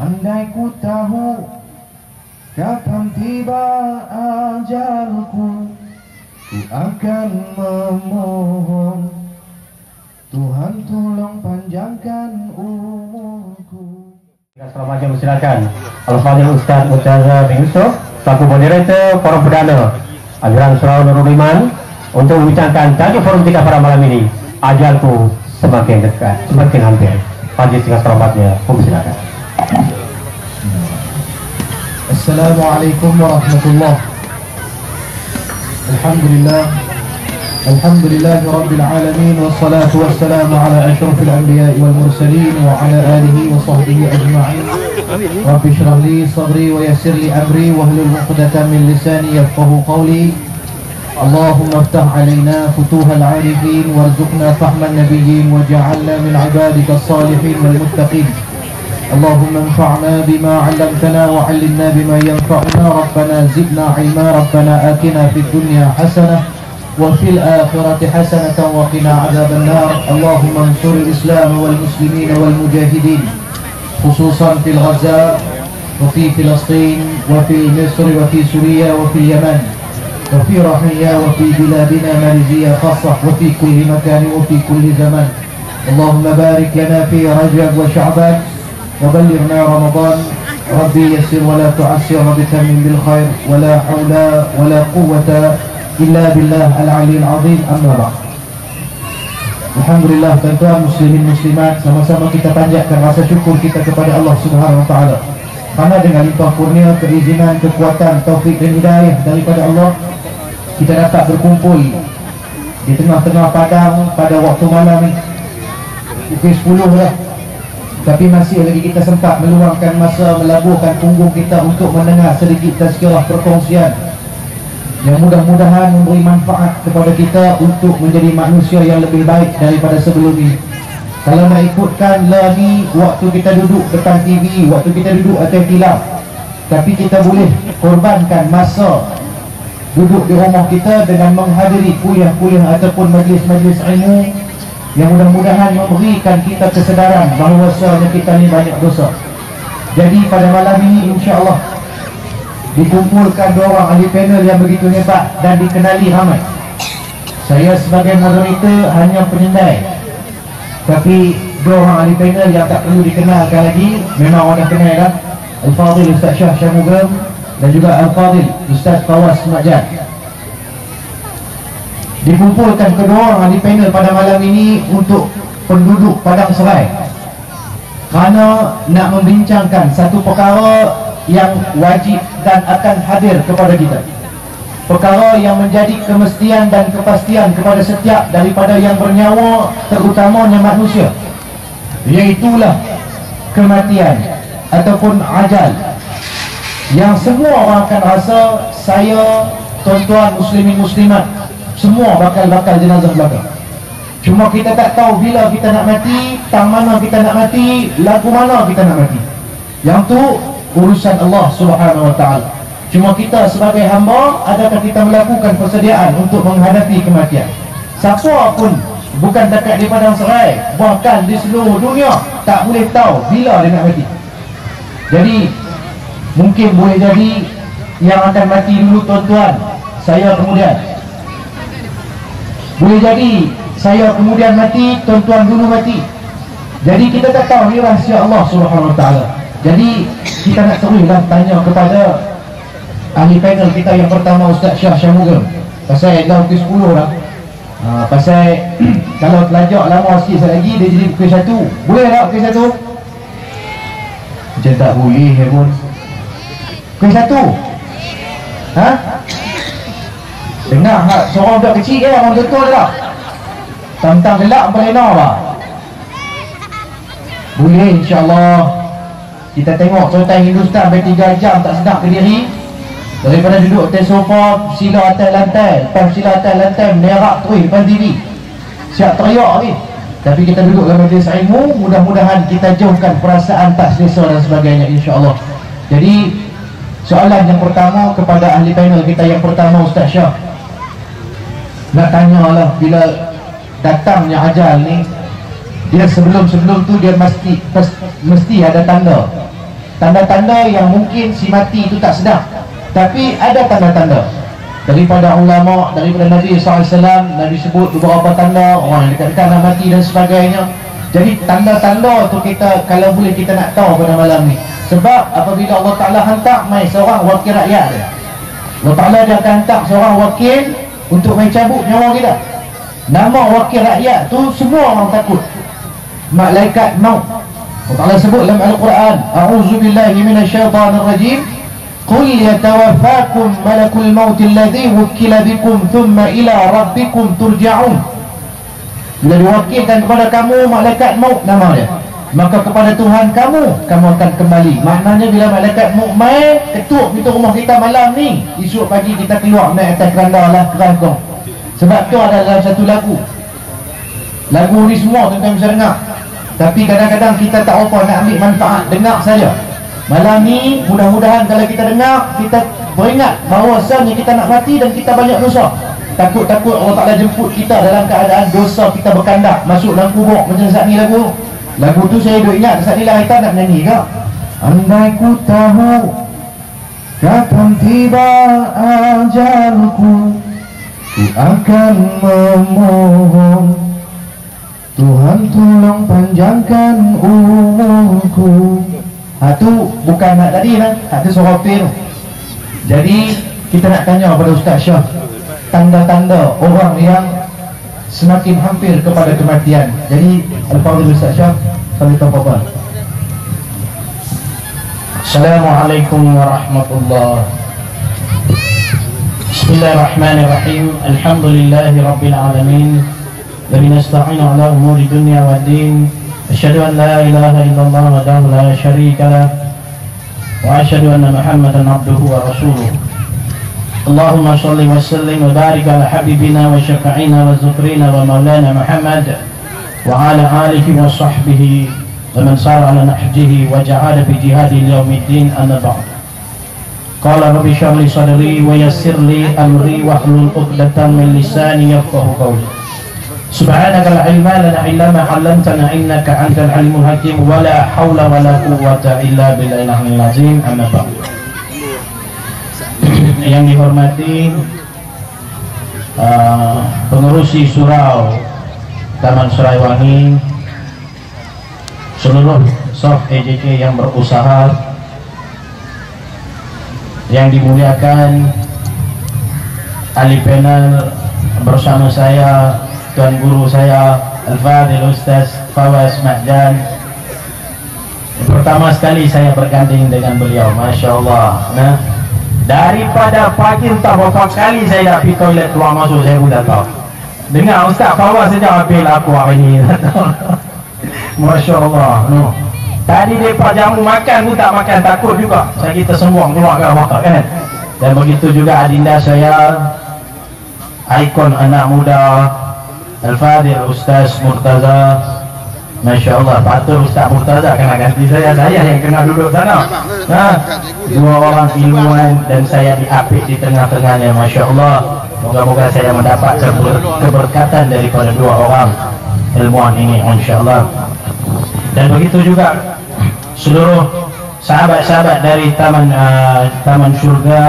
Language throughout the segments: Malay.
Andai ku tahu kapan tiba ajalku, ku akan memohon Tuhan tolong panjangkan umurku. Selamat mempersilakan Al-Fadhil Ustaz Murtaza bin Yusuf selaku moderator forum perdana aliran Surau Nurul Iman untuk membincangkan tajuk forum kita pada malam ini, ajalku semakin dekat, semakin hampir. Fadhil dengan selamatnya, mempersilakan. Assalamualaikum warahmatullahi wabarakatuh. Alhamdulillah Rabbil Alamin, wassalatu wassalamu ala ashrafil anbiya'i wal mursalin wa ala alihi wa sahbihi ajma'in. Rabbi shrah li sadri wa yassir li amri wa hlul 'uqdatam min lisani yafqahu qawli. Allahumma iftah 'alaina futuhal 'arifin warzuqna fahman nabiyyin waj'alna min 'ibadika as-salihin wal muttaqin. Allahumma anfa'na bima 'allamtana wa 'allimna bima yanfa'una. Rabbana zidna 'ilma. Rabbana atina fid dunya hasanah وفي الآخرة حسنة وقنا عذاب النار. اللهم انصر الإسلام والمسلمين والمجاهدين خصوصا في الغزاء وفي فلسطين وفي مصر وفي سوريا وفي اليمن وفي رحية وفي بلادنا ماليزيا خاصة وفي كل مكان وفي كل زمان. اللهم بارك لنا في رجب وشعبان وبلغنا رمضان. ربي يسر ولا تعسر وبتمم بالخير ولا حول ولا قوة Illa billah al-aliyyil azim. Amma ba'd. Alhamdulillah, tuan-tuan muslimin muslimat, sama-sama kita panjatkan rasa syukur kita kepada Allah Subhanahu wa taala. Karena dengan limpah kurnia, keizinan, kekuatan, taufik dan hidayah daripada Allah, kita dapat berkumpul di tengah-tengah padang pada waktu malam ni. Pukul 10 lah. Tapi masih lagi kita sempat meluangkan masa, melabuhkan punggung kita untuk mendengar sedikit tazkirah perkongsian yang mudah-mudahan memberi manfaat kepada kita untuk menjadi manusia yang lebih baik daripada sebelum ini. Kalau nak ikutkan lagi waktu kita duduk depan TV, waktu kita duduk atas tilam, tapi kita boleh korbankan masa duduk di rumah kita dengan menghadiri kuliah-kuliah ataupun majlis-majlis ilmu yang mudah-mudahan memberikan kita kesedaran bahawasanya kita ni banyak dosa. Jadi pada malam ini insya-Allah dikumpulkan dua orang ahli panel yang begitu hebat dan dikenali ramai. Saya sebagai moderator hanya penyendai, tapi dua orang ahli panel yang tak perlu dikenalkan lagi, memang orang dah kenal dah. Al-Fadhil Ustaz Syah Syamugam dan juga Al-Fadhil Ustaz Fawaz Makjan. Dikumpulkan kedua orang ahli panel pada malam ini untuk penduduk Padang Serai kerana nak membincangkan satu perkara yang wajib dan akan hadir kepada kita, perkara yang menjadi kemestian dan kepastian kepada setiap daripada yang bernyawa, terutamanya manusia, iaitulah kematian ataupun ajal, yang semua orang akan rasa. Saya, tuan-tuan muslimin muslimat, semua bakal jenazah belakang. Cuma kita tak tahu bila kita nak mati, tang mana kita nak mati, lagu mana kita nak mati. Yang tu urusan Allah Subhanahu wa taala. Cuma kita sebagai hamba, adakah kita melakukan persediaan untuk menghadapi kematian? Siapa pun, bukan dekat di Padang Serai, bahkan di seluruh dunia, tak boleh tahu bila dia nak mati. Jadi mungkin boleh jadi yang akan mati dulu tuan-tuan, saya kemudian. Boleh jadi saya kemudian mati, tuan-tuan dulu mati. Jadi kita tak tahu, ni rahsia Allah Subhanahu wa taala. Jadi kita nak teruslah tanya kepada ahli panel kita yang pertama, Ustaz Syah Syamugam. Pasal dah pukul 10 dah. Pasal kalau telajak lama sikit lagi dia jadi pukul 1. Boleh tak pukul 1? Macam tak boleh pun. Pukul 1? Ha? Dengar seorang budak kecil ke orang betul tak? Tentang gelap berlena apa? Boleh insya-Allah. Kita tengok sultan Hindustan sampai 3 jam tak sedap ke diri, daripada duduk atas sofa, sila atas lantai, lepas sila atas lantai menerak terus depan TV, siap teriak ni. Tapi kita duduk dalam majlis ilmu, mudah-mudahan kita jauhkan perasaan tak selesa dan sebagainya insya-Allah. Jadi soalan yang pertama kepada ahli panel kita yang pertama, Ustaz Syah, nak tanyalah, bila datangnya ajal ni, dia sebelum tu dia mesti ada tanda. tanda-tanda yang mungkin si mati itu tak sedar, tapi ada tanda-tanda daripada ulama, daripada Nabi SAW. Nabi sebut beberapa tanda orang yang dekat-dekat nak mati dan sebagainya. Jadi tanda-tanda tu kita kalau boleh kita nak tahu pada malam ni. Sebab apabila Allah Ta'ala hantar mai seorang wakil rakyat dia, Allah Ta'ala dia akan hantar seorang wakil untuk mencabut nyawa kita. Nama wakil rakyat tu semua orang takut, malaikat maut. Allah Ta'ala sebut dalam Al-Quran, a'udzubillahi minasyaitanirrajim, qul yatawaffakum malakul maut alladhi wukila bikum thumma ila rabbikum turja'un. Bila diwakilkan kepada kamu malaikat maut nama dia, maka kepada Tuhan kamu akan kembali. Maknanya bila malaikat maut mai ketuk pintu rumah kita malam ni, esok pagi kita keluar naik atas keranda lah kerangkong. Sebab tu ada dalam satu lagu ni semua tuan-tuan bisa dengar, tapi kadang-kadang kita tak apa nak ambil manfaat, dengar saja. Malam ni mudah-mudahan kalau kita dengar, kita beringat bahawasanya kita nak mati dan kita banyak dosa. Takut-takut Allah Ta'ala jemput kita dalam keadaan dosa kita berkandak masuk dalam kubur. Macam saat ni lagu tu saya duk ingat saat ni lah kita nak nyanyi ke. Andai ku tahu kapan tiba ajalku, ku akan memohon Tuhan tolong panjangkan umurku. Tu bukan nak tadi lah, tu surah Fir. Jadi kita nak tanya kepada Ustaz Syah, tanda-tanda orang yang semakin hampir kepada kematian. Jadi Al-Fadhil Ustaz Syah, kami tafadhal. Assalamualaikum warahmatullahi. Bismillahirrahmanirrahim. Alhamdulillahi rabbil alamin. Wa nasta'inu ala umuri dunya waddin. Asyhadu an la ilaha illallah wahdahu la syarika lah, wa asyhadu anna Muhammadan abduhu wa rasuluh. Allahumma shalli wa sallim wa barik ala habibina wa syafi'ina wa zukrina wa maulana Muhammad wa ala alihi wa sahbihi wa man sara ala nahjihi wa jahada fi jihadi yaumiddin, amma ba'd. Qala rabbi shrah li sadri wa yassir li amri wa hlul 'uqdatam min lisani yafqahu qawli. Subhanaka la ilma lana illa ma 'allamtana innaka antal alimul hakim, wa la haula wa la quwwata illa billahil azim, amma ba'd. Yang dihormati pengurusi surau Taman Suraiwangi, seluruh staff EJK yang berusaha, yang dimuliakan ahli panel bersama saya, Tuan Guru saya Al-Fadhil Ustaz Fawaz Mahjan. Pertama sekali saya berganding dengan beliau, Masya Allah. Nah, daripada pagi entah berapa kali saya dah pergi toilet keluar masuk, saya pun dah tahu. Dengar Ustaz Fawaz saja ambil aku hari ini. Masya Allah. No. Tadi mereka jamu makan pun tak makan, takut juga saya kita semua keluar ke makan kan. Dan begitu juga adinda saya, ikon anak muda Al-Fadhil Ustaz Murtaza. Masya Allah, patut Ustaz Murtaza kena ganti saya yang kena duduk sana. Dua orang ilmuwan dan saya diapit di tengah-tengahnya. Masya Allah, moga-moga saya mendapat keberkatan daripada dua orang ilmuwan ini, Insya Allah. Dan begitu juga seluruh sahabat-sahabat dari Taman Surga,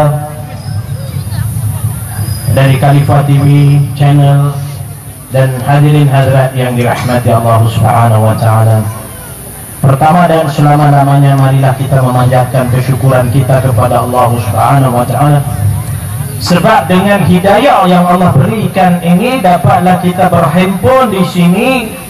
dari Khalifah TV channel, dan hadirin hadirat yang dirahmati Allah Subhanahu wa taala. Pertama dan selama-lamanya marilah kita memanjatkan kesyukuran kita kepada Allah Subhanahu wa taala. Sebab dengan hidayah yang Allah berikan ini dapatlah kita berhimpun di sini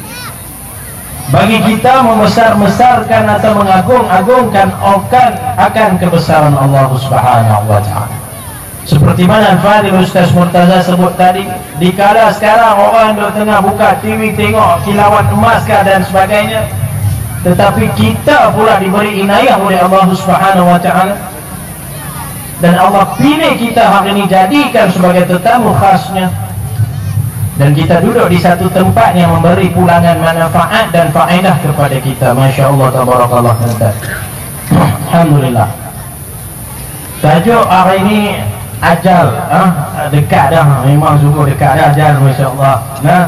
bagi kita membesar-besarkan atau mengagung-agungkan akan kebesaran Allah Subhanahu wa taala. Seperti mana Al-Fadhil Ustaz Murtaza sebut tadi, dikala sekarang orang duduk tengah buka TV tengok kilauan emas dan sebagainya, tetapi kita pula diberi inayah oleh Allah Subhanahu wa taala, dan Allah pilih kita hari ini jadikan sebagai tetamu khasnya, dan kita duduk di satu tempat yang memberi pulangan manfaat dan faedah kepada kita. Masya Allah, tabarakallah. Alhamdulillah. Tajuk hari ini ajal, dekat dah, memang sungguh dekat dah ajal, Masya Allah. Nah,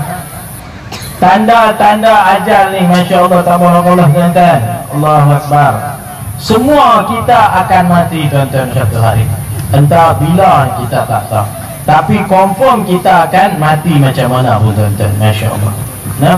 tanda-tanda ajal ni, Masya Allah, tabarakallah tuan-tuan. Allahu Akbar. Semua kita akan mati tuan-tuan satu hari. Entah bila kita tak tahu. Tapi confirm kita akan mati macam mana pun tuan-tuan. Masya Allah. Nah,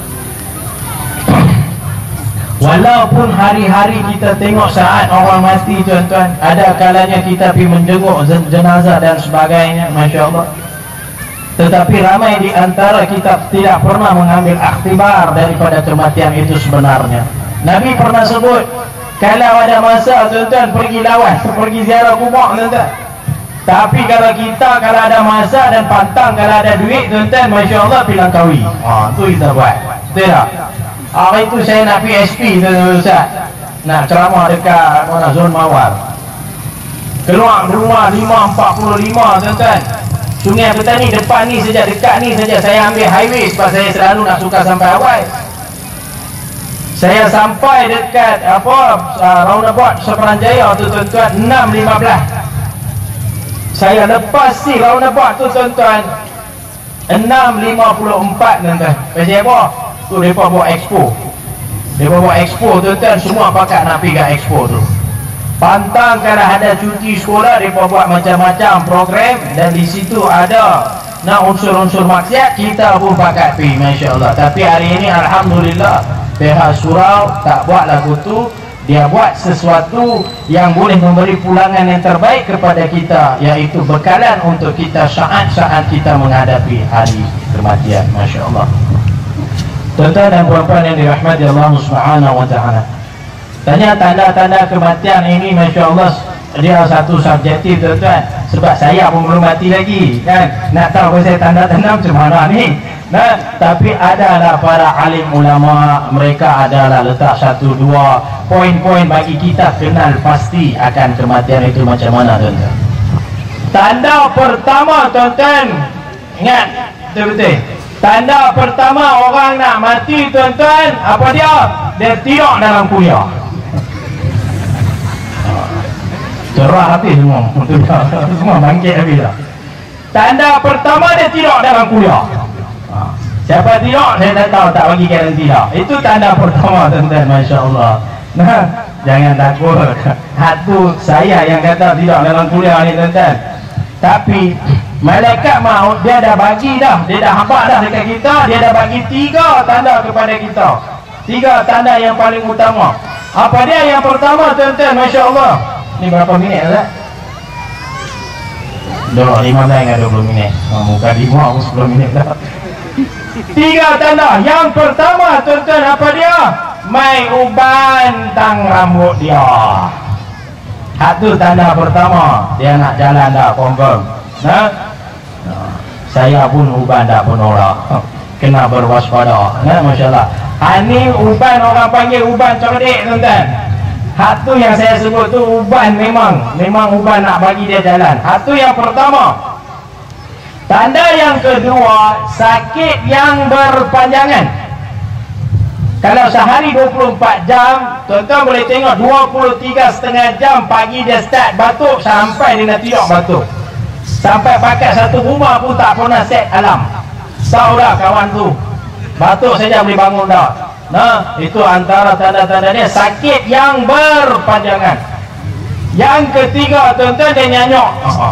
walaupun hari-hari kita tengok saat orang mati tuan-tuan, ada kalanya kita pergi menjenguk jenazah dan sebagainya, Masya Allah. Tetapi ramai di antara kita tidak pernah mengambil akhtibar daripada kematian itu sebenarnya. Nabi pernah sebut, kalau ada masa tuan-tuan pergi lawas, pergi ziarah kubur tuan-tuan. Tapi kalau kita kalau ada masa dan pantang, kalau ada duit tuan-tuan, Masya Allah pergi Langkawi. Tu kita buat. Betul tak? Hari itu saya nak PSP tuan-tuan Ustaz. Nak ceramah dekat mana Zon Mawar. Keluar rumah 5.45 tuan-tuan. Sungai Petani depan ni saja, dekat ni saja saya ambil highway sebab saya selalu nak suka sampai awal. Saya sampai dekat roundabout Seperanjaya tu tuan-tuan 6.15. Saya lepas si roundabout tu tuan-tuan 6.54 tuan-tuan. Pasal apa? Tu mereka buat expo. Mereka buat expo tuan-tuan, semua pakat nak pergi ke expo tu. Pantang kalau ada cuti sekolah, mereka buat macam-macam program. Dan di situ ada nak unsur-unsur maksiat, kita pun pakat pergi, Masya Allah. Tapi hari ini Alhamdulillah pihak surau tak buat lagu tu. Dia buat sesuatu yang boleh memberi pulangan yang terbaik kepada kita, iaitu bekalan untuk kita saat-saat kita menghadapi hari kematian. Masya Allah. Tuan-tuan dan puan-puan yang dirahmati Allah Subhanahu wa ta'ala, tanya tanda-tanda kematian ini, Masya Allah, dia satu subjektif tuan-tuan. Sebab saya pun belum mati lagi kan. Nak tahu saya tanda-tanda macam mana ni. Nah, tapi adalah para alim ulama, mereka adalah letak 1-2 poin-poin bagi kita kenal pasti akan kematian itu macam mana tuan-tuan. Tanda pertama tuan-tuan, ingat betul-betul. Tanda pertama orang nak mati tuan-tuan, apa dia? Dia tidur dalam kuliah. Cerah habis semua. Semua bangkit habis dah. Tanda pertama dia tidur dalam kuliah. Siapa tidur saya tak tahu, tak bagi garanti dah. Itu tanda pertama tuan-tuan, Masya Allah. Nah, jangan takut. Hatu saya yang kata tidur dalam kuliah ni tuan-tuan. Tapi malaikat maut dia dah bagi dah, dia dah hampak dah dekat kita, dia dah bagi 3 tanda kepada kita. 3 tanda yang paling utama. Apa dia yang pertama tuan-tuan, Masya Allah? Ni berapa minit Ustaz? 15 dengan 20 minit. Muka 5 aku 10 minit dah. 3 tanda. Yang pertama tuan-tuan, apa dia? Mai uban tang rambut dia. Satu tanda pertama, dia nak jalan dah, confirm. Nah, saya pun uban dah penolak. Kena berwaspada. Nah, Masya Allah. Ini uban orang panggil uban cerdik tuan-tuan. Satu yang saya sebut tu uban, memang uban nak bagi dia jalan. Satu yang pertama. Tanda yang kedua, sakit yang berpanjangan. Kalau sehari 24 jam, tuan-tuan boleh tengok 23,5 jam pagi dia start batuk sampai dia nak tidur batuk. Sampai pakai satu rumah pun tak pernah set alam. Tahu dah kawan tu, batuk saja boleh bangun dah. Nah, itu antara tanda-tanda dia sakit yang berpanjangan. Yang ketiga tuan-tuan, dia nyanyok.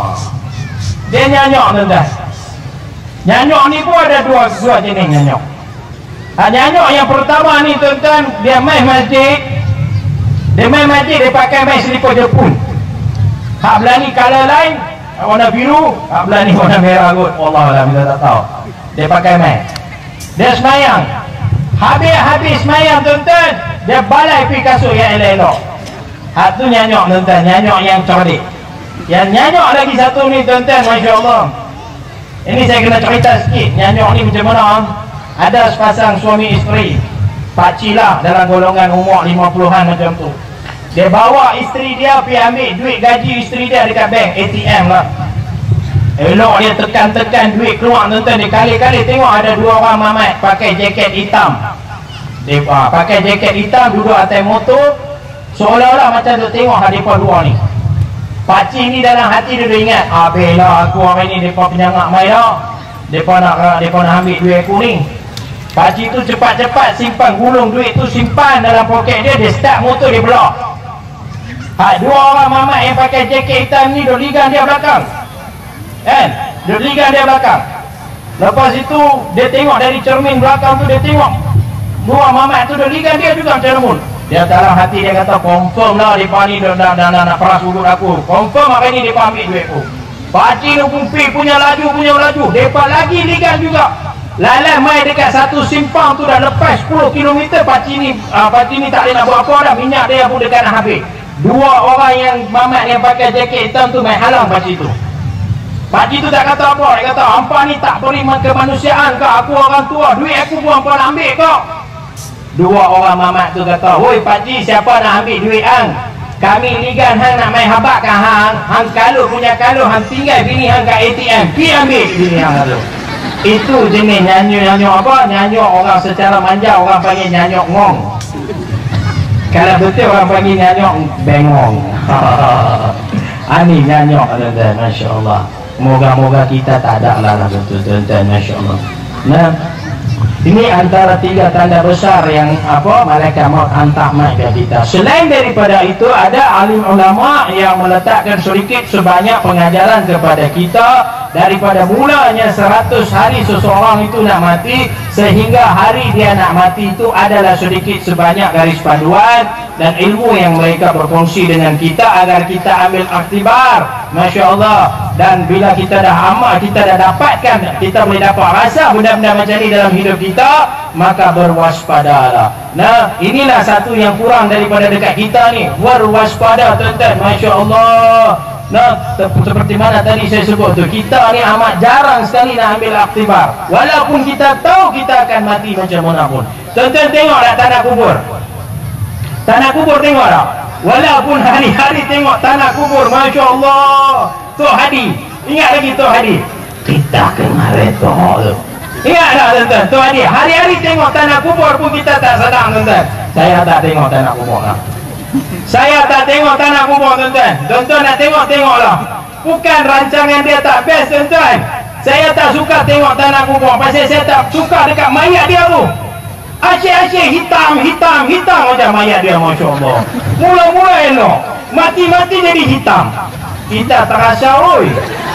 Dia nyanyok tuan-tuan. Nyanyok ni pun ada dua jenis nyanyok. Nyanyok yang pertama ni tuan-tuan, dia main masjid. Dia main masjid, dia pakai main selipar Jepun. Hak belah ni color lain, warna biru. Hak belah ni warna merah kot. Wallahualam, kita tak tahu. Dia pakai main. Dia semayang. Habis semayang tuan-tuan, dia balai pergi kasut yang elok-elok. Hak tu nyanyok tuan-tuan, nyanyok yang cerdik. Yang nyanyok lagi satu ni tuan-tuan, Masya Allah. Ini saya kena cerita sikit. Nyanyok ni macam mana? Ada sepasang suami isteri, pakcik lah, dalam golongan umur 50-an macam tu. Dia bawa isteri dia pergi ambil duit gaji isteri dia dekat bank, ATM lah. Elok dia tekan-tekan duit keluar tuan-tuan. Dia kali-kali tengok ada 2 orang mamat pakai jaket hitam. Dia pakai jaket hitam, duduk atas motor, seolah-olah macam tu tengok mereka 2 ni. Pakcik ni dalam hati dia ingat, bila aku orang ni mereka penyangak mai dah. Mereka nak ambil duit aku ni. Pakcik tu cepat-cepat simpan, gulung duit tu, simpan dalam poket dia. Dia start motor, dia belak. Dua orang mamat yang pakai jaket hitam ni duk ligan dia belakang. Kan? Duk ligan dia belakang. Lepas itu dia tengok dari cermin belakang tu, dia tengok dua mamat tu duk ligan dia juga macam mana. Dia dalam hati dia kata, confirm lah mereka ni nak peras urut aku. Confirm hari ni mereka ambil duit aku. Pakcik tu kumpi punya laju. Mereka lagi ligan juga. Lalas mai dekat satu simpang tu dah lepas 10 km. Pakcik ni tak boleh nak buat apa dah. Minyak dia pun dekat nak habis. Dua orang yang mamat yang pakai jaket hitam tu main halang pakcik tu. Pakcik tu tak kata apa. Dia kata, hampa ni tak beri kemanusiaan ke? Aku orang tua, duit aku pun hampa nak ambil kau. Dua orang mamat tu kata, hoi pakcik, siapa nak ambil duit hang? Kami ligan hang nak main habakkan hang. Hang kalau punya kalau hang tinggal bini hang kat ATM, pergi ambil bini hang tu. Itu jenis nyanyuk apa? Nyanyuk orang secara manja, orang panggil nyanyuk ngong. Kalau betul orang panggil nyanyuk bengong. Ani nyanyuk tuan-tuan, masya-Allah. Moga-moga kita tak ada lah betul tuan-tuan, masya-Allah. Nah, ini antara 3 tanda besar yang malaikat maut hantar mai ke kita. Selain daripada itu, ada alim ulama yang meletakkan sedikit sebanyak pengajaran kepada kita. Daripada mulanya 100 hari seseorang itu nak mati, sehingga hari dia nak mati itu adalah sedikit sebanyak garis panduan dan ilmu yang mereka berfungsi dengan kita agar kita ambil iktibar. Masya Allah. Dan bila kita dah amal, kita dah dapatkan, kita boleh dapat rasa benda-benda macam ni dalam hidup kita, maka berwaspadalah. Nah, inilah satu yang kurang daripada dekat kita ni, berwaspada tuan-tuan. Masya Allah. Nah, seperti mana tadi saya sebut tu, kita ni amat jarang sekali nak ambil iktibar. Walaupun kita tahu kita akan mati macam mana pun. Tuan-tuan tengok tak tanah kubur? Tanah kubur tengok tak? Walaupun hari-hari tengok tanah kubur, Masya Allah. Tok Hadi, ingat lagi Tok Hadi? Kita kemarin tu. Ingat tak tuan-tuan? Tok Hadi, hari-hari tengok tanah kubur pun kita tak sedang tuan-tuan. Saya tak tengok tanah kubur lah. Saya tak tengok tanah kubur tuan-tuan. Tuan-tuan nak tengoklah. Bukan rancangan dia tak best tuan-tuan. Saya tak suka tengok tanah kubur, pasal saya tak suka dekat mayat dia tu. Asyik-asyik hitam macam mayat dia, Masya Allah. Mula-mula elok, mati-mati jadi hitam. Kita terasa oi.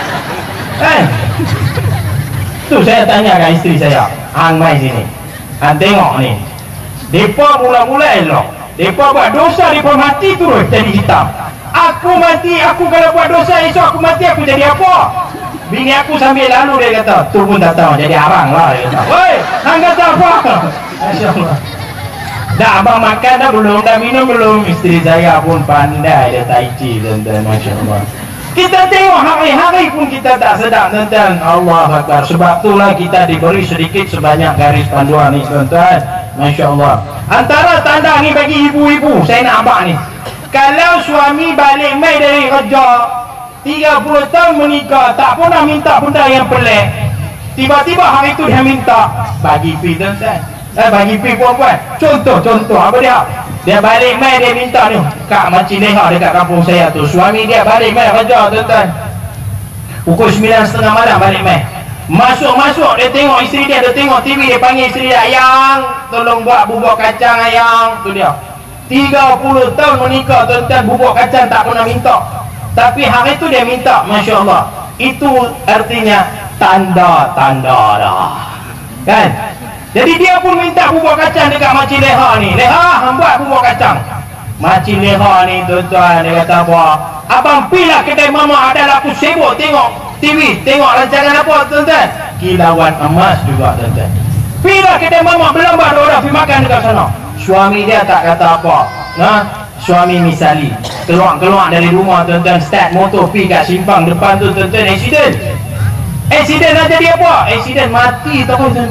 Tu saya tanya kat isteri saya, hang mai sini, hang tengok ni, depa mula-mula elok, depa buat dosa, depa mati terus jadi hitam. Aku mati, aku kalau buat dosa esok aku mati, aku jadi apa? Bini aku sambil lalu dia kata, tu pun tak tahu, jadi arang lah. Dia kata, woi, hang kata apa? Masya Allah. Dah abang makan dah belum, dah minum belum? Isteri saya pun pandai, dia tai chi tuan-tuan, Masya Allah. Kita tengok hari-hari pun kita tak sedap tuan-tuan. Allah Akbar. Sebab itulah kita diberi sedikit sebanyak garis panduan ni tuan-tuan. Masya Allah. Antara tanda ni bagi ibu-ibu, saya nak abang ni, kalau suami balik mai dari kerja 30 tahun menikah, tak pernah minta benda yang pelik, tiba-tiba hari tu dia minta bagi pi tuan-tuan, bagi pi puan-puan. Contoh apa dia? Dia balik mai dia minta ni, Kak Makcik Leha dekat kampung saya tu, suami dia balik mai kerja tuan-tuan, pukul 9.30 malam balik mai. Masuk dia tengok isteri dia tengok TV, dia panggil isteri dia, ayang tolong buat bubur kacang ayang. Tu dia 30 tahun menikah tuan-tuan, bubur kacang tak pernah minta, tapi hari tu dia minta. Masya Allah. Itu artinya tanda-tanda dah, kan? Jadi dia pun minta bubur kacang dekat Makcik Leha ni. Leha, hang buat bubur kacang. Makcik Leha ni tuan-tuan, dia kata apa? Abang pilah kedai mama, adalah aku sibuk tengok TV, tengok rancangan apa tuan-tuan? Kilauan Emas juga tuan-tuan. Pilah kedai mama, berlambat orang pergi makan dekat sana. Suami dia tak kata apa. Nah, suami misali keluar dari rumah tuan-tuan, start motor pergi kat simpang depan tu tuan-tuan, Accident dah jadi apa? Accident mati tuan-tuan.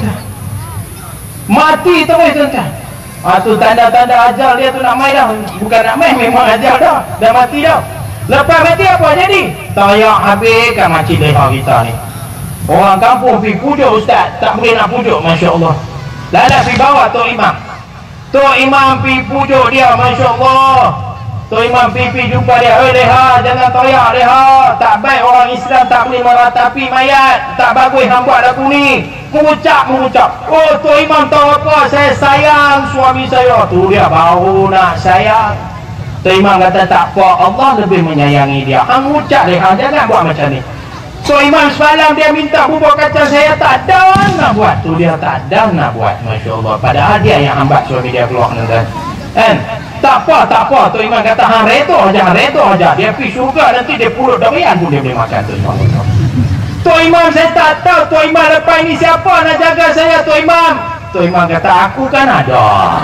Mati tuan-tuan. Tu tanda-tanda ajal dia tu nak mai dah. Bukan nak mai, memang ajal dah. Dah mati dah. Lepas mati apa jadi? Tayak habis kan Makcik Leha kita ni. Orang kampung pergi pujuk ustaz, tak boleh nak pujuk, Masya Allah. Lalu pergi bawa Tok Imam. Tok Imam pergi pujuk dia, Masya Allah. Tok Imam pergi jumpa dia, Leha, jangan tayak Leha, tak baik orang Islam tak boleh meratapi mayat, tak bagus hang buat lagu ni. Mengucap. Oh, Tok Imam tahu apa? Saya sayang suami saya. Tu dia baru nak sayang. Tuan Imam kata tak apa, Allah lebih menyayangi dia. Hang ucap dia, hang jangan buat macam ni. Tuan Imam semalam dia minta bubur kacang, saya tak ada nak buat. Tu dia tak ada nak buat, Masya Allah. Padahal dia yang hambat suami dia keluar, tuan. Kan? Tak apa. Tuan Imam kata hang redo aja. Dia pergi syurga nanti dia pulut durian pun dia boleh makan tu. Tuan Imam saya tak tahu Tuan Imam lepas ini siapa nak jaga saya Tuan Imam. Tuan Imam kata aku kan ada.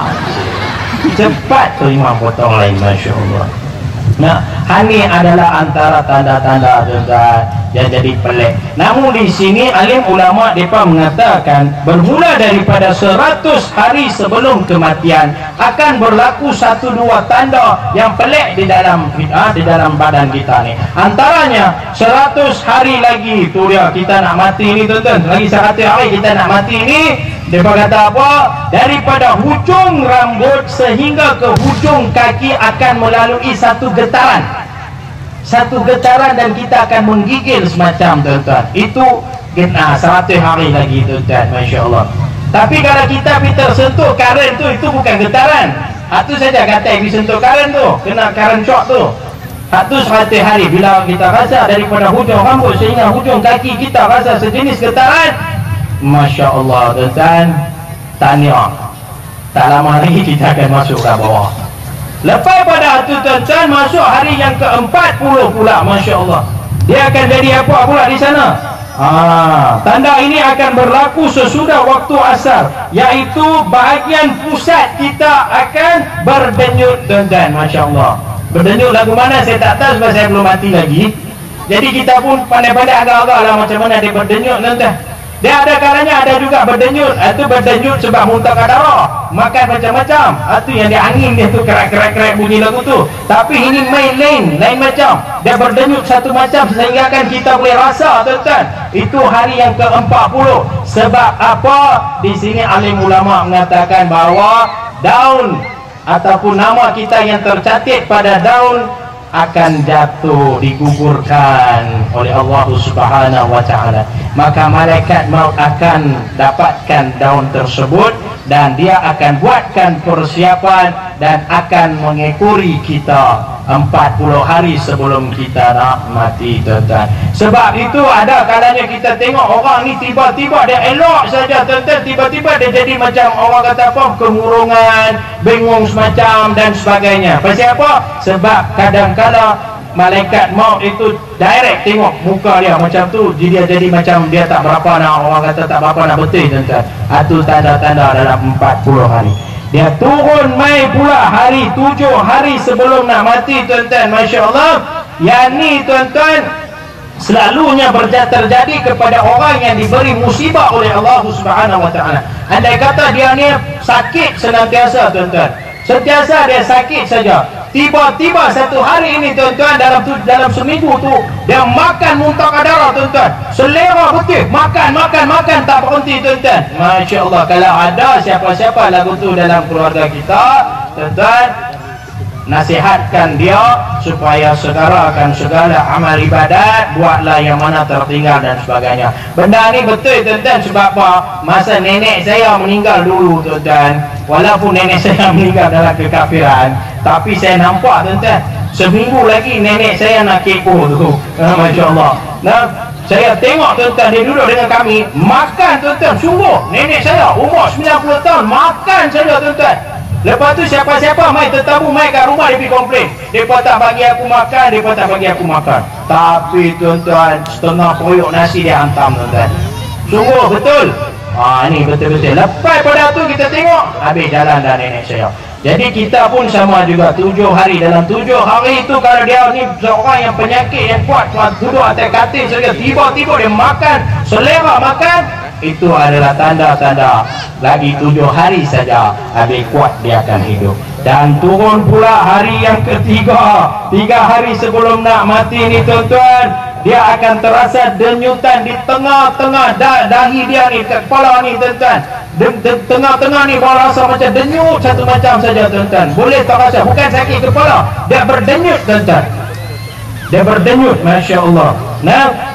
Cepat Tuan Imam potong lain, Masya Allah. Nah, ini adalah antara tanda-tanda tuan yang jadi pelik. Namun di sini alim ulama mereka mengatakan bermula daripada 100 hari sebelum kematian akan berlaku 1-2 tanda yang pelik di dalam badan kita ni. Antaranya 100 hari lagi tu dia kita nak mati ni tuan-tuan. Lagi 100 hari kita nak mati ni. Dia kata apa? Daripada hujung rambut sehingga ke hujung kaki akan melalui satu getaran dan kita akan menggigil semacam tuan-tuan. Itu 100 hari lagi tuan-tuan, Masya Allah. Tapi kalau kita tersentuh karen tu, itu bukan getaran. Itu saja kata disentuh karen tu, kena karen shock tu. Itu 100 hari. Bila kita rasa daripada hujung rambut sehingga hujung kaki kita rasa sejenis getaran, Masya Allah tuan-tuan, tahniah, tak lama lagi kita akan masuk ke bawah. Lepas pada itu tuan-tuan masuk hari yang ke-40 pula, Masya Allah. Dia akan jadi apa pula di sana? Tanda ini akan berlaku sesudah waktu asar, iaitu bahagian pusat kita akan berdenyut tuan-tuan, Masya Allah. Berdenyut lagu mana saya tak tahu sebab saya belum mati lagi. Jadi kita pun pandai-pandai agak-agak lah macam mana dia berdenyut tuan-tuan. Dia ada kalanya ada juga berdenyut. Itu berdenyut sebab muntah darah, makan macam-macam. Itu yang dia angin dia tu kerak-kerak bunyi lagu tu. Tapi ini lain macam. Dia berdenyut satu macam sehingga kan kita boleh rasa tuan-tuan. Itu hari yang ke-40. Sebab apa? Di sini alim ulama mengatakan bahawa daun ataupun nama kita yang tercatat pada daun akan jatuh, digugurkan oleh Allah Subhanahu wa ta'ala. Maka malaikat maut akan dapatkan daun tersebut dan dia akan buatkan persiapan dan akan mengekori kita 40 hari sebelum kita nak mati tuan-tuan. Sebab itu ada kalanya kita tengok orang ni tiba-tiba dia elok saja tuan-tuan, tiba-tiba dia jadi macam orang kata apa, kemurungan, bingung semacam dan sebagainya. Pasal apa? Sebab kadang-kala malaikat maut itu direct tengok muka dia macam tu, dia jadi macam dia tak berapa nak, orang kata tak berapa nak betul tuan-tuan. Itu tanda-tanda dalam 40 hari. Dia turun mai pula hari 7 hari sebelum nak mati tuan-tuan, Masya Allah. Yang ni tuan-tuan selalunya terjadi kepada orang yang diberi musibah oleh Allah Subhanahu wa ta'ala. Andai kata dia ni sakit senantiasa tuan-tuan, sentiasa dia sakit saja, tiba-tiba satu hari ini tuan-tuan dalam seminggu tu dia makan muntah darah tuan-tuan, selera betul, makan tak berhenti tuan-tuan. Masya Allah. Kalau ada siapa-siapa lagu tu dalam keluarga kita tuan-tuan, nasihatkan dia supaya segerakan segala amal ibadat, buatlah yang mana tertinggal dan sebagainya. Benda ni betul tuan-tuan. Sebab apa? Masa nenek saya meninggal dulu tuan-tuan, walaupun nenek saya meninggal dalam kekafiran, tapi saya nampak tuan-tuan, seminggu lagi nenek saya nak kepo tu. Masya Allah. Nah, saya tengok tuan-tuan, dia duduk dengan kami makan tuan-tuan. Sungguh nenek saya umur 90 tahun makan saja tuan-tuan. Lepas tu siapa-siapa mai tetamu mai kat rumah, dia pergi komplain, depa tak bagi aku makan, tapi tuan-tuan setengah koyok nasi dia hantam tuan-tuan. Sungguh betul. Ni betul-betul. Lepas pada tu kita tengok habis jalan dah nenek saya. Jadi kita pun sama juga 7 hari. Dalam 7 hari itu kalau dia ni seorang yang penyakit yang kuat, duduk atas katil saja, tiba-tiba dia makan, selera makan, itu adalah tanda-tanda lagi 7 hari saja habis kuat dia akan hidup. Dan turun pula hari yang ketiga, 3 hari sebelum nak mati ni tuan-tuan, dia akan terasa denyutan di tengah-tengah dahi dia ni, kepala ni tuan-tuan. Tengah-tengah ni bawa rasa macam denyut satu macam saja tuan-tuan. Boleh terasa, bukan sakit kepala, dia berdenyut tuan-tuan. Dia berdenyut, Masya Allah. Nah,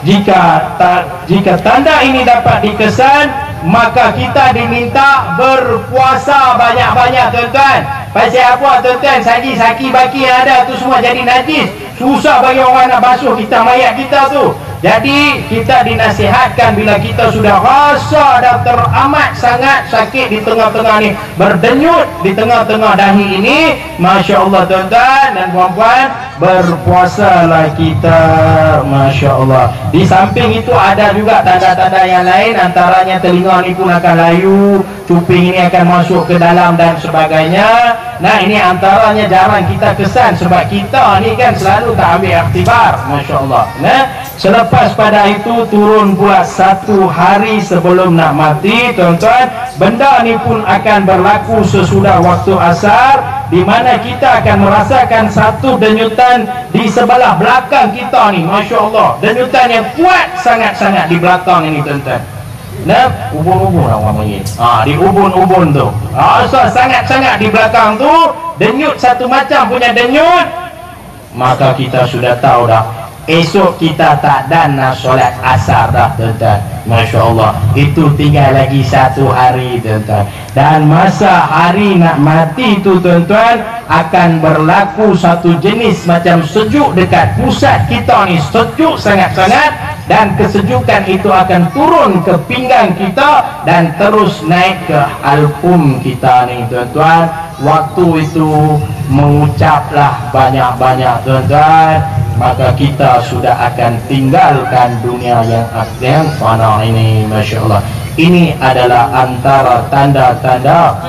jika tanda ini dapat dikesan, maka kita diminta berpuasa banyak-banyak tuan-tuan. Pasal apa tuan-tuan? Saki baki yang ada tu semua jadi najis. Susah bagi orang nak basuh kita, mayat kita tu. Jadi kita dinasihatkan bila kita sudah rasa dah teramat sangat sakit di tengah-tengah ni, berdenyut di tengah-tengah dahi ini, Masya Allah tuan-tuan dan puan-puan, berpuasalah kita, Masya Allah. Di samping itu ada juga tanda-tanda yang lain, antaranya telinga ni pun akan layu, cuping ini akan masuk ke dalam dan sebagainya. Nah, ini antaranya jarang kita kesan sebab kita ni kan selalu tak ambil iktibar, Masya Allah. Nah, selepas pada itu turun pula 1 hari sebelum nak mati tuan-tuan. Benda ni pun akan berlaku sesudah waktu asar, di mana kita akan merasakan satu denyutan di sebelah belakang kita ni, Masya Allah. Denyutan yang kuat sangat-sangat di belakang ini tuan-tuan. Nah, ubun-ubun orang panggil. Di ubun-ubun tu. So sangat-sangat di belakang tu, denyut satu macam punya denyut. Maka kita sudah tahu dah, esok kita tak dan nak solat asar dah tuan-tuan. Masya Allah. Itu tinggal lagi 1 hari tuan-tuan. Dan masa hari nak mati tu tuan-tuan, akan berlaku satu jenis macam sejuk dekat pusat kita ni, sejuk sangat-sangat. Dan kesejukan itu akan turun ke pinggang kita dan terus naik ke alpum kita ni tuan-tuan. Waktu itu mengucaplah banyak-banyak tuan-tuan, maka kita sudah akan tinggalkan dunia yang fana ini, Masya Allah. Ini adalah antara tanda-tanda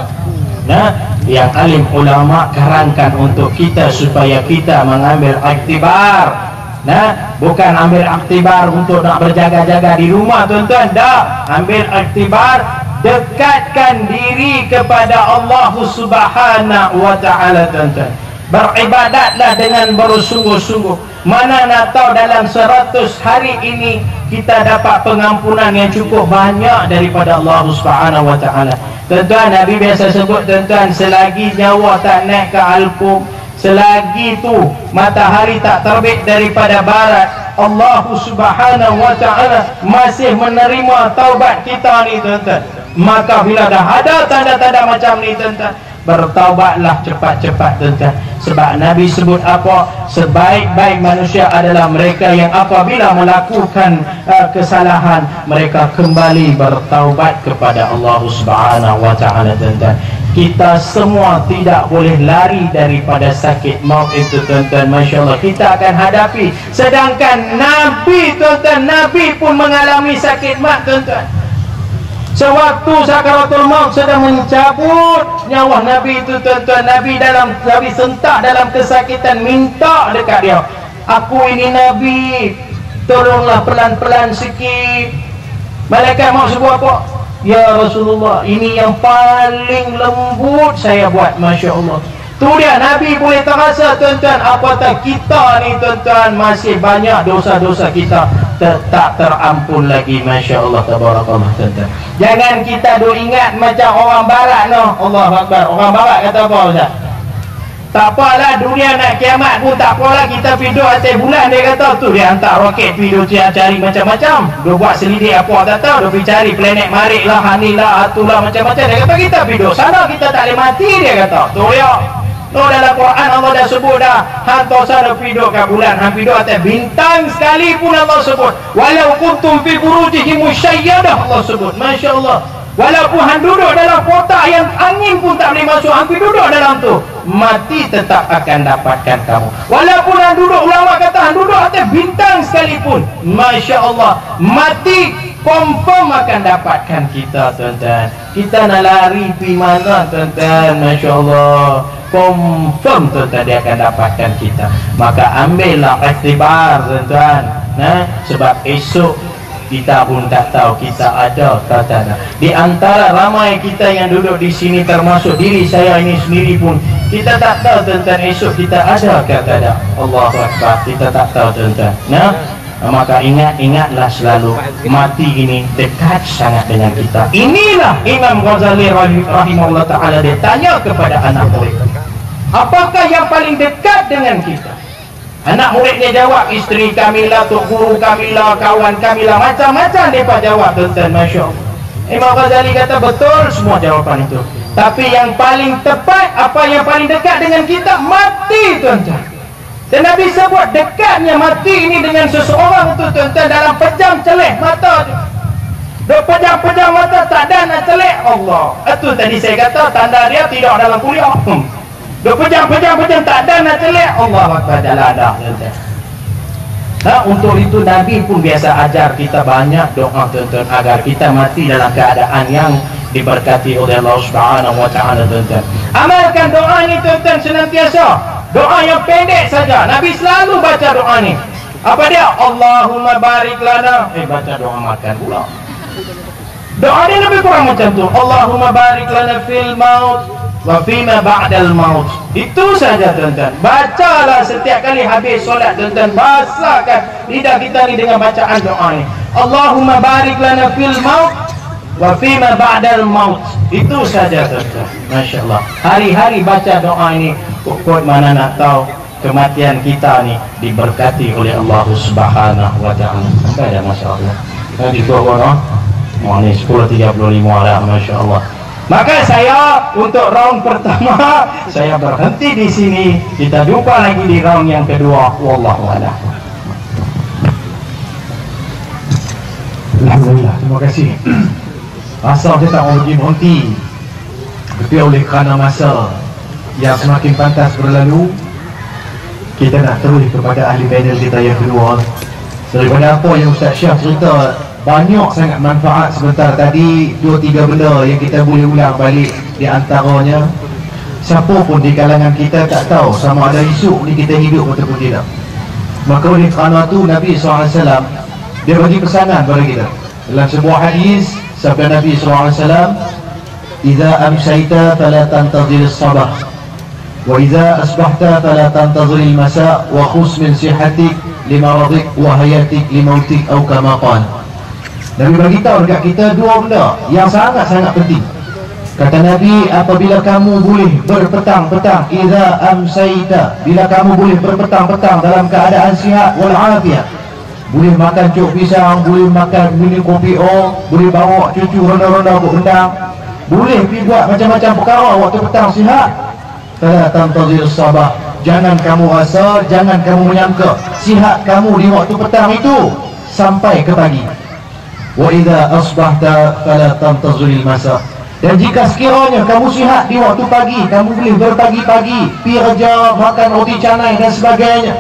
yang alim ulama karankan untuk kita supaya kita mengambil iktibar. Bukan ambil iktibar untuk nak berjaga-jaga di rumah tuan-tuan, dah. Ambil iktibar, dekatkan diri kepada Allah Subhanahu wa ta'ala tuan-tuan. Beribadatlah dengan bersungguh-sungguh. Mana nak tahu dalam 100 hari ini kita dapat pengampunan yang cukup banyak daripada Allah Subhanahu wa ta'ala. Tuan-tuan, Nabi biasa sebut tuan-tuan, selagi nyawa tak naik ke alpum, selagi tu matahari tak terbit daripada barat, Allah Subhanahu wa ta'ala masih menerima taubat kita ni tuan-tuan. Maka bila dah ada tanda-tanda macam ni tuan-tuan, bertaubatlah cepat-cepat tuan-tuan. Sebab Nabi sebut apa? Sebaik-baik manusia adalah mereka yang apabila melakukan kesalahan, mereka kembali bertaubat kepada Allah Subhanahu wa ta'ala tuan-tuan. Kita semua tidak boleh lari daripada sakit maut itu tuan-tuan. Masya Allah, kita akan hadapi. Sedangkan Nabi tuan-tuan, Nabi pun mengalami sakit maut tuan-tuan. Sewaktu sakaratul maut sedang mencabut nyawa Nabi itu tuan-tuan, Nabi sentak dalam kesakitan, minta dekat dia, aku ini Nabi, tolonglah pelan-pelan sikit. Malaikat maut sebut apa? Ya Rasulullah, ini yang paling lembut saya buat, Masya Allah. Tu dia Nabi boleh terasa tuan-tuan, apatah kita ni tuan-tuan masih banyak dosa-dosa kita tak terampun lagi, Masya Allah, tabarakallah tuan-tuan. Jangan kita duk ingat macam orang barat no. Allahu Akbar. Orang barat kata apa Ustaz? Tak apalah, dunia nak kiamat pun tak apalah, kita pergi duduk atas bulan, dia kata tu dia hantar roket pergi duduk cari macam-macam, dia buat selidik apa tak tahu, dia pergi cari planet Marik lah, Hani lah, atulah macam-macam. Dia kata kita pergi duduk sana, kita tak boleh mati, dia kata tu ya. No, dalam Quran Allah dah sebut dah, hantar sana pergi duduk kat bulan, pergi duduk atas bintang sekalipun Allah sebut, walau kuntum fi burujihim musyayyadah, Allah sebut, Masya Allah. Walaupun hang duduk dalam kotak yang angin pun tak boleh masuk, hang duduk dalam tu, mati tetap akan dapatkan kamu. Walaupun hang duduk, ulama kata hang duduk atas bintang sekalipun, Masya Allah, mati confirm akan dapatkan kita tuan-tuan. Kita nak lari pergi mana tuan-tuan, Masya Allah, confirm tuan-tuan dia akan dapatkan kita. Maka ambillah iktibar tuan-tuan, sebab esok kita pun tak tahu kita ada atau tak ada. Di antara ramai kita yang duduk di sini, termasuk diri saya ini sendiri pun, kita tak tahu tuan-tuan esok kita ada atau tak ada. Allahu Akbar, kita tak tahu tuan-tuan. Maka ingatlah selalu, mati ini dekat sangat dengan kita. Inilah Imam Ghazali rahimahullah ta'ala, dia tanya kepada anak murid, apakah yang paling dekat dengan kita? Anak muridnya jawab, isteri kami lah, tok guru kami lah, kawan kami lah, macam-macam mereka jawab tuan-tuan, Masya Allah. Imam Ghazali kata betul semua jawapan itu, Tapi yang paling tepat, apa yang paling dekat dengan kita, mati tuan-tuan. Dan Nabi sebut dekatnya mati ini dengan seseorang tu tuan-tuan dalam pejam celeh mata tu. Dok pejam-pejam mata tak ada nak celeh Allah. Itu tadi saya kata tanda dia tidak dalam kuliah. Dok pejam tak ada nak celeh Allah Akbar dalam ada tuan-tuan. Nah, untuk itu Nabi pun biasa ajar kita banyak doa tuan-tuan agar kita mati dalam keadaan yang diberkati oleh Allah Subhanahu wa taala tuan-tuan. Amalkan doa ni tuan-tuan senantiasa. Doa yang pendek saja. Nabi selalu baca doa ni. Apa dia? Allahumma barik lana. Baca doa makan pula. Doa dia lebih kurang macam tu. Allahumma barik lana fil maut wa fima ba'dal maut. Itu saja tuan-tuan. Bacalah setiap kali habis solat tuan-tuan. Basahkan lidah kita ni dengan bacaan doa ni. Allahumma barik lana fil maut wa fima ba'dal maut. Itu saja tuan-tuan. Masya-Allah. Hari-hari baca doa ini. Kok mana nak tahu kematian kita ni diberkati oleh Allah Subhanahu wa taala. Sampai dah masya-Allah. Nanti korang ni 10.35 lah masya-Allah. Maka saya untuk round pertama saya berhenti di sini. Kita jumpa lagi di round yang kedua. Wallahu a'lam. Alhamdulillah, terima kasih. Asal dia tak mau pergi berhenti, tapi oleh kerana masa yang semakin pantas berlalu, kita nak terus kepada ahli panel kita yang kedua. Daripada apa yang Ustaz Syah cerita, banyak sangat manfaat sebentar tadi. 2-3 benda yang kita boleh ulang balik. Di antaranya, siapa pun di kalangan kita tak tahu sama ada esok ni kita hidup ataupun tidak. Maka oleh kerana tu Nabi SAW dia bagi pesanan kepada kita dalam sebuah hadis. Sabda Nabi SAW, "Idza amsayta fala tantazir as-sabah wa idza asbahta fala tantazir al-masa wa khus min sihatik limaradik wa hayatik limautik," atau kama qala. Nabi bagi tahu dekat kita dua benda yang sangat-sangat penting. Kata Nabi, apabila kamu boleh berpetang-petang, idza amsayta, bila kamu boleh berpetang-petang dalam keadaan sihat wal afiat, boleh makan cuk pisang, boleh makan minum kopi boleh bawa cucu ronda-ronda ke gendang, boleh pergi buat macam-macam perkara waktu petang sihat. Fala tantazir sabah, jangan kamu rasa, jangan kamu menyangka sihat kamu di waktu petang itu sampai ke pagi. Wa idza asbahta fala tantazir masa, dan jika sekiranya kamu sihat di waktu pagi, kamu boleh berpagi-pagi, pergi kerja, makan roti canai dan sebagainya,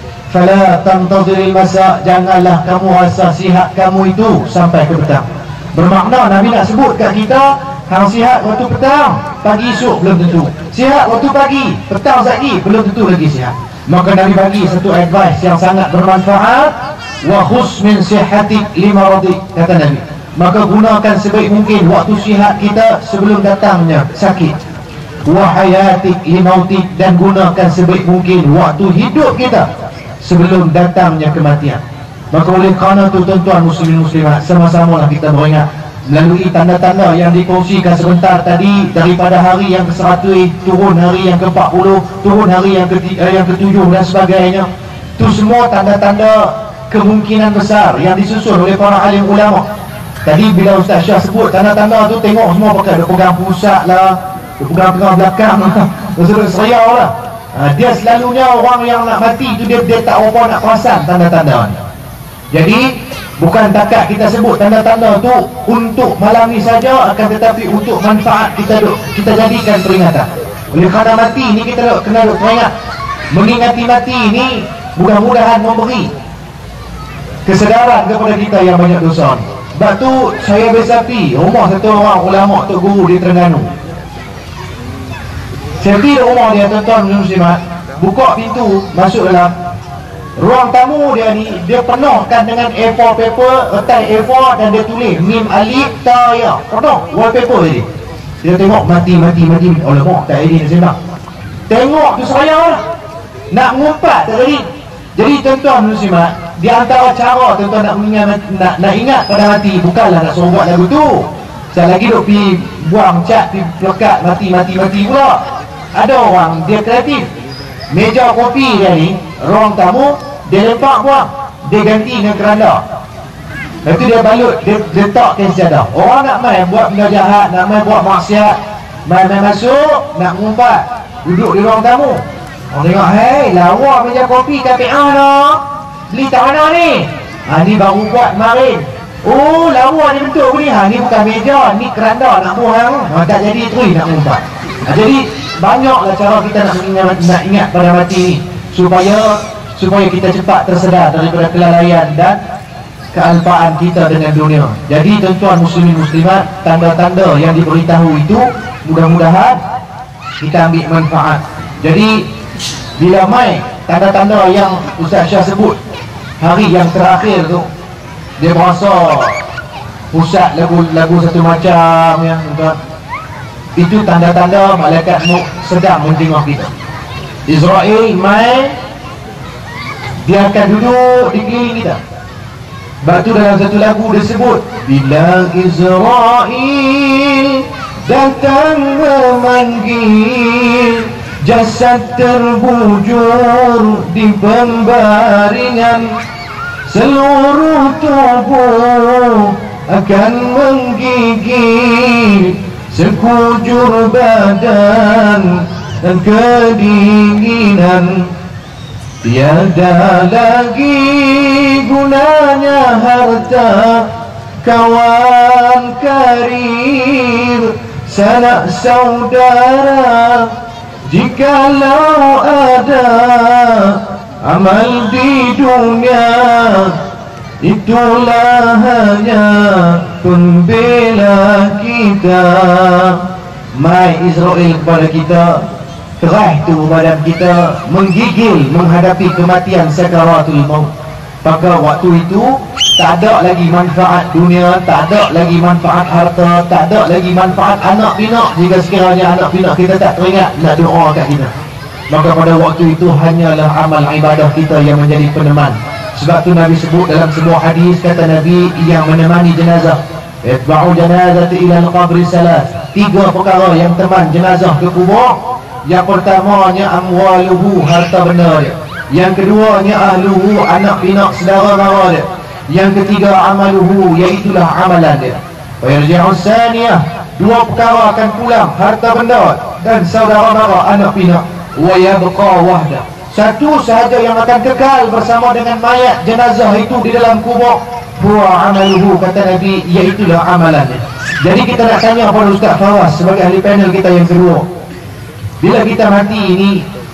fala tantaziril masa, janganlah kamu rasa sihat kamu itu sampai ke petang. Bermakna Nabi nak sebut kat kita, hang sihat waktu petang, pagi esok belum tentu. Sihat waktu pagi, petang lagi belum tentu lagi sihat. Maka Nabi bagi satu advice yang sangat bermanfaat, wa khus min sihatik limaradik, kata Nabi. Maka gunakan sebaik mungkin waktu sihat kita sebelum datangnya sakit. Wa hayatik limautik, dan gunakan sebaik mungkin waktu hidup kita sebelum datangnya kematian. Maka oleh kerana itu tuan-tuan muslimin muslimat, sama-samalah kita beringat melalui tanda-tanda yang dikongsikan sebentar tadi, daripada hari yang ke-100 turun hari yang ke-40, turun hari yang ke-7 dan sebagainya. Itu semua tanda-tanda kemungkinan besar yang disusun oleh para alim ulama. Tadi bila Ustaz Syah sebut tanda-tanda tu, tengok semua pakai dia pegang pusat lah, dia pegang belakang lah, dia seriau lah. Dia selalunya orang yang nak mati tu dia tak apa nak perasan tanda-tanda ni. Jadi bukan takat kita sebut tanda-tanda tu untuk malam ni saja, akan tetapi untuk manfaat kita jadikan peringatan. Oleh kerana mati ni kita kena teringat, mengingati mati ni mudah-mudahan memberi kesedaran kepada kita yang banyak dosa ni. Sebab tu saya biasa pergi rumah satu orang ulama Tok Guru di Terengganu. Saya pergi di rumah dia, tuan-tuan muslimat, buka pintu masuk dalam ruang tamu dia ni, dia penuhkan dengan A4 paper, retai A4, dan dia tulis mim alif ta ya, penuh wallpaper dia. Dia tengok mati. Alamak, tak ada nak sembang. Tengok tu saya lah, nak ngumpat tak jadi. Jadi tuan-tuan muslimat, di antara cara tuan-tuan nak ingat pada mati, bukanlah nak suruh buat lagu tu. Sekali lagi duk pergi buang cat, pergi pelekat mati pula. Ada orang dia kreatif, meja kopi dia ni, ruang tamu, dia lepak buang, dia ganti dengan keranda. Lepas tu dia balut, dia letakkan sejadah. Orang nak main buat benda jahat, nak main buat maksiat, Mai masuk nak mengumpat, duduk di ruang tamu. Orang tengok, hei, lawa meja kopi KPA dah. Beli tak mana ni? Ni baru buat kemarin. Oh, lawa ni bentuk ni. Ni bukan meja, ni keranda nak buang. Tak jadi terus nak mengumpat. Jadi banyaklah cara kita nak ingat pada mati ni, supaya kita cepat tersedar daripada kelalaian dan kealpaan kita dengan dunia. Jadi tuan-tuan muslimin muslimat, tanda-tanda yang diberitahu itu mudah-mudahan kita ambil manfaat. Jadi bila mai tanda-tanda yang Ustaz Syah sebut hari yang terakhir tu, dia berasa pusat lagu satu macam yang tuan, itu tanda-tanda malaikat maut sedang menjenguk kita. Israel mai, dia akan duduk di keliling kita. Sebab tu dalam satu lagu dia sebut, bila Israel datang memanggil, jasad terbujur di pembaringan, seluruh tubuh akan menggigil, sekujur badan dan kedinginan. Tiada lagi gunanya harta, kawan karir, sanak saudara, jikalau ada amal di dunia, itulah hanya pembela kita. Mai Israel kepada kita, kerah tu badan kita menggigil menghadapi kematian sakaratul maut. Maka waktu itu tak ada lagi manfaat dunia, tak ada lagi manfaat harta, tak ada lagi manfaat anak pinak. Jika sekiranya anak pinak kita tak teringat nak doa kat kita, maka pada waktu itu hanyalah amal ibadah kita yang menjadi peneman. Sebab tu Nabi sebut dalam sebuah hadis, kata Nabi, yang menemani jenazah, itba'u janazati ila al-qabri salas, 3 perkara yang teman jenazah ke kubur. Yang pertamanya amwaluhu, harta benda dia. Yang keduanya ahluhu, anak pinak saudara mara dia. Yang ketiga amaluhu, iaitulah amalan dia. Wa yarji'u saniyah, 2 perkara akan pulang, harta benda dan saudara mara anak pinak. Wa yabqa wahda, satu sahaja yang akan kekal bersama dengan mayat jenazah itu di dalam kubur. Huwa amaluhu, kata Nabi, iaitulah amalan dia. Jadi kita nak tanya pada Ustaz Fawaz sebagai ahli panel kita yang kedua, bila kita mati ini,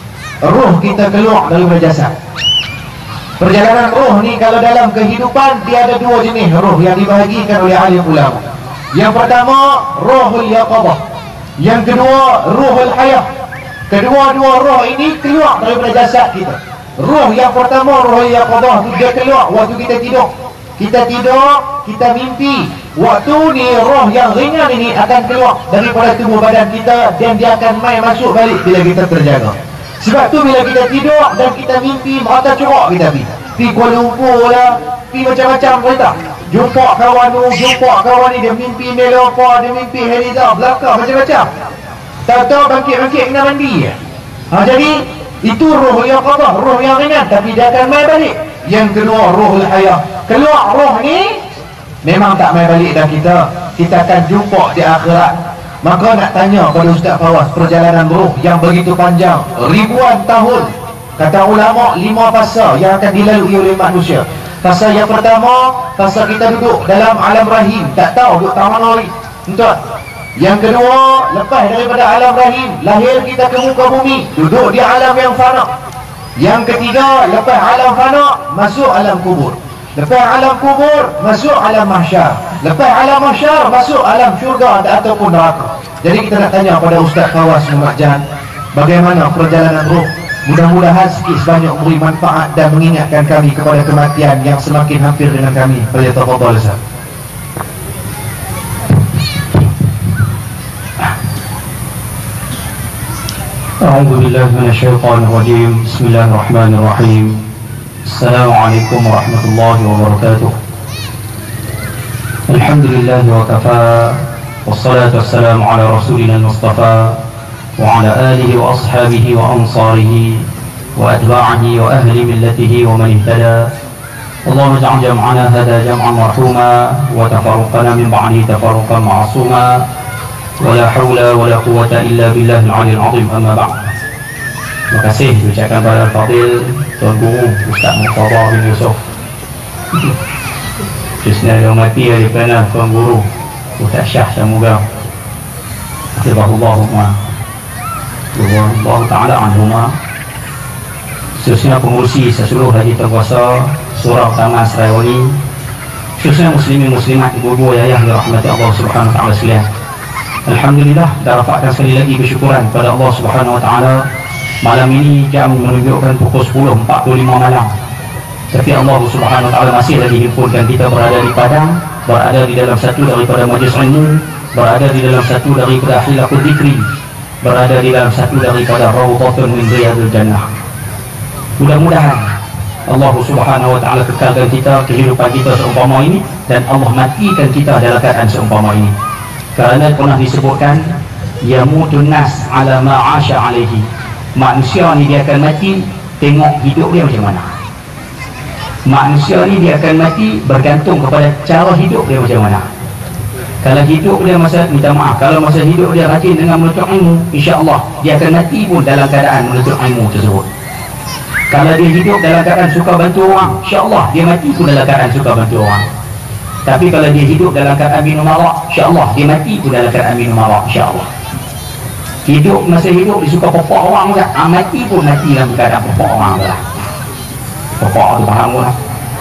roh kita keluar daripada jasad. Perjalanan roh ni kalau dalam kehidupan, dia ada 2 jenis roh yang dibahagikan oleh alim ulama. Yang pertama, rohul yaqadah. Yang kedua, rohul hayah. Kedua-dua roh ini keluar daripada jasad kita. Roh yang pertama, rohul yaqadah, tu dia keluar waktu kita tidur. Kita tidur, kita mimpi. Waktu ni roh yang ringan ini akan keluar daripada tubuh badan kita, dan dia akan mai masuk balik bila kita terjaga. Sebab tu bila kita tidur dan kita mimpi, mata corak kita pergi Kuala Lumpur lah, pergi macam-macam kereta, jumpa kawan tu, jumpa kawan ni, dia mimpi Melopa, dia mimpi Heriza, belakang macam-macam. Tahu-tahu bangkit-bangkit kena mandi. Jadi itu roh yang qadha, roh yang ringan, tapi dia akan mai balik. Yang kedua, rohul hayah. Keluar roh ni memang tak mai balik dah kita akan jumpa di akhirat. Maka nak tanya pada Ustaz Fawaz, perjalanan roh yang begitu panjang, ribuan tahun, kata ulama 5 fasa yang akan dilalui oleh manusia. Fasa yang pertama, fasa kita duduk dalam alam rahim, tak tahu duduk tak mana lagi, entah. Yang kedua, lepas daripada alam rahim, lahir kita ke muka bumi, duduk di alam yang fana. Yang ketiga, lepas alam fana, masuk alam kubur. Lepas alam kubur, masuk alam mahsyar. Lepas alam mahsyar, masuk alam syurga ataupun neraka. Jadi kita nak tanya pada Ustaz Fawaz Muhammad Jahan, bagaimana perjalanan roh? Mudah-mudahan sikit sebanyak memberi manfaat dan mengingatkan kami kepada kematian yang semakin hampir dengan kami. Falyatafadhal Ustaz. A'udzu billahi minasyaitonir rajim. Bismillahirrahmanirrahim. Assalamualaikum warahmatullahi wabarakatuh. Alhamdulillah wa kafa, wassalatu wassalamu ala rasulina al-mustafa wa ala alihi wa ashabihi wa ansarihi wa atba'ihi wa ahli millatihi wa man ihtada. Allahumma ij'al jam'ana hadha jam'an marhuma wa tafarruqana min ba'dihi tafarruqan ma'suma. ولا حول ولا قوة إلا بالله العلي العظيم. أما بعد. Terima kasih ucapkan kepada Fadil Tuan Guru Ustaz Muqtada bin Yusof. Khususnya yang mati daripada Tuan Guru Ustaz Syah Samuga Hafizahullah Ta'ala anhuma, khususnya pengurusi seluruh Haji Terkuasa Surau Taman Seraiwani, khususnya muslimin muslimat, ibu-ibu ayah yang dirahmati Allah Subhanahu wa taala sekalian. Alhamdulillah, kita rafakkan sekali lagi bersyukuran kepada Allah Subhanahu wa taala. Malam ini jam menunjukkan pukul 10.45 malam, tapi Allah Subhanahu wa taala masih lagi himpunkan kita berada di Padang, berada di dalam satu daripada majlis ilmu, berada di dalam satu daripada hilaqul dzikri, berada di dalam satu daripada raudhatun min riyadil jannah. Mudah-mudahan Allah Subhanahu wa taala kekalkan kita, kehidupan kita seumpama ini, dan Allah matikan kita dalam keadaan seumpama ini. Kerana pernah disebutkan yamutun nas ala ma 'asha alaihi. Manusia ni dia akan mati tengok hidup dia macam mana. Manusia ni dia akan mati bergantung kepada cara hidup dia macam mana. Kalau hidup dia kalau masa hidup dia rajin dengan menuntut ilmu, insya-Allah dia akan mati pun dalam keadaan menuntut ilmu tersebut. Kalau dia hidup dalam keadaan suka bantu orang, insya-Allah dia mati pun dalam keadaan suka bantu orang. Tapi kalau dia hidup dalam keadaan minum arak, insya-Allah dia mati pun dalam keadaan minum arak, insya-Allah. Hidup masa hidup dia suka pokok orang juga, mati pun mati dalam keadaan pokok orang lah. Pokok tu faham pun lah.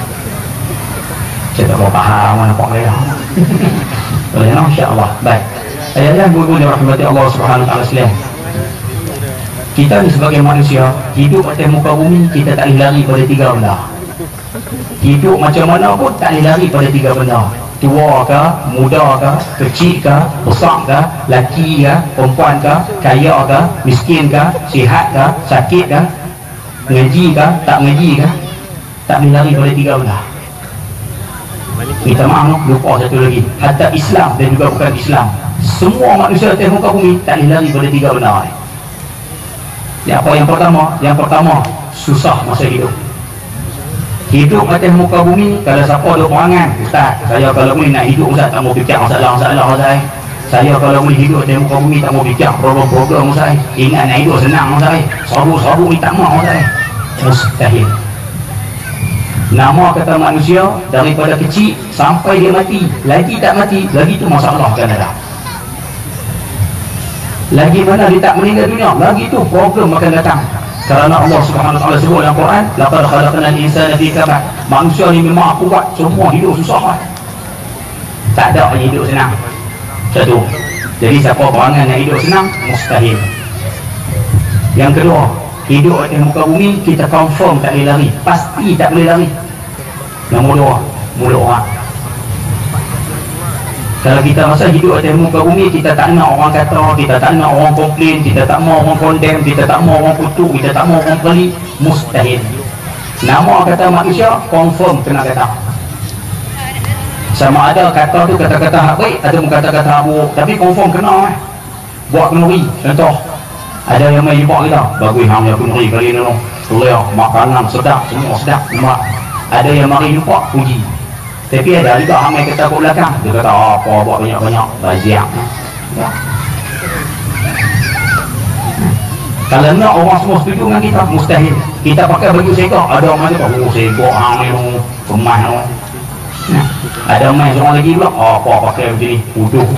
Saya tak faham mana pokok dia. Boleh lah, insya-Allah. Baik. Ayah-ayah guru dirahmati Allah Subhanahu wa taala sekalian. Kita ni sebagai manusia, hidup atas muka bumi, kita tak boleh lari pada tiga benda. Hidup macam mana pun tak boleh lari pada tiga benda. Tua ke, muda ke, kecil ke, besar ke, laki ke, perempuan ke, kaya ke, miskin ke, sihat ke, sakit ke, ngaji ke, tak ngaji ke, tak boleh lari pada tiga benda. Minta maaf, lupa satu lagi. Hatta Islam dan juga bukan Islam, semua manusia atas muka bumi tak boleh lari pada tiga benda. Apa yang pertama? Yang pertama, susah masa hidup. Hidup atas muka bumi, kalau siapa duk perangan, Ustaz, saya kalau boleh nak hidup Ustaz, tak mau fikir masalah-masalah Ustaz. Saya kalau boleh hidup atas muka bumi, tak mau fikir program-program Ustaz. Ingat nak hidup senang Ustaz. Sabu-sabu ni tak mau Ustaz. Mustahil. Nama kata manusia, daripada kecil sampai dia mati, lagi tak mati, lagi tu masalah kan ada. Lagi mana dia tak meninggal dunia, lagi tu problem akan datang. Kerana Allah Subhanahu wa taala sebut dalam Quran, laqad khalaqnal insana fi kabad. Manusia ni memang aku buat semua hidup susah. Tak ada yang hidup senang. Satu. Jadi siapa berangan nak hidup senang, mustahil. Yang kedua, hidup atas muka bumi kita confirm tak boleh lari, pasti tak boleh lari. Nombor dua, mulut orang. Kalau kita masa hidup atas muka bumi, kita tak nak orang kata, kita tak nak orang komplain, kita tak mau orang condemn, kita tak mau orang kutuk, kita tak mau orang pelik, mustahil. Nama kata manusia confirm kena kata. Sama ada kata tu kata-kata hak baik atau kata-kata hak buruk, tapi confirm kena buat kenduri. Contoh, ada yang main buat kita, bagus hang yang kenduri kali ni noh. Tulah makanan sedap, semua sedap. Ada yang mari jumpa puji. Tapi ada juga hang yang kata kat belakang, dia kata apa buat banyak-banyak baziak. Ya. Kalau nak orang semua setuju dengan kita, mustahil. Kita pakai baju segak, ada orang kata oh segak hang ni kemas noh. Ada main seorang lagi pula, apa pakai macam ni, bodoh.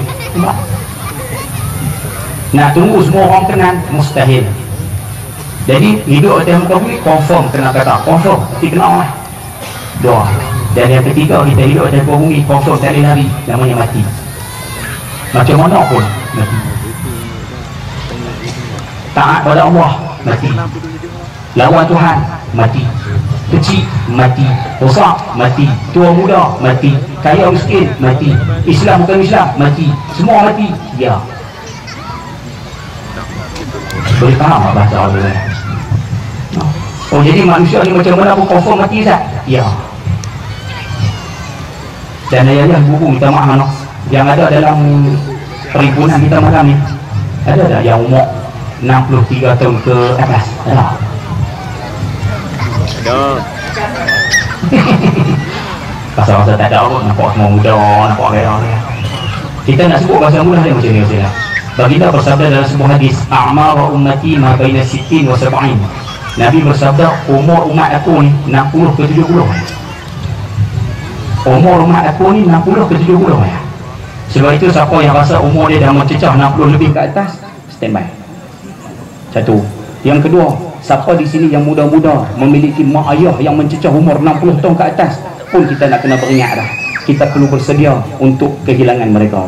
Nak tunggu semua orang kenal, mustahil. Jadi hidup atas muka bumi confirm kena kata, confirm mesti kenal lah. Doa. Dan yang ketiga, kita hidup atas muka bumi confirm tak boleh lari, namanya mati. Macam mana pun mati. Taat pada Allah, mati. Lawan Tuhan, mati. Kecil, mati. Besar, mati. Tua muda, mati. Kaya miskin, mati. Islam bukan Islam, mati. Semua mati, ya. Boleh faham tak bahasa Arab ni? Oh, jadi manusia ni macam mana pun confirm mati Ustaz? Ya. Dan ayah-ayah buku minta maaf no? Yang ada dalam perhimpunan kita malam ni, ada tak yang umur 63 tahun ke atas? Ada. Pasal-pasal tak ada pun, nampak semua muda, nampak kaya. Kita nak sebut bahasa mudah dia macam ni Ustaz. Baginda bersabda dalam sebuah hadis, a'mar ummati ma baina 60 wa 70. Nabi bersabda, umur umat aku ni 60 ke 70. Umur umat aku ni 60 ke 70 ya. Sebab itu siapa yang rasa umur dia dah mencecah 60 lebih ke atas, standby. Satu. Yang kedua, siapa di sini yang muda-muda memiliki mak ayah yang mencecah umur 60 tahun ke atas, pun kita nak kena beringat dah. Kita perlu bersedia untuk kehilangan mereka.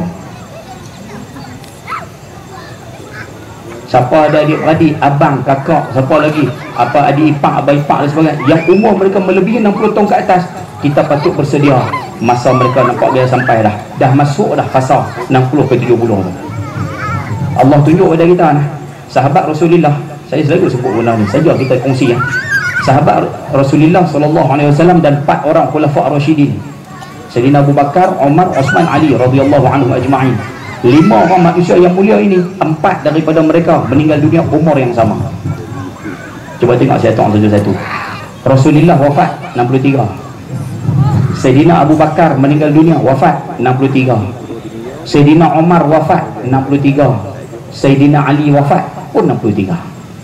Siapa ada adik-beradik, abang, kakak, siapa lagi, apa adik ipar, abang ipar dan sebagainya, yang umur mereka melebihi 60 tahun ke atas, kita patut bersedia. Masa mereka nampak dia sampai dah masuk dah fasa 60 ke 70 tu. Allah tunjuk kepada kita nah. Sahabat Rasulullah, saya selalu sebut benda ni, saja kita kongsi ya. Sahabat Rasulullah SAW dan 4 orang khulafa' Rasyidin, Sayyidina Abu Bakar, Umar, Osman, Ali radhiyallahu anhum ajma'in. 5 orang manusia yang mulia ini, 4 daripada mereka meninggal dunia umur yang sama. Cuba tengok saya tuang satu-satu. Rasulullah wafat 63. Sayyidina Abu Bakar meninggal dunia wafat 63. Sayyidina Umar wafat 63. Sayyidina Ali wafat pun 63.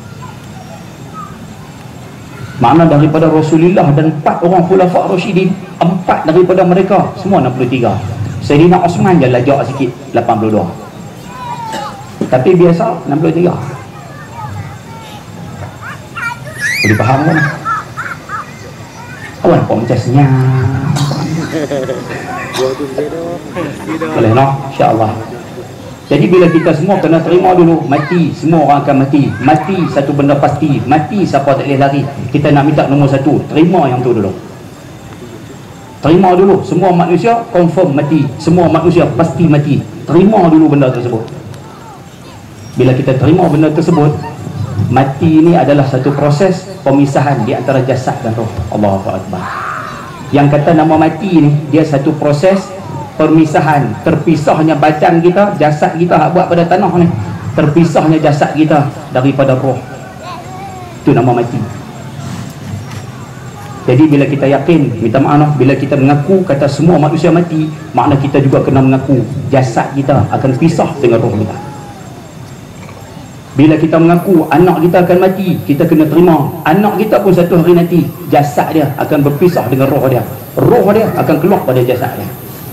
Makna daripada Rasulullah dan 4 orang khulafa' Rasyidin, 4 daripada mereka semua 63. Sayyidina Osman je lajak sikit 82. Tapi biasa 63. Boleh faham kan? Awak nampak macam senyap. Boleh no? InsyaAllah. Jadi bila kita semua kena terima dulu, mati, semua orang akan mati. Mati satu benda pasti. Mati siapa tak boleh lari. Kita nak minta nombor 1, terima yang tu dulu. Terima dulu, semua manusia confirm mati, semua manusia pasti mati. Terima dulu benda tersebut. Bila kita terima benda tersebut, mati ini adalah satu proses pemisahan di antara jasad dan roh. Allahu Akbar. Yang kata nama mati ni, dia satu proses permisahan, terpisahnya badan kita, jasad kita hak buat pada tanah ni, terpisahnya jasad kita daripada roh. Itu nama mati. Jadi bila kita yakin, minta maaf, bila kita mengaku kata semua manusia mati, makna kita juga kena mengaku jasad kita akan pisah dengan roh kita. Bila kita mengaku anak kita akan mati, kita kena terima anak kita pun satu hari nanti jasad dia akan berpisah dengan roh dia. Roh dia akan keluar pada jasad dia.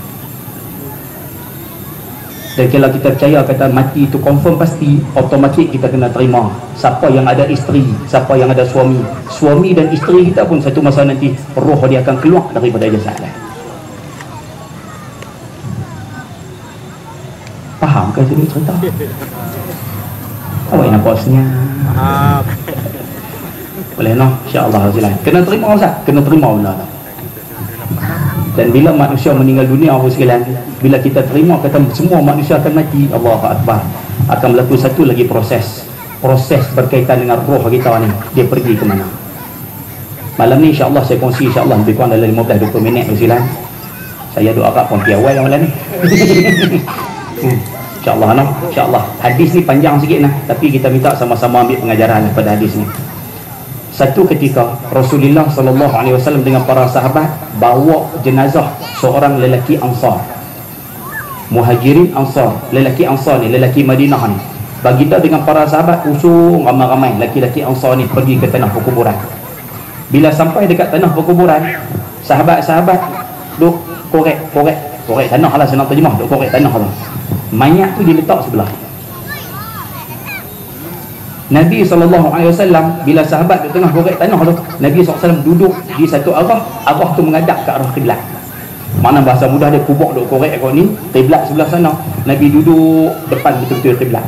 Dan kalau kita percaya kata mati itu confirm pasti, automatik kita kena terima. Siapa yang ada isteri, siapa yang ada suami, suami dan isteri kita pun satu masa nanti roh dia akan keluar daripada jasad dia. Faham ke sini cerita? Awak nampak senyap. Boleh no? InsyaAllah. Kena terima Ustaz, kena terima benda tu. Dan bila manusia meninggal dunia sekalian, bila kita terima kata semua manusia akan mati, Allahu Akbar, akan berlaku satu lagi proses berkaitan dengan roh kita ni, dia pergi ke mana. Malam ni insyaAllah saya kongsi, insyaAllah lebih kurang dalam 15-20 minit sekalian. Saya doa kat pun piawai yang malam ni. InsyaAllah no? InsyaAllah. Hadis ni panjang sikit nah, tapi kita minta sama-sama ambil pengajaran pada hadis ni. Satu ketika Rasulullah SAW dengan para sahabat bawa jenazah seorang lelaki Ansar, Muhajirin Ansar. Lelaki Ansar ni, lelaki Madinah ni, baginda dengan para sahabat usung ramai-ramai lelaki-lelaki Ansar ni pergi ke tanah perkuburan. Bila sampai dekat tanah perkuburan, sahabat-sahabat duk korek tanah lah, senang terjemah, duk korek tanah tu. Mayat tu diletak sebelah. Nabi SAW bila sahabat di tengah korek tanah tu, Nabi SAW duduk di satu arah tu menghadap ke arah kiblat. Mana bahasa mudah dia, kubur duk korek kau ni, kiblat sebelah sana, Nabi duduk depan betul-betul kiblat.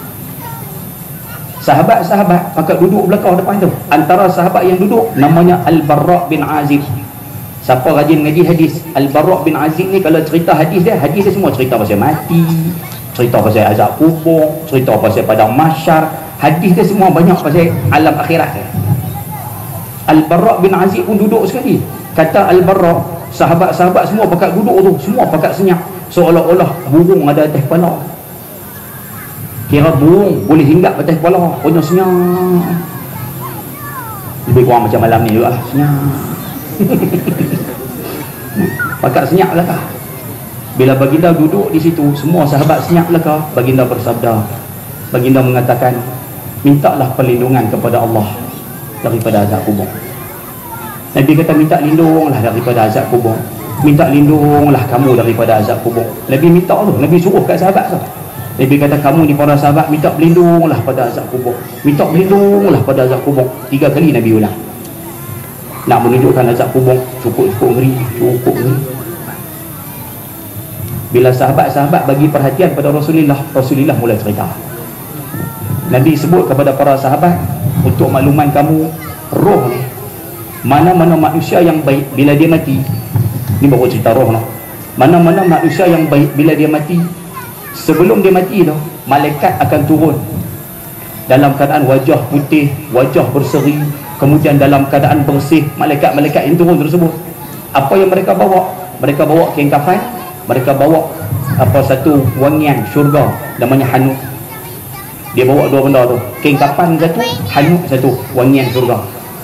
Sahabat-sahabat pakat duduk belakang depan tu. Antara sahabat yang duduk namanya Al-Barra' bin Azib. Siapa rajin ngaji hadis, Al-Barra' bin Azib ni kalau cerita hadis dia semua cerita pasal mati, cerita pasal azab kubur, cerita pasal padang mahsyar. Hadis dia semua banyak pasal alam akhirat dia. Al-Barra' bin Azib pun duduk sekali. Kata Al-Barra', sahabat-sahabat semua pakat duduk tu, semua pakat senyap, seolah-olah burung ada atas kepala. Kira burung boleh hinggap atas kepala, punya senyap. Lebih kurang macam malam ni juga lah, senyap. Pakat senyap lah kah? Bila baginda duduk di situ, semua sahabat senyap leka. Baginda bersabda, baginda mengatakan, mintalah perlindungan kepada Allah daripada azab kubur. Nabi kata, minta lindunglah daripada azab kubur. Minta lindunglah kamu daripada azab kubur. Nabi minta tu, Nabi suruh kat sahabat tu. Nabi kata, kamu ni para sahabat, minta berlindunglah pada azab kubur. Minta berlindunglah pada azab kubur. 3 kali Nabi ulang. Nak menunjukkan azab kubur cukup ngeri, cukup ngeri. Bila sahabat-sahabat bagi perhatian pada Rasulullah, Rasulullah mula cerita. Nabi sebut kepada para sahabat, untuk makluman kamu, roh ni, mana-mana manusia yang baik bila dia mati, ni baru cerita roh lah. Mana-mana manusia yang baik bila dia mati, sebelum dia mati tu, malaikat akan turun dalam keadaan wajah putih, wajah berseri, kemudian dalam keadaan bersih. Malaikat-malaikat yang turun tersebut, apa yang mereka bawa? Mereka bawa kain kafan, mereka bawa satu wangian syurga namanya hanut. Dia bawa 2 benda tu, kain kafan satu, hanut satu, wangian syurga.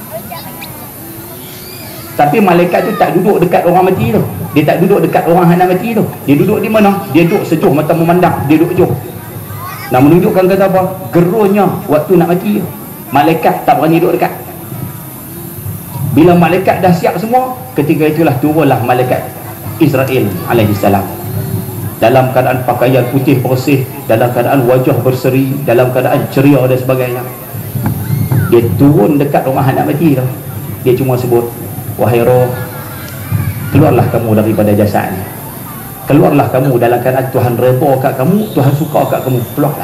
Tapi malaikat tu tak duduk dekat orang mati tu. Dia tak duduk dekat orang yang nak mati tu. Dia duduk di mana? Dia duduk sejuh mata memandang. Dia duduk jauh. Nak menunjukkan kata apa? Gerunya waktu nak mati tu. Malaikat tak berani duduk dekat. Bila malaikat dah siap semua, ketika itulah turunlah malaikat Israel alaihissalam. Dalam keadaan pakaian putih bersih, dalam keadaan wajah berseri, dalam keadaan ceria dan sebagainya. Dia turun dekat rumah anak mati tu. Dia cuma sebut, wahai roh, keluarlah kamu daripada jasad ni. Keluarlah kamu dalam keadaan Tuhan redha kat kamu, Tuhan suka kat kamu. Keluarlah.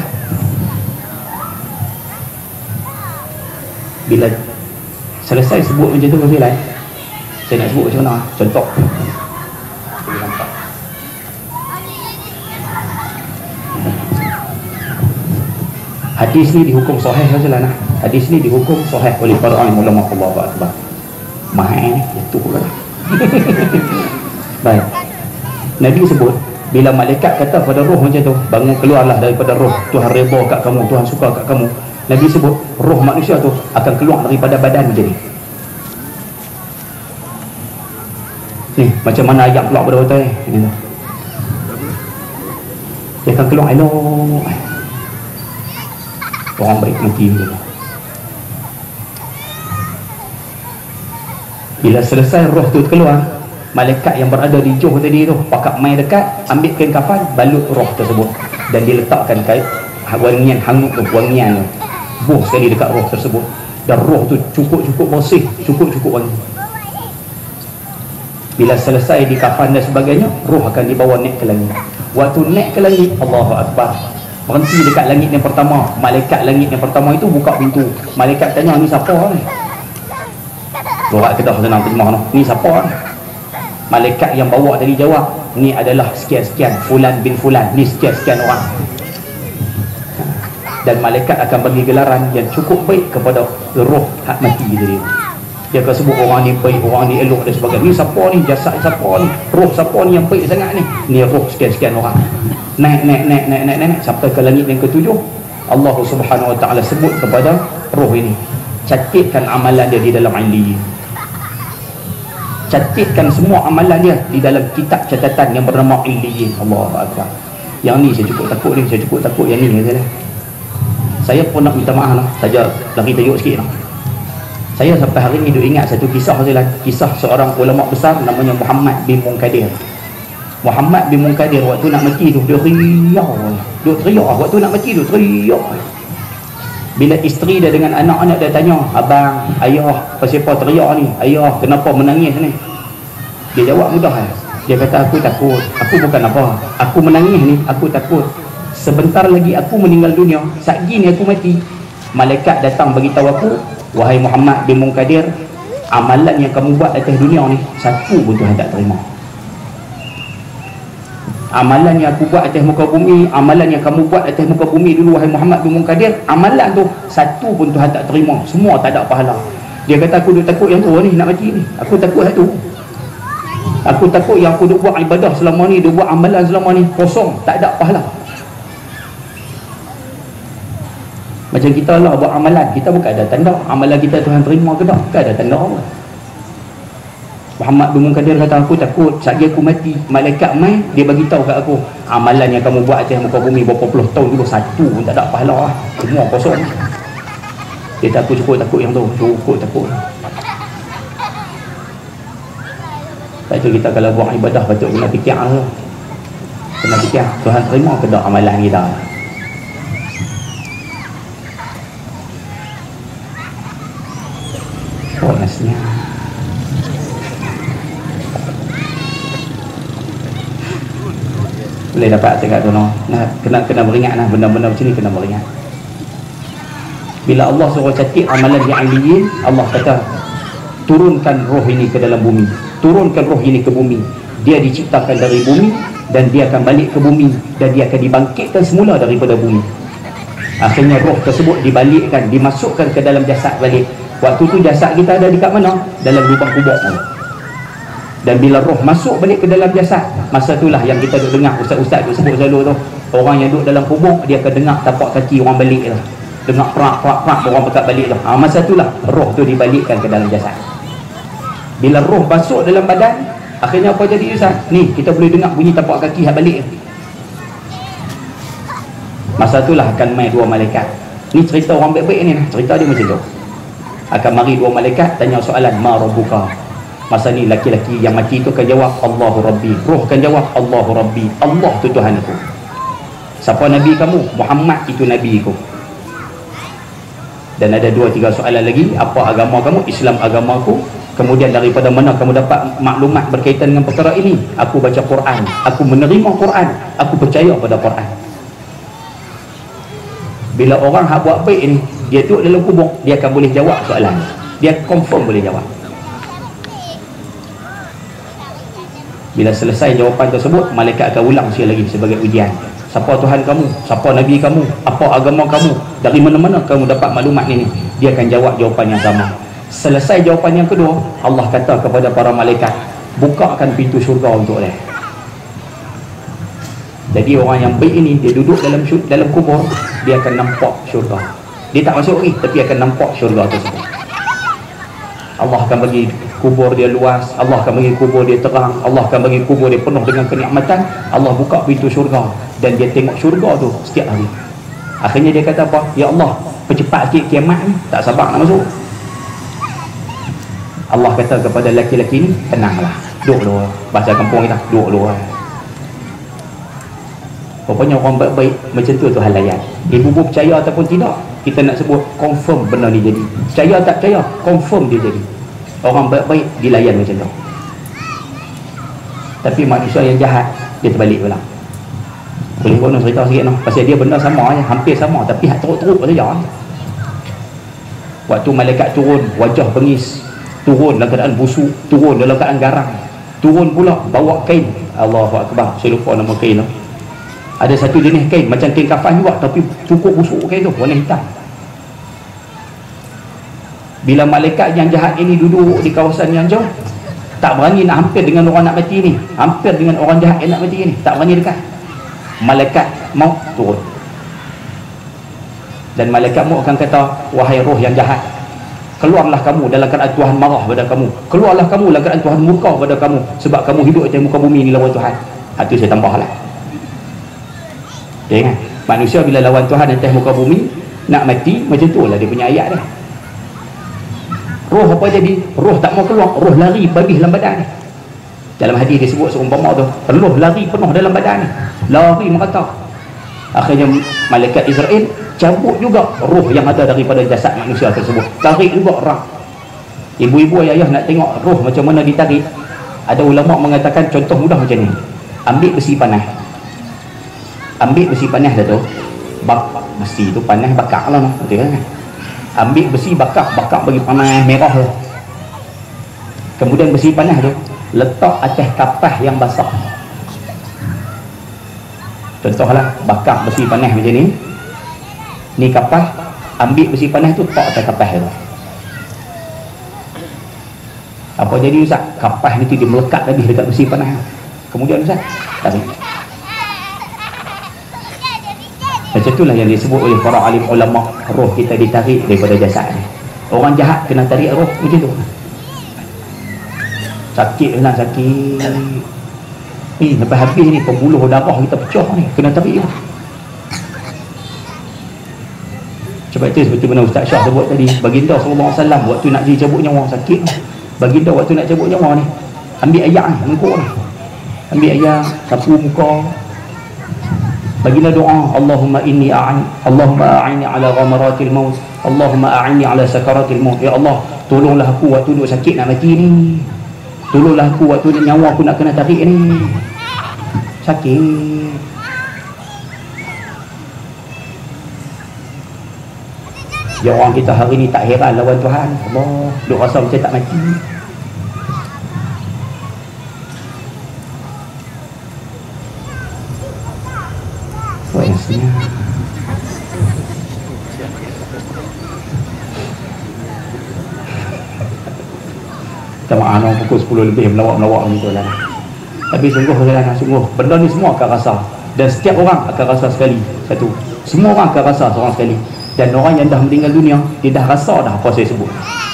Bila selesai sebut macam tu, saya nak sebut macam mana? Contoh. Hadis ni dihukum sahih sajalah. Hadis ni dihukum sahih oleh para ulama. Allahu akbar. Mahal ni itu pula. Baik. Nabi sebut, bila malaikat kata pada roh macam tu, bangun keluarlah daripada roh, Tuhan redha kat kamu, Tuhan suka kat kamu. Nabi sebut roh manusia tu akan keluar daripada badan macam ni. Ni macam mana ayam keluar pada otak ni. Dia akan keluar elok. Orang baik mati dulu. Bila selesai roh tu keluar, malaikat yang berada di jauh tadi tu pakat mai dekat, ambil kain kafan, balut roh tersebut dan diletakkan kait wangian hangut tu, wangian tu buh sekali dekat roh tersebut, dan roh tu cukup bersih, cukup wangi. Bila selesai di kafan dan sebagainya, roh akan dibawa naik ke langit. Waktu naik ke langit, Allahu akbar, berhenti dekat langit yang pertama. Malaikat langit yang pertama itu buka pintu. Malaikat tanya, ni siapa ni? Orang Kedah senang terjemah no. Ni siapa ni? Malaikat yang bawa tadi jawab, ni adalah sekian-sekian fulan bin fulan, ni sekian-sekian orang. Dan malaikat akan bagi gelaran yang cukup baik kepada roh hak mati tadi. Dia akan sebut orang ni baik, orang ni elok dan sebagainya. Ni siapa ni? Jasad siapa ni? Roh siapa ni yang baik sangat ni? Ni roh sekian-sekian orang. Naik sampai ke langit yang ke-7. Allah Subhanahu Wa Taala sebut kepada roh ini, catatkan amalan dia di dalam illiyin. Catatkan semua amalan dia di dalam kitab catatan yang bernama illiyin. Allahu akbar. Yang ni saya cukup takut ni, saya cukup takut yang ni sajalah. Saya pun nak minta maaf lah, saja lari tajuk sikit lah. Saya sampai hari ni duk ingat satu kisah sajalah, kisah seorang ulama besar namanya Muhammad bin Munkadir. Muhammad bin Munkadir waktu nak mati tu dia teriak, waktu nak mati tu teriak. Bila isteri dia dengan anak-anak dia tanya, abang, ayah, siapa teriak ni? Ayah, kenapa menangis ni? Dia jawab mudah lah. Dia kata, aku takut. Aku bukan apa, aku menangis ni, aku takut. Sebentar lagi aku meninggal dunia, saat gini aku mati, malaikat datang bagi tahu aku, wahai Muhammad bin Munkadir, amalan yang kamu buat atas dunia ni, satu pun Tuhan tak terima. Amalan yang aku buat atas muka bumi, amalan yang kamu buat atas muka bumi dulu, wahai Muhammad bin Munkadir, amalan tu satu pun Tuhan tak terima, semua tak ada pahala. Dia kata, aku duk takut yang tu ni, nak mati ni, aku takut satu. Aku takut yang aku duk buat ibadah selama ni, duk buat amalan selama ni, kosong, tak ada pahala. Macam kita lah buat amalan, kita bukan ada tanda amalan kita Tuhan terima ke tak, bukan ada tanda apa. Muhammad bin Munkadir kata, aku takut saat aku mati, malaikat mai, dia bagi tahu kat aku, amalan yang kamu buat atas muka bumi berapa puluh tahun dulu, satu pun tak ada pahala lah, semua kosong. Dia tak cukup takut yang tu, cukup takut. Lepas tu kita kalau buat ibadah patut kena fikir lah. Kena fikir Tuhan terima ke tak amalan kita. Bonusnya boleh dapat cakap tu no. Nah, kena beringat lah, benda-benda macam ni kena beringat. Bila Allah suruh catat amalan yang aliyin, Allah kata turunkan roh ini ke dalam bumi, turunkan roh ini ke bumi. Dia diciptakan dari bumi dan dia akan balik ke bumi dan dia akan dibangkitkan semula daripada bumi. Akhirnya roh tersebut dibalikkan, dimasukkan ke dalam jasad balik. Waktu tu jasad kita ada dekat mana? Dalam lubang kubur. Dan bila roh masuk balik ke dalam jasad, masa itulah yang kita duk dengar ustaz-ustaz duk sebut selalu tu, orang yang duduk dalam kubur dia akan dengar tapak kaki orang balik tu, dengar prak orang pekat balik tu. Masa itulah roh tu dibalikkan ke dalam jasad. Bila roh masuk dalam badan, akhirnya apa jadi ustaz? Ni kita boleh dengar bunyi tapak kaki hak balik. Masa itulah akan mai dua malaikat. Ni cerita orang baik-baik ni lah, cerita dia macam tu. Akan mari dua malaikat tanya soalan, ma rabbuka. Masa ni laki-laki yang mati tu akan jawab, Allahu Rabbi. Roh akan jawab, Allahu Rabbi. Allah tu Tuhan aku. Siapa Nabi kamu? Muhammad itu Nabi aku. Dan ada 2-3 soalan lagi. Apa agama kamu? Islam agama aku. Kemudian daripada mana kamu dapat maklumat berkaitan dengan perkara ini? Aku baca Quran, aku menerima Quran, aku percaya pada Quran. Bila orang hak buat baik ni, dia duduk dalam kubur, dia akan boleh jawab soalan. Dia confirm boleh jawab. Bila selesai jawapan tersebut, malaikat akan ulang sekali lagi sebagai ujian. Siapa Tuhan kamu? Siapa Nabi kamu? Apa agama kamu? Dari mana-mana kamu dapat maklumat ini? Dia akan jawab jawapan yang sama. Selesai jawapan yang kedua, Allah kata kepada para malaikat, bukakan pintu syurga untuk dia. Jadi orang yang baik ini, dia duduk dalam kubur, dia akan nampak syurga. Dia tak masuk lagi, tapi akan nampak syurga tersebut. Allah akan bagi kubur dia luas, Allah akan bagi kubur dia terang, Allah akan bagi kubur dia penuh dengan kenikmatan. Allah buka pintu syurga dan dia tengok syurga tu setiap hari. Akhirnya dia kata apa? Ya Allah, percepat sikit kiamat ni, tak sabar nak masuk. Allah kata kepada lelaki-lelaki ni, tenanglah, duduk dulu. Bahasa kampung kita, duduk dulu. Rupanya orang baik-baik macam tu Tuhan layan. Ibu-ibu percaya ataupun tidak, kita nak sebut confirm benda ni jadi. Percaya tak percaya, confirm dia jadi. Orang baik-baik dilayan macam tu. Tapi manusia yang jahat, dia terbalik pula. Boleh pun cerita sikit noh. Pasal dia benda sama je, hampir sama, tapi hak teruk-teruk saja. Waktu malaikat turun, wajah bengis, turun dalam keadaan busuk, turun dalam keadaan garang, turun pula bawa kain. Allahu Akbar, saya lupa nama kain tu. Ada satu jenis kain macam kain kafan juga, tapi cukup busuk kain tu, warna hitam. Bila malaikat yang jahat ini duduk di kawasan yang jauh, tak berani nak hampir dengan orang nak mati ni, hampir dengan orang jahat yang nak mati ni, tak berani dekat. Malaikat maut turun, dan malaikat maut akan kata, wahai roh yang jahat, keluarlah kamu dalam keadaan Tuhan marah pada kamu, keluarlah kamu dalam keadaan Tuhan murka pada kamu, sebab kamu hidup di muka bumi ni lawan Tuhan. Itu saya tambahlah. Okay, kan? Manusia bila lawan Tuhan atas muka bumi, nak mati, macam tu lah dia punya ayat dia. Roh apa jadi? Roh tak mau keluar, roh lari babi dalam badan ni. Dalam hadis disebut seumpama tu, roh lari penuh dalam badan ni, lari merata. Akhirnya malaikat Israel cabut juga roh yang ada daripada jasad manusia tersebut, tarik juga roh. Ibu-ibu ayah nak tengok roh macam mana ditarik, ada ulama mengatakan contoh mudah macam ni. Ambil besi panas, ambil besi panas dah tu, besi tu panas bakar lah, betul kan? Ambil besi bakar bagi panas merah tu. Kemudian besi panas tu letak atas kapas yang basah. Contohlah bakar besi panas macam ni, ni kapas, ambil besi panas tu tak atas kapas tu. Apa jadi Ustaz? Kapas ni dia melekat lebih dekat besi panas. Kemudian Ustaz tarik. Macam itulah yang disebut oleh para alim ulama, roh kita ditarik daripada jasad ni. Orang jahat kena tarik roh macam tu. sakit lah, sakit ni lepas habis ni pembuluh darah kita pecah ni, kena tarik lah. Sebab itu seperti mana Ustaz Syah sebut tadi, baginda sallallahu alaihi wasallam waktu nak dicabut nyawa sakit, baginda waktu nak cabut nyawa ni ambil ayak ni, mengkuk ni, ambil ayak sapu muka, baginda doa, Allahumma inni a'inni ala ghamaratil maut, Allahumma a'inni ala sakaratil maut. Ya Allah, tolonglah aku waktu duk sakit nak mati ni, tolonglah aku waktu nyawa aku nak kena tarik ni, sakit. Ya orang kita hari ni tak heran lawan Tuhan. Allah, duk rasa macam tak mati. Buat yang senyap. Kita maaf pukul 10 lebih melawak-melawak gitu lah. Tapi sungguh benda ni semua akan rasa, dan setiap orang akan rasa sekali satu. Semua orang akan rasa seorang sekali. Dan orang yang dah meninggal dunia, dia dah rasa dah apa saya sebut.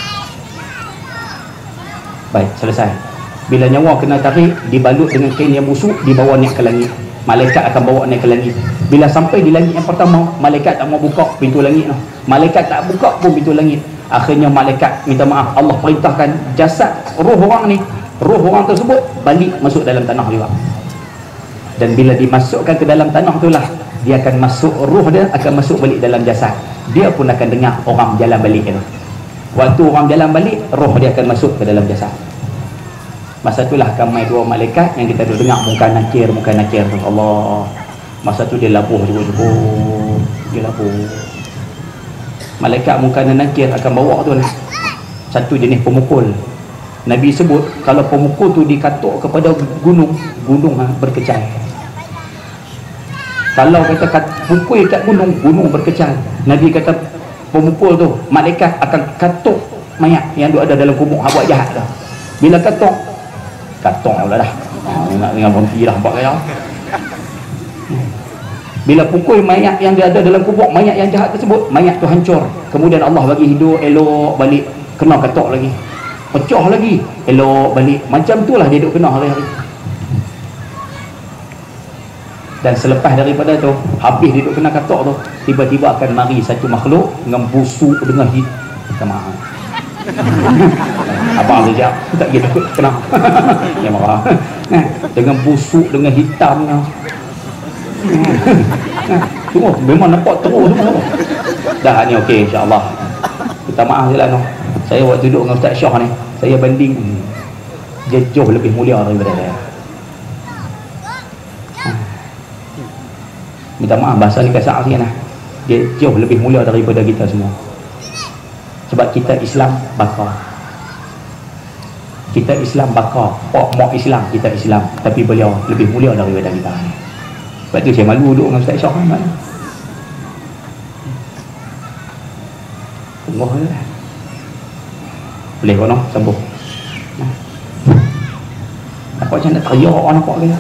Baik, selesai. Bila nyawa kena tarik, dibalut dengan kain yang busuk, dibawa naik ke langit. Malaikat akan bawa naik ke langit. Bila sampai di langit yang pertama, malaikat tak mau buka pintu langit. Malaikat tak buka pun pintu langit. Akhirnya malaikat minta maaf, Allah perintahkan jasad roh orang ni, roh orang tersebut balik masuk dalam tanah juga. Dan bila dimasukkan ke dalam tanah itulah, dia akan masuk, roh dia akan masuk balik dalam jasad. Dia pun akan dengar orang jalan balik itu. Waktu orang jalan balik, roh dia akan masuk ke dalam jasad. Masa itulah akan main dua malaikat yang kita duk dengar muka nakir tu. Allah. Masa tu dia labuh cukup. Dia labuh. Malaikat muka nakir akan bawa tu lah. Satu jenis pemukul. Nabi sebut kalau pemukul tu dikatuk kepada gunung berkecai. Kalau kata pukul kat gunung berkecal. Nabi kata pemukul tu, malaikat akan katuk mayat yang ada dalam kubur buat jahat dah. Bila katuk pula dah. Nak dengan berhenti dah buat kaya. Bila pukul mayat yang dia ada dalam kubur, mayat yang jahat tersebut, mayat tu hancur. Kemudian Allah bagi hidup, elok balik, kena katuk lagi. Pecah lagi, elok balik. Macam itulah dia duk kena hari-hari. Dan selepas daripada tu, habis dia duk kena katuk tu, tiba-tiba akan mari satu makhluk dengan busuk, dengan hitam. Abang sekejap, tak kira takut kena. Dia marah. Dengan busuk, dengan hitamnya. Tunggu, memang nampak teruk semua. Dah ni okey, insya-Allah. Kita maaf je lah no. Saya waktu duduk dengan Ustaz Syah ni, saya banding dia jauh lebih mulia daripada saya. Minta maaf bahasa ni kasar sikit lah. Dia jauh lebih mulia daripada kita semua. Sebab kita Islam bakar. Kita Islam bakar. Mak Islam, kita Islam. Tapi beliau lebih mulia daripada kita. Sebab tu saya malu duduk dengan Ustaz Syah kan. Tunggu lah. Boleh kau no? Sambung. Nampak macam nak teriak orang nampak ke?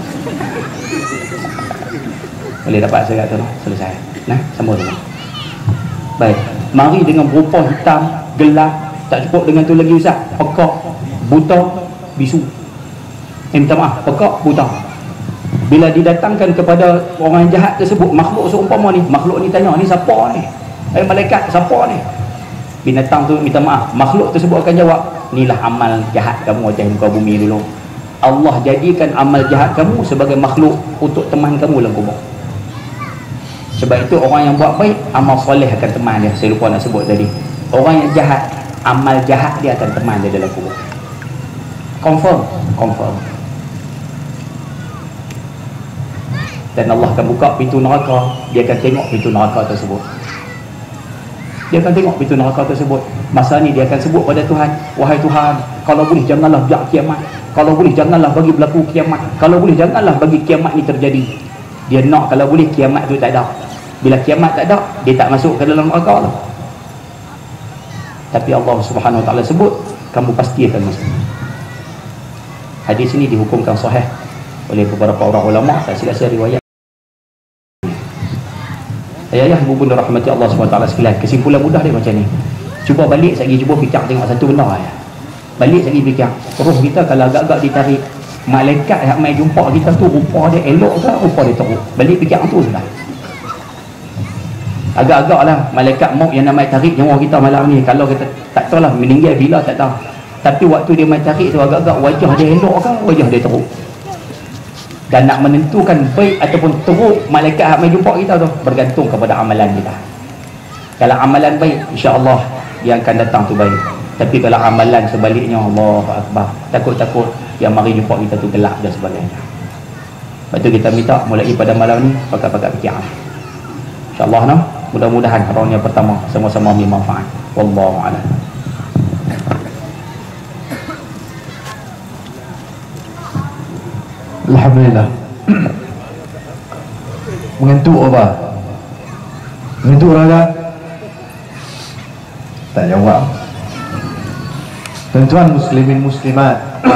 Boleh dapat saya kata selesai. Nah, sambung dulu. Baik, mari dengan berupa hitam, gelap, tak cukup dengan tu lagi Ustaz. Pekak, buta, bisu. Minta maaf, pekak, buta. Bila didatangkan kepada orang jahat tersebut, makhluk seumpama ni, makhluk ni tanya, ni siapa ni? Malaikat, siapa ni? Binatang tu minta maaf, makhluk tersebut akan jawab, inilah amal jahat kamu atas muka bumi dulu. Allah jadikan amal jahat kamu sebagai makhluk untuk teman kamu dalam kubur. Sebab itu orang yang buat baik, amal soleh akan teman dia. Saya lupa nak sebut tadi. Orang yang jahat, amal jahat dia akan teman dia dalam kubur. Confirm. Dan Allah akan buka pintu neraka. Dia akan tengok pintu neraka tersebut. Masa ni dia akan sebut pada Tuhan, wahai Tuhan, kalau boleh janganlah biar kiamat. Kalau boleh janganlah bagi berlaku kiamat. Kalau boleh janganlah bagi kiamat ni terjadi. Dia nak kalau boleh kiamat tu tak ada. Bila kiamat tak ada, dia tak masuk ke dalam neraka lah. Tapi Allah Subhanahu Wa Taala sebut, kamu pasti akan masuk. Hadis ini dihukumkan sahih oleh beberapa orang ulama, tak silap saya riwayat. Ayah ibu bunda rahmati Allah SWT sekalian, kesimpulan mudah dia macam ni. Cuba balik sekali, cuba fikir tengok satu benda ya. Balik lagi fikir, roh kita kalau agak-agak ditarik, malaikat yang mai jumpa kita tu rupa dia elok ke rupa dia teruk? Balik fikir tu sudah. Agak-agak lah malaikat maut yang nak mai tarik nyawa kita malam ni, kalau kita tak tahu lah meninggal bila tak tahu, tapi waktu dia mai tarik tu agak-agak wajah dia elok ke wajah dia teruk. Dan nak menentukan baik ataupun teruk malaikat yang mai jumpa kita tu bergantung kepada amalan kita. Kalau amalan baik, insya-Allah yang akan datang tu baik. Tapi kalau amalan sebaliknya, Allahu Akbar, takut-takut yang mari jumpa kita tu gelap dan sebagainya. Lepas tu kita minta mulai pada malam ni pakai-pakai fikiran, insya-Allah no? Mudah-mudahan orang yang pertama sama-sama ambil manfaat. Wallahu a'lam. Alhamdulillah. Mengantuk apa? Mengantuk orang tak? Tak jawab. Tuan-tuan muslimin muslimat,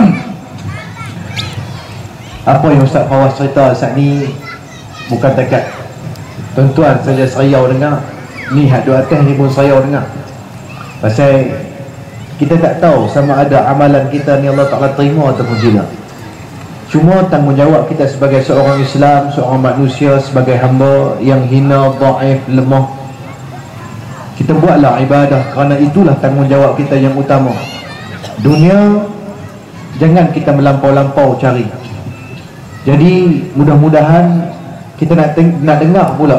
apa yang Ustaz Fawaz cerita saat ni bukan takat tuan-tuan saja seriau dengar, ni hak dua atas ni pun seriau dengar. Pasal kita tak tahu sama ada amalan kita ni Allah Ta'ala terima ataupun tidak. Cuma tanggungjawab kita sebagai seorang Islam, seorang manusia, sebagai hamba yang hina, dhaif, lemah, kita buatlah ibadah, kerana itulah tanggungjawab kita yang utama. Dunia jangan kita melampau-lampau cari. Jadi mudah-mudahan kita nak dengar pula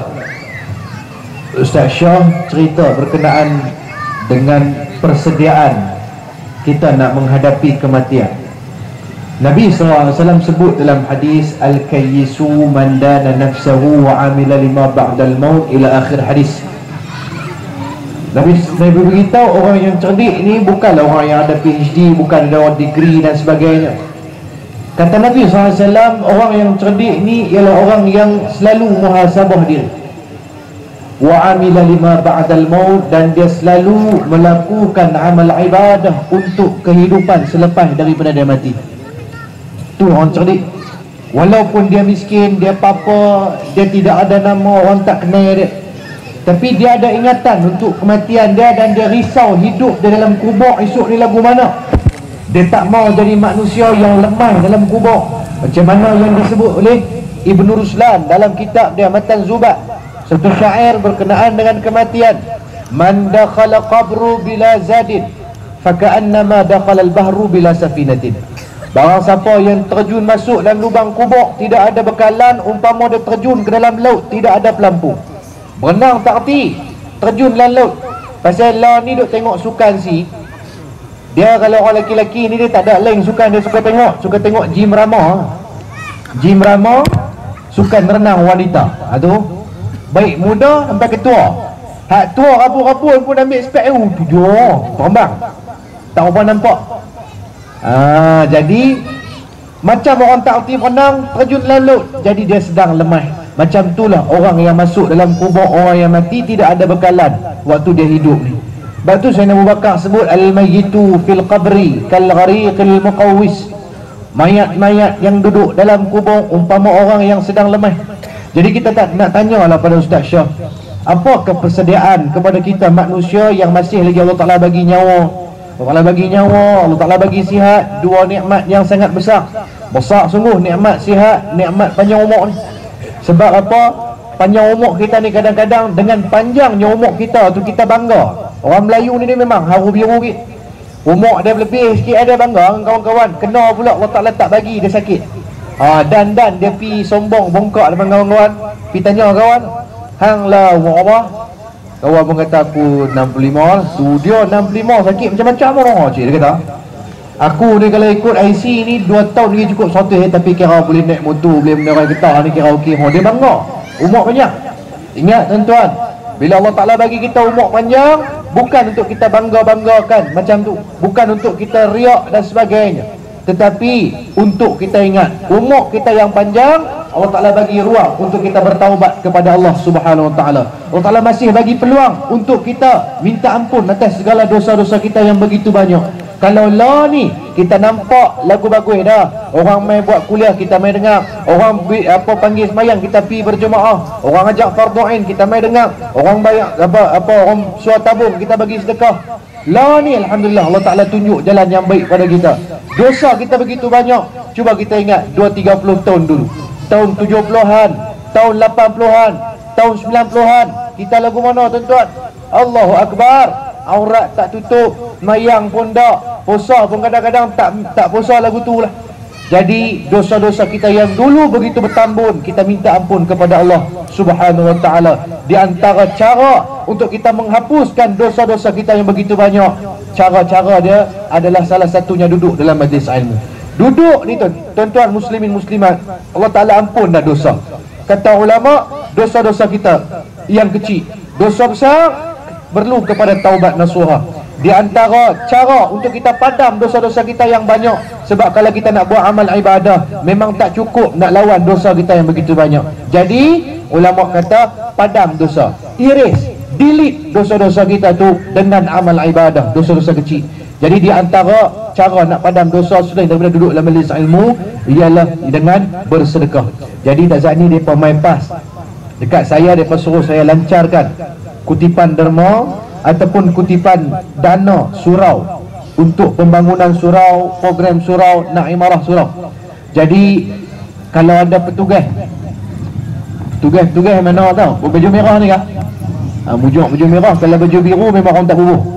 Ustaz Syah cerita berkenaan dengan persediaan kita nak menghadapi kematian. Nabi SAW sebut dalam hadis, Al-kayyisu man dana nafsahu wa amila lima ba'dal maut, ila akhir hadis. Nabi beritahu orang yang cerdik ni bukanlah orang yang ada PhD, bukan ada degree dan sebagainya. Kata Nabi SAW, orang yang cerdik ni ialah orang yang selalu muhasabah diri, wa amila lima ba'dal maut, dan dia selalu melakukan amal ibadah untuk kehidupan selepas daripada dia mati. Tu orang cerdik. Walaupun dia miskin, dia apa, dia tidak ada nama, orang tak kenal dia, tapi dia ada ingatan untuk kematian dia, dan dia risau hidup dia dalam kubur esok ni lagu mana. Dia tak mau jadi manusia yang lemah dalam kubur. Macam mana yang disebut oleh Ibn Ruslan dalam kitab dia Matan Zubat, satu syair berkenaan dengan kematian. Man dakhala qabru bila zadin faka'annama dakhala al-bahru bila safinatin. Barang siapa yang terjun masuk dalam lubang kubur tidak ada bekalan, umpama dia terjun ke dalam laut tidak ada pelampung. Berenang tak erti, terjun dalam laut. Pasal lah ni duk tengok sukan si. Dia kalau orang lelaki-lelaki ni dia tak ada lain sukan, dia suka tengok Jim Rama. Jim Rama sukan renang wanita. Tu baik muda sampai ketua. Hak tua rapu-rapu pun ambil spek tujuh terbang. Tak apa nampak. Jadi macam orang tak erti renang, terjun dalam laut, jadi dia sedang lemah. Macam itulah orang yang masuk dalam kubur, orang yang mati tidak ada bekalan waktu dia hidup ni. Sebab tu Sayyidina Abu Bakar sebut al-mayyitu fil qabri kal ghariqil muqawwis. Mayat-mayat yang duduk dalam kubur umpama orang yang sedang lemah. Jadi kita tak nak tanyalah pada Ustaz Syah, apakah persediaan kepada kita manusia yang masih lagi Allah Ta'ala bagi nyawa. Allah Ta'ala bagi nyawa, Allah Ta'ala bagi sihat, dua nikmat yang sangat besar. Besar sungguh nikmat sihat, nikmat panjang umur ni. Sebab apa? Panjang umur kita ni kadang-kadang dengan panjangnya umur kita tu kita bangga. Orang Melayu ni dia memang haru biru sikit. Umur dia lebih sikit ada bangga dengan kawan-kawan. Kena pula Allah Ta'ala tak bagi dia sakit. Dan dia pi sombong bongkak depan kawan-kawan. Pi tanya kawan, hang lah umur apa? Kawan pun kata aku 65. Tu dia 65 sakit macam-macam orang cik dia kata. Aku ni kalau ikut IC ni 2 tahun lagi cukup 100, tapi kira boleh naik motor, boleh menerai getah ni kira okey. Dia bangga umur panjang. Ingat tuan-tuan, bila Allah Ta'ala bagi kita umur panjang, bukan untuk kita bangga-banggakan macam tu, bukan untuk kita riak dan sebagainya, tetapi untuk kita ingat umur kita yang panjang, Allah Ta'ala bagi ruang untuk kita bertaubat kepada Allah Subhanahu Wa Ta'ala. Allah Ta'ala masih bagi peluang untuk kita minta ampun atas segala dosa-dosa kita yang begitu banyak. Kalau lah ni kita nampak lagu bagus dah, orang main buat kuliah kita main dengar, orang panggil semayang kita pergi berjemaah, orang ajak fardhu ain kita main dengar, orang bayar orang suar tabung kita bagi sedekah. Lah ni Alhamdulillah Allah Ta'ala tunjuk jalan yang baik pada kita. Dosa kita begitu banyak. Cuba kita ingat 2-30 tahun dulu, tahun 70-an, tahun 80-an, tahun 90-an, kita lagu mana tuan-tuan? Allahu Akbar. Aurat tak tutup, mayang pun tak, puasa pun kadang-kadang tak puasa lagu tu lah. Jadi dosa-dosa kita yang dulu begitu bertambun, kita minta ampun kepada Allah Subhanahu wa ta'ala. Di antara cara untuk kita menghapuskan dosa-dosa kita yang begitu banyak, cara-cara dia adalah salah satunya duduk dalam majlis ilmu. Duduk ni tuan-tuan muslimin muslimat, Allah Ta'ala ampun dah dosa. Kata ulama, dosa-dosa kita yang kecil, dosa besar perlu kepada taubat nasuha. Di antara cara untuk kita padam dosa-dosa kita yang banyak, sebab kalau kita nak buat amal ibadah memang tak cukup nak lawan dosa kita yang begitu banyak. Jadi ulama kata padam dosa, iris, delete dosa-dosa kita tu dengan amal ibadah, dosa-dosa kecil. Jadi di antara cara nak padam dosa selain daripada duduk dalam majlis ilmu ialah dengan bersedekah. Jadi tak saat ni depa main pas dekat saya, depa suruh saya lancarkan kutipan derma ataupun kutipan dana surau untuk pembangunan surau, program surau, nak imarah surau. Jadi kalau ada petugas mana tahu baju merah ni kah? Baju merah. Kalau baju biru memang orang tak bubuh.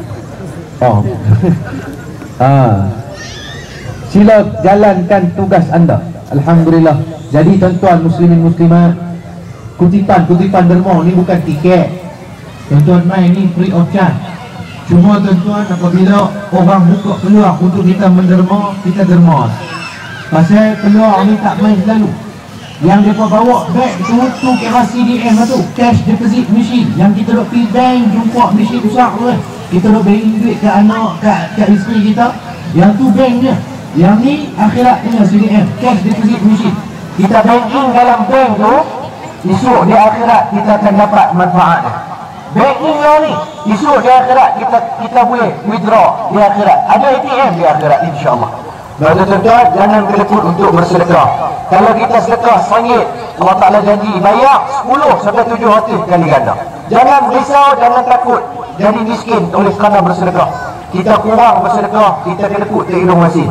Sila jalankan tugas anda. Alhamdulillah. Jadi tuan-tuan muslimin muslimat, kutipan derma ni bukan tiket. Tuan-tuan main ni free of charge. Cuma tuan-tuan apabila orang buka peluang untuk kita menderma, kita derma. Pasal peluang ni tak main selalu. Yang mereka bawa beg tu kira CDM tu, cash deposit machine. Yang kita duk pergi bank jumpa machine besar tu kan. Kita duk beri duit ke anak, ke isteri kita. Yang tu banknya. Yang ni akhirat punya CDM, cash deposit machine. Kita banking dalam bank tu, esok di akhirat kita akan dapat manfaat. Banking ni esok di akhirat kita boleh withdraw di akhirat. Ada ATM di akhirat insya-Allah. Maka tuan-tuan jangan kelekut untuk bersedekah. Kalau kita sedekah RM1, Allah Ta'ala janji bayar 10 sampai 700 kali ganda. Jangan risau, jangan takut jadi miskin oleh kerana bersedekah. Kita kurang bersedekah, kita kelekut ke hidung masin.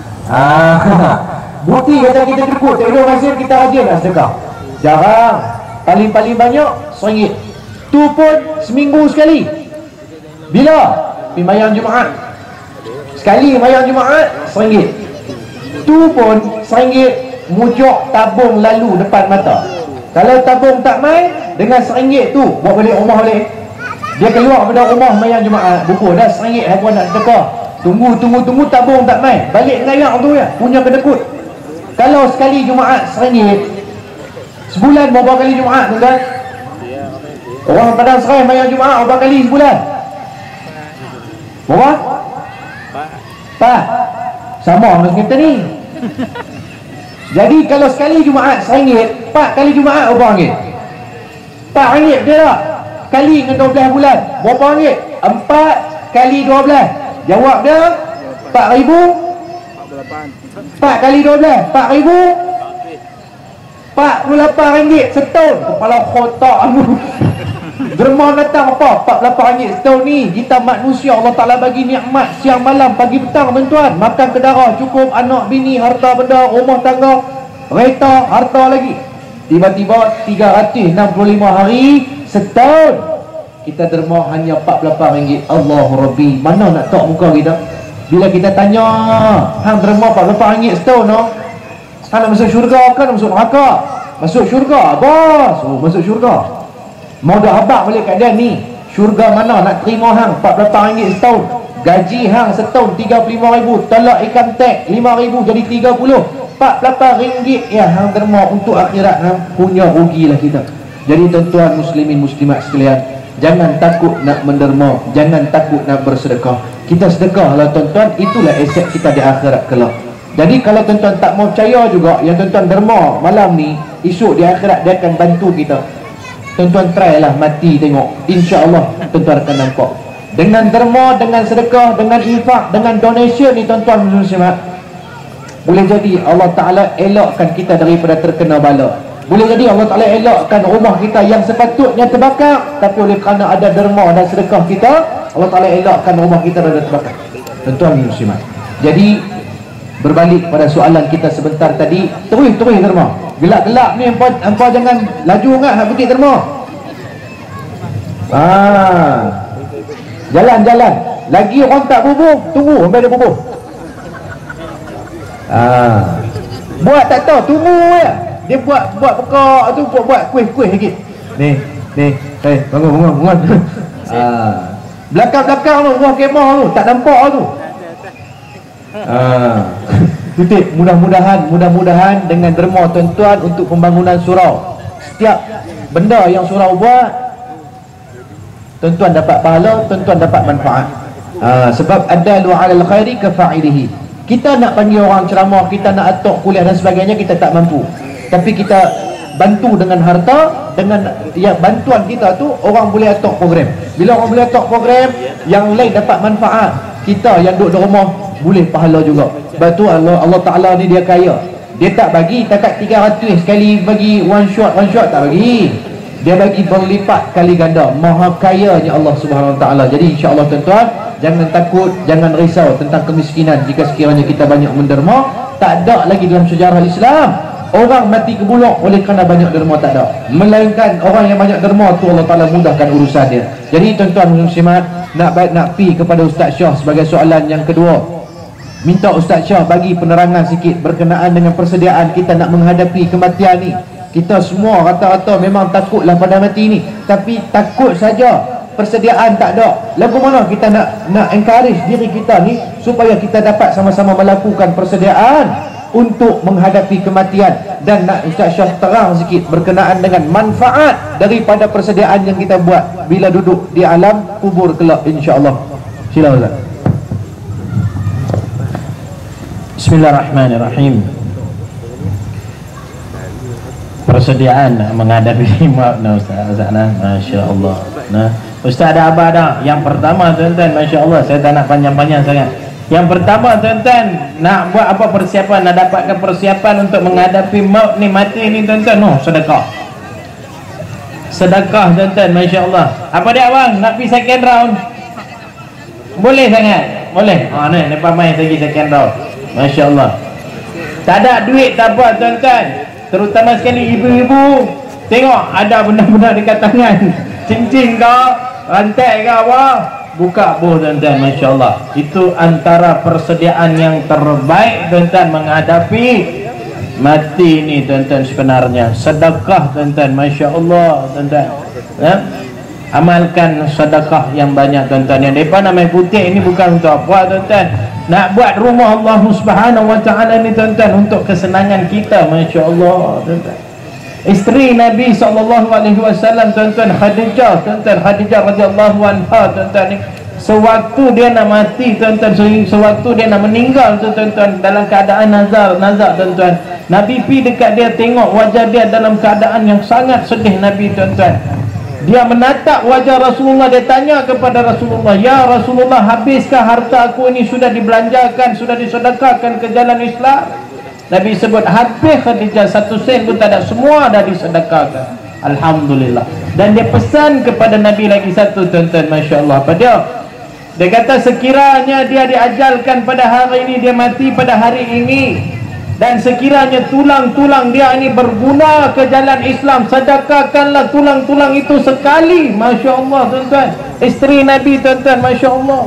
Bukti kata kita kelekut ke hidung masin, kita rajin lah sedekah. Jarang. Paling-paling banyak RM1. Tu pun seminggu sekali. Bila? Mayang Jumaat. Sekali mayang Jumaat RM1. Tu pun RM1 mujok tabung lalu depan mata. Kalau tabung tak main, dengan RM1 tu buat balik rumah balik. Dia keluar pada rumah mayang Jumaat, buku dah RM1 apa nak sedekah. Tunggu tabung tak main. Balik ngayang tu ya, punya kedekut. Kalau sekali Jumaat RM1, sebulan berapa kali Jumaat tu kan? Orang Padang Serai mayang Jumaat berapa kali sebulan? Berapa? 4. Sama dengan kita ni. Jadi kalau sekali Jumaat RM1, 4 kali Jumaat berapa ringgit? RM4 betul tak? Kali dengan 12 bulan berapa ringgit? 4 kali 12. Jawab dia RM4,000. 4 kali 12 RM4,000. RM48 setahun. Kepala kotak aku. Derma datang apa? RM48 setahun ni. Kita manusia Allah Ta'ala bagi nikmat siang malam pagi petang tuan-tuan. Makan kedara cukup, anak bini, harta benda, rumah tangga, kereta, harta lagi. Tiba-tiba 365 hari setahun kita derma hanya RM48. Allahu Rabbi. Mana nak tok muka kita? Bila kita tanya, hang derma RM48 setahun no? Hang nak masuk syurga kan masuk neraka? Masuk syurga, bos. Masuk syurga. Mau dah habak balik kat dia ni. Syurga mana nak terima hang RM48 setahun. Gaji hang setahun RM35,000. Tolak ikan tek RM5,000 jadi RM30. RM48 ya hang derma untuk akhirat hang punya rugilah kita. Jadi tuan-tuan muslimin muslimat sekalian, jangan takut nak menderma, jangan takut nak bersedekah. Kita sedekah lah tuan-tuan, itulah aset kita di akhirat kelak. Jadi kalau tuan-tuan tak mau percaya juga, yang tuan-tuan derma malam ni, esok di akhirat dia akan bantu kita. Tuan-tuan try lah mati tengok, insya-Allah tuan-tuan akan nampak. Dengan derma, dengan sedekah, dengan infak, dengan donation ni tuan-tuan muslimat, boleh jadi Allah Ta'ala elakkan kita daripada terkena bala. Boleh jadi Allah Ta'ala elakkan rumah kita yang sepatutnya terbakar, tapi oleh kerana ada derma dan sedekah kita, Allah Ta'ala elakkan rumah kita dah terbakar. Tuan-tuan muslimat, jadi berbalik pada soalan kita sebentar tadi, terus derma. Gelap-gelap ni hampa jangan laju sangat nak pergi derma. Jalan-jalan. Lagi orang tak bubuh, tunggu sampai dia bubuh. Buat tak tahu, tunggu je. Dia buat pekak tu, buat kuih-kuih sikit. Ni, bangun. Belakang tu, rumah kemah tu, tak nampak tu. Kutip, mudah-mudahan dengan derma tuan-tuan untuk pembangunan surau. Setiap benda yang surau buat, tuan-tuan dapat pahala, tuan-tuan dapat manfaat. Sebab adalu 'alal khairi ka fa'ilihi. Kita nak panggil orang ceramah, kita nak atok kuliah dan sebagainya, kita tak mampu. Tapi kita bantu dengan harta, dengan bantuan kita tu orang boleh atok program. Bila orang boleh atok program, yang lain dapat manfaat. Kita yang duduk di rumah boleh pahala juga. Sebab tu Allah Ta'ala ni dia kaya. Dia tak bagi takat 300 sekali bagi one shot tak bagi. Dia bagi berlipat kali ganda. Maha kayanya Allah Subhanahu Wa Ta'ala. Jadi insya-Allah tuan-tuan, jangan takut, jangan risau tentang kemiskinan jika sekiranya kita banyak menderma. Tak ada lagi dalam sejarah Islam orang mati kebulok oleh kerana banyak derma, tak ada. Melainkan orang yang banyak derma tu Allah Ta'ala mudahkan urusan dia. Jadi tuan-tuan muslimat, nak pi kepada Ustaz Syah sebagai soalan yang kedua. Minta Ustaz Syah bagi penerangan sikit berkenaan dengan persediaan kita nak menghadapi kematian ni. Kita semua rata-rata memang takutlah pada mati ni, tapi takut saja, persediaan tak ada. Lagu mana kita nak encourage diri kita ni supaya kita dapat sama-sama melakukan persediaan untuk menghadapi kematian. Dan nak Ustaz Syah terang sikit berkenaan dengan manfaat daripada persediaan yang kita buat bila duduk di alam kubur kelak, insya-Allah. Sila Ustaz. Bismillahirrahmanirrahim. Persediaan menghadapi maut Ustaz nah, masya-Allah. Nah, Ustaz ada apa dah? Yang pertama tuan-tuan, masya-Allah, saya tak nak panjang-panjang sangat. Yang pertama tuan-tuan, nak buat apa persiapan, nak dapatkan persiapan untuk menghadapi maut ni, mati ni tuan-tuan, sedekah. Sedekah tuan-tuan, masya-Allah. Apa dia abang? Nak pergi second round? Boleh sangat. Boleh. Ni lepas main lagi second round. Masya-Allah. Tak ada duit tak apa tuan-tuan. Terutama sekali ibu-ibu, tengok ada benda-benda dekat tangan, cincin ke, rantai ke apa, buka tuan-tuan, masya-Allah. Itu antara persediaan yang terbaik tuan-tuan menghadapi mati ni tuan-tuan sebenarnya. Sedekah tuan-tuan, masya-Allah tuan-tuan. Amalkan sedekah yang banyak tuan-tuan. Yang depan namai putih ini bukan untuk apa tuan-tuan. Nak buat rumah Allah Subhanahu Wa Ta'ala ni tuan-tuan untuk kesenangan kita, masya-Allah tuan-tuan. Isteri Nabi SAW tuan-tuan, Khadijah tuan-tuan, Khadijah radhiyallahu anha tuan-tuan ni, sewaktu dia nak mati tuan-tuan, sewaktu dia nak meninggal tu tuan-tuan, dalam keadaan nazar tuan-tuan, Nabi pi dekat dia, tengok wajah dia dalam keadaan yang sangat sedih Nabi tuan-tuan. Dia menatap wajah Rasulullah, dia tanya kepada Rasulullah, "Ya Rasulullah, habiskah harta aku ini sudah dibelanjakan, sudah disedekahkan ke jalan Islam?" Nabi sebut, "Habis Khadijah, 1 sen pun tak ada, semua dah disedekahkan." Alhamdulillah. Dan dia pesan kepada Nabi lagi satu tuan-tuan, masya-Allah. Apa dia? Dia kata sekiranya dia diajalkan pada hari ini, dia mati pada hari ini, dan sekiranya tulang-tulang dia ini berguna ke jalan Islam, sedekahkanlah tulang-tulang itu sekali. Masya-Allah tuan-tuan. Isteri Nabi tuan-tuan, masya-Allah.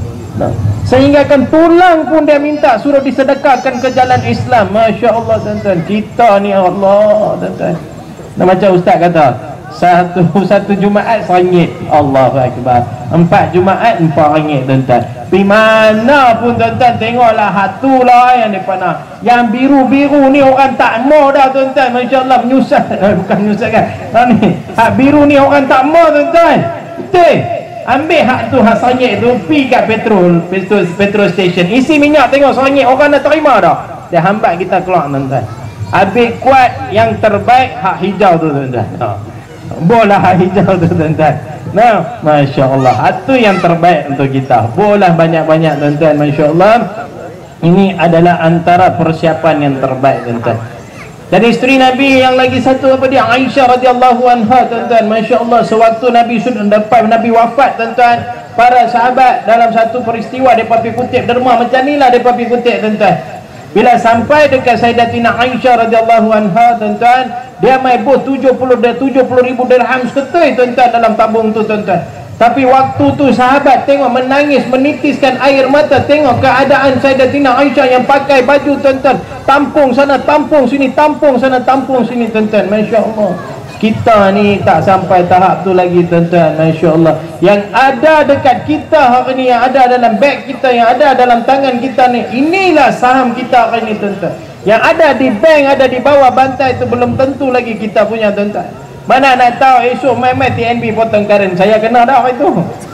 Sehingga kan tulang pun dia minta suruh disedekahkan ke jalan Islam. Masya-Allah tuan-tuan. Kita ni Allah tuan-tuan. Nah, macam ustaz kata, satu Jumaat RM1. Allahu Akbar. 4 Jumaat RM4 tuan-tuan. Di mana pun tuan-tuan, tengoklah hatulah yang depan. Yang biru-biru ni orang tak mau dah tuan-tuan. Masya-Allah, menyusah. Bukan menyusahkan. Ni, hak biru ni orang tak mau tuan-tuan. Betul. Ambil hak tu, hak sanyik tu, pergi kat petrol station, isi minyak, tengok sanyik orang dah terima dah. Dia hambat kita keluar tuan-tuan. Habis kuat yang terbaik hak hijau tu tuan-tuan. Bola hak hijau tu tuan-tuan. Nah, masya-Allah, itu yang terbaik untuk kita. Bola banyak-banyak tuan-tuan, masya-Allah. Ini adalah antara persiapan yang terbaik tuan-tuan. Dan isteri Nabi yang lagi satu apa dia? Aisyah radhiyallahu anha tuan-tuan, masya-Allah. Sewaktu Nabi sudah depan Nabi wafat tuan-tuan, para sahabat dalam satu peristiwa mereka pergi kutip derma macam ni lah mereka pergi kutip tuan-tuan. Bila sampai dekat Sayyidatina Aisyah radhiyallahu anha tuan-tuan, dia mai bos 70,000 dirham seketui tuan-tuan dalam tabung tu tuan-tuan. Tapi waktu tu sahabat tengok menangis, menitiskan air mata tengok keadaan Sayyidatina Aisyah yang pakai baju tuan-tuan, tampung sana tampung sini, tampung sana tampung sini tuan-tuan. Masya-Allah. Kita ni tak sampai tahap tu lagi tuan-tuan. Masya-Allah. Yang ada dekat kita hari ni, yang ada dalam beg kita, yang ada dalam tangan kita ni, inilah saham kita hari ni tuan-tuan. Yang ada di bank, ada di bawah bantai tu belum tentu lagi kita punya tuan-tuan. Mana nak tahu esok mai-mai TNB potong karen. Saya kena dah itu.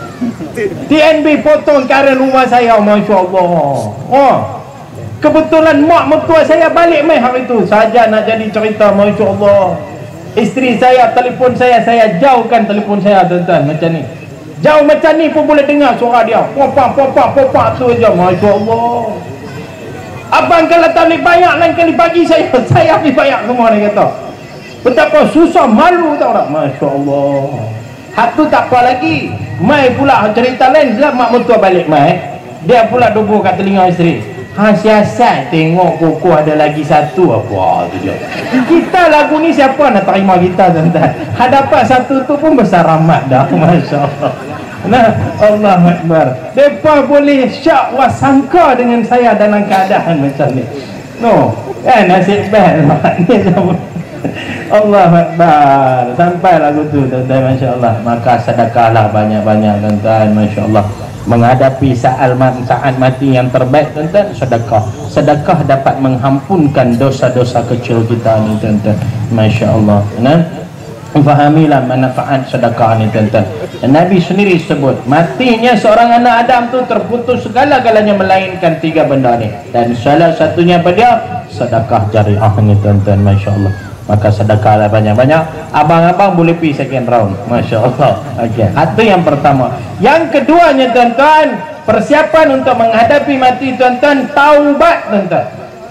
TNB potong karen rumah saya. Masya-Allah. Oh. Kebetulan mak mertua saya balik mai hari tu. Saja nak jadi cerita. Masya-Allah. Isteri saya telefon saya jauhkan telefon saya tuan-tuan macam ni. Jauh macam ni pun boleh dengar suara dia. Popak tu aja. Masya-Allah. Abang kalau tak boleh bayar lain kali bagi saya boleh bayar semua dia kata. Betapa susah malu tahu tak? Masya-Allah. Hak tu tak apa lagi. Mai pula cerita lain bila mak mertua balik mai. Dia pula dubur kat telinga isteri. Siasat tengok koko ada lagi satu apa tu je. Kita lagu ni siapa nak terima kita tuan-tuan? Hadapan satu tu pun besar rahmat dah. Masya-Allah. Nah, Allahu Akbar. Depa boleh syak wasangka dengan saya dalam keadaan macam ni. No, nasib baik maknanya. Allahu Akbar. Sampai lagu tu tuan-tuan, masya-Allah. Maka sedekahlah banyak-banyak tuan-tuan, masya-Allah. Menghadapi saat mati yang terbaik tuan-tuan, sedekah dapat menghampunkan dosa-dosa kecil kita ni tuan-tuan. Masya-Allah. Fahamilah manfaat sedekah ni tuan-tuan. Nabi sendiri sebut matinya seorang anak Adam tu terputus segala-galanya melainkan 3 benda ni, dan salah satunya apa dia? Sedekah jariah ni tuan-tuan. Masya-Allah. Maka sedekahlah banyak-banyak. Abang-abang boleh pergi second round. Masya-Allah. Okey, itu yang pertama. Yang keduanya tuan-tuan, persiapan untuk menghadapi mati tuan-tuan, taubat tuan-tuan.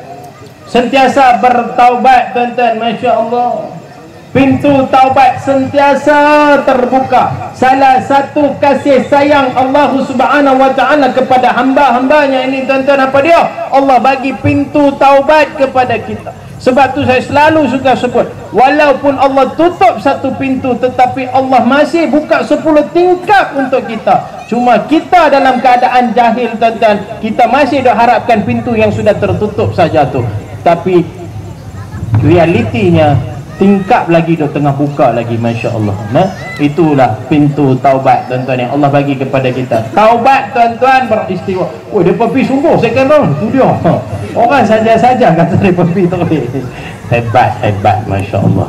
Sentiasa bertaubat tuan-tuan. Masya-Allah. Pintu taubat sentiasa terbuka. Salah satu kasih sayang Allah Subhanahu wa taala kepada hamba-hambanya ini tuan-tuan apa dia? Allah bagi pintu taubat kepada kita. Sebab tu saya selalu suka sebut, walaupun Allah tutup satu pintu, tetapi Allah masih buka 10 tingkap untuk kita. Cuma kita dalam keadaan jahil tuan-tuan, kita masih dah harapkan pintu yang sudah tertutup saja tu. Tapi realitinya tingkap lagi dah tengah buka lagi. Masya-Allah. Nah, itulah pintu taubat tuan-tuan yang Allah bagi kepada kita. Taubat tuan-tuan beristiwa. Oh, dia pergi sungguh second round tu dia. Orang saja-saja kata dia pergi terus. Hebat. Masya-Allah.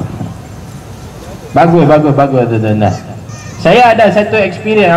Bagus tuan-tuan. Saya ada satu experience.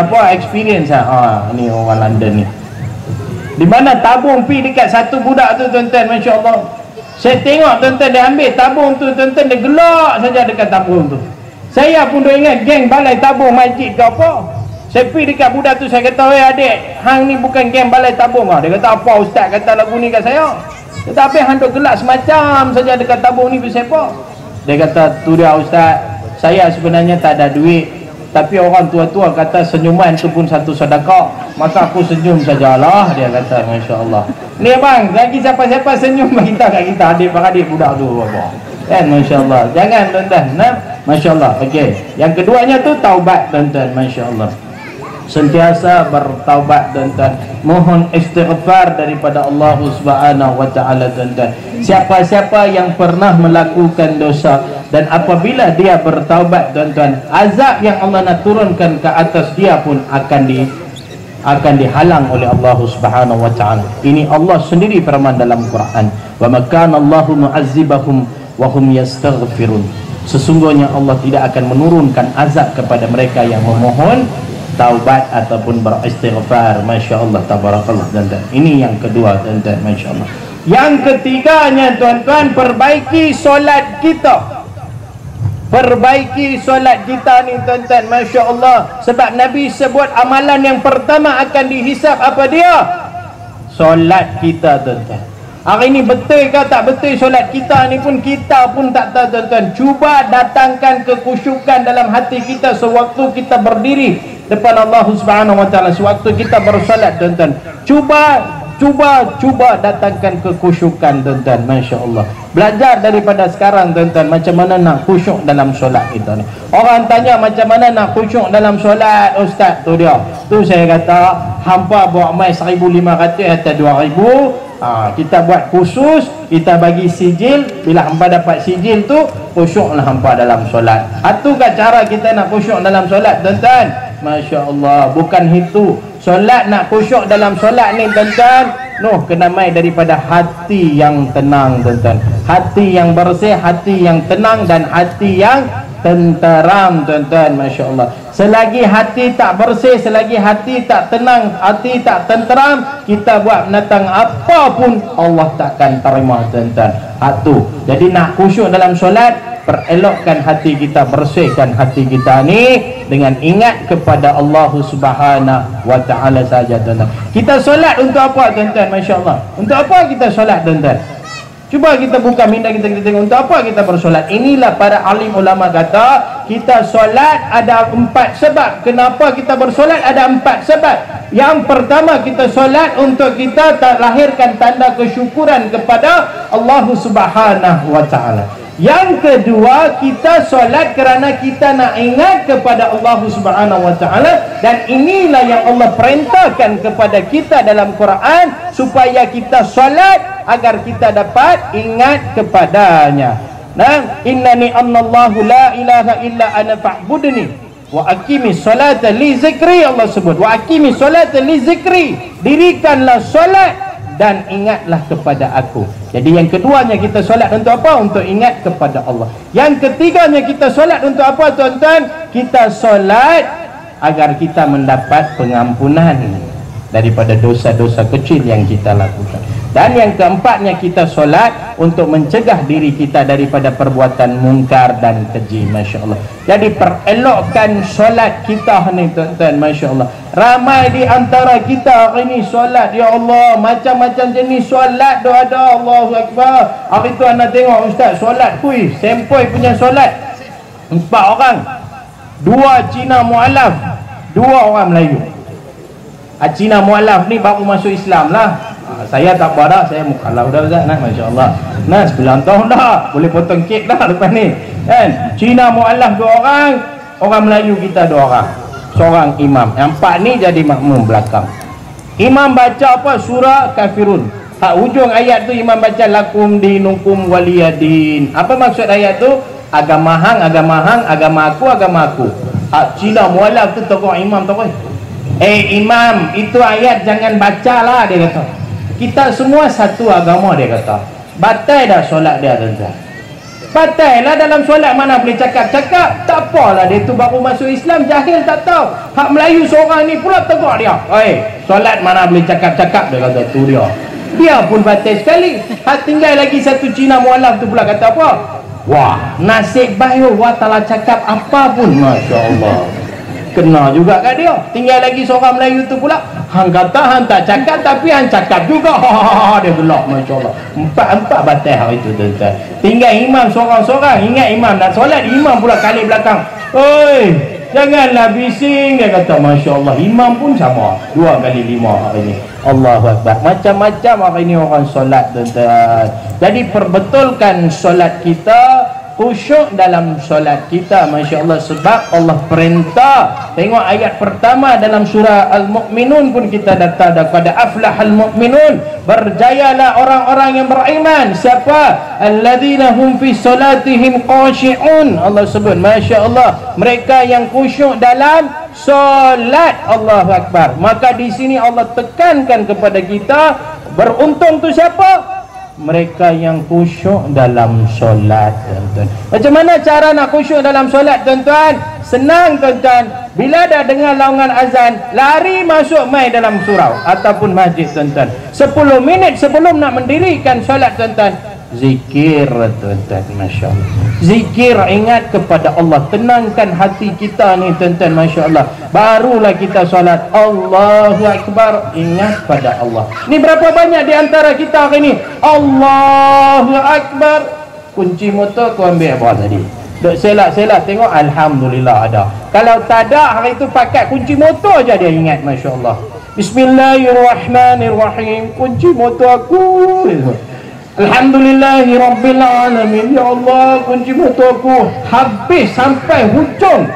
Ni orang London ni. Di mana tabung pi dekat satu budak tu tuan-tuan. Masya-Allah. Saya tengok tuan-tuan dia ambil tabung tu tuan-tuan, dia gelak saja dekat tabung tu. Saya pun dah ingat geng balai tabung masjid ke apa. Saya pergi dekat budak tu, saya kata, "Weh adik, hang ni bukan geng balai tabung ah." Dia kata, "Apa ustaz kata lagu ni kat saya?" Tetapi hang duk gelak semacam saja dekat tabung ni siapa? Dia kata, "Tu dia ustaz, saya sebenarnya tak ada duit, tapi orang tua-tua kata senyuman tu pun satu sedekah, maka aku senyum sajalah." Dia kata. Masya-Allah. Ni bang, lagi siapa-siapa senyum bagi kita kat kita, adik-beradik budak tu apa. Kan, masya-Allah. Jangan tuan-tuan. Nah, masya-Allah. Okey. Yang keduanya tu taubat tuan-tuan. Masya-Allah. Sentiasa bertaubat tuan-tuan. Mohon istighfar daripada Allah Subhanahu wa taala tuan-tuan. Siapa-siapa yang pernah melakukan dosa dan apabila dia bertaubat tuan-tuan, azab yang Allah nak turunkan ke atas dia pun akan dihalang oleh Allah Subhanahu wa taala. Ini Allah sendiri firman dalam Quran, "Wa makana Allahu mu'azzibahum wa hum yastaghfirun." Sesungguhnya Allah tidak akan menurunkan azab kepada mereka yang memohon taubat ataupun beristighfar. Masya-Allah, tabarakallah tuan-tuan. Ini yang kedua tuan-tuan. Masya-Allah. Yang ketiganya tuan-tuan, perbaiki solat kita. Perbaiki solat kita ni tuan-tuan. Masya-Allah. Sebab Nabi sebut amalan yang pertama akan dihisap apa dia? Solat kita tuan-tuan. Hari ni betul ke tak betul solat kita ni pun kita pun tak tahu tuan-tuan. Cuba datangkan kekhusyukan dalam hati kita sewaktu kita berdiri depan Allah Subhanahu wa taala sewaktu kita bersolat, tuan-tuan. Cuba datangkan kekhusyukan, tuan-tuan. Masya-Allah. Belajar daripada sekarang, tuan-tuan, macam mana nak khusyuk dalam solat kita ni. Orang tanya macam mana nak khusyuk dalam solat, ustaz, tu dia. Tu saya kata hampa buat mai 1500 atau 2000. Kita buat khusus, kita bagi sijil. Bila hampa dapat sijil tu, khusyuklah hampa dalam solat. Itukah cara kita nak khusyuk dalam solat, tuan-tuan? Masya Allah. Bukan itu. Solat nak khusyuk dalam solat ni, tuan-tuan, kena mai daripada hati yang tenang, tuan-tuan. Hati yang bersih, hati yang tenang dan hati yang tenteram, tuan-tuan. Masya Allah. Selagi hati tak bersih, selagi hati tak tenang, hati tak tenteram, kita buat menatang apa pun Allah takkan terima, tuan-tuan. Itu. Jadi nak khusyuk dalam solat, perelokkan hati kita, bersihkan hati kita ni dengan ingat kepada Allah Subhanahu wa taala saja, tuan-tuan. Kita solat untuk apa, tuan-tuan? Masya-Allah. Untuk apa kita solat, tuan-tuan? Cuba kita buka minda kita tengok untuk apa kita bersolat. Inilah para alim ulama kata, kita solat ada 4 sebab. Kenapa kita bersolat? Ada 4 sebab. Yang pertama, kita solat untuk kita lahirkan tanda kesyukuran kepada Allah Subhanahu wa taala. Yang kedua, kita solat kerana kita nak ingat kepada Allah Subhanahu wa taala, dan inilah yang Allah perintahkan kepada kita dalam Quran, supaya kita solat agar kita dapat ingat kepadanya. Innani annallahu la ilaha illa ana fa'budni wa aqimis salata li zikri. Allah sebut wa aqimis salata li zikri, dirikanlah solat dan ingatlah kepada aku. Jadi yang keduanya, kita solat untuk apa? Untuk ingat kepada Allah. Yang ketiganya, kita solat untuk apa, tuan-tuan? Kita solat agar kita mendapat pengampunan daripada dosa-dosa kecil yang kita lakukan. Dan yang keempatnya, kita solat untuk mencegah diri kita daripada perbuatan mungkar dan keji. Masya Allah. Jadi perelokkan solat kita ni, tuan-tuan. Masya Allah. Ramai di antara kita hari ni solat, ya Allah, macam-macam jenis solat dah ada. Allahu Akbar. Hari tu anda tengok ustaz solat, sempoi punya solat 4 orang, 2 Cina mualaf, 2 orang Melayu. Cina mualaf ni baru masuk Islam lah. Saya tak apa dah, saya mukallaf dah ustaz. Masya Allah. 9 tahun dah, boleh potong kek dah lepas ni, kan? Cina mualaf 2 orang, orang Melayu kita 2 orang, seorang imam. Yang 4 ni jadi makmum belakang. Imam baca apa? Surah Kafirun. Hujung ayat tu imam baca lakum dinukum waliyadin. Apa maksud ayat tu? Agama hang, agama hang, agama aku. Cina mualaf tu tokoh imam tokoh. Imam, itu ayat jangan bacalah, dia kata. Kita semua satu agama, dia kata. Batal dah solat dia, tuan-tuan. Batal lah dalam solat, mana boleh cakap-cakap. Tak apalah, dia tu baru masuk Islam, jahil tak tahu. Hak Melayu seorang ni pula tegur dia. Solat mana boleh cakap-cakap, dia kata. Tu dia. Dia pun batal sekali. Hak tinggal lagi satu Cina mualaf tu pula kata apa? Wah, nasib bayu, wah telah cakap apa pun. Masya Allah. Kena juga kat dia. Tinggal lagi seorang Melayu tu pula, hang kata hang tak cakap, tapi hang cakap juga. Dia gelak. Masya Allah. 4 batal hari itu, tuan-tuan. Tinggal imam seorang-seorang. Ingat imam nak solat, imam pula kali belakang. Oi, janganlah bising, dia kata. Masya Allah. Imam pun sama, 2 kali 5 hari ini. Allahu Akbar. Macam-macam hari ini orang solat, tuan-tuan. Jadi perbetulkan solat kita, khusyuk dalam solat kita. Masya Allah. Sebab Allah perintah. Tengok ayat pertama dalam surah Al-Mu'minun pun kita datang daripada aflahal mu'minun, berjayalah orang-orang yang beriman. Siapa? Alladzina hum fi salatihim khashi'un. Allah sebut. Masya Allah. Mereka yang khusyuk dalam solat. Allahu Akbar. Maka di sini Allah tekankan kepada kita, beruntung tu siapa? Mereka yang khusyuk dalam solat, tuan-tuan. Macam mana cara nak khusyuk dalam solat, tuan-tuan? Senang, tuan-tuan. Bila dah dengar laungan azan, lari masuk mai dalam surau ataupun masjid, tuan-tuan. 10 minit sebelum nak mendirikan solat, tuan-tuan, zikir, tuan-tuan. Masya Allah. Zikir, ingat kepada Allah. Tenangkan hati kita ni, tuan-tuan. Masya Allah. Barulah kita solat. Allahu Akbar. Ingat pada Allah. Ni berapa banyak di antara kita hari ni? Allahu Akbar. Kunci motor kau ambil apa tadi? Duk selak-selak tengok, alhamdulillah ada. Kalau tak ada, hari tu pakai kunci motor je dia ingat, masya-Allah. Bismillahirrahmanirrahim, kunci motor aku. Alhamdulillahirabbil alamin, ya Allah, kunci motor aku. Habis sampai hujung,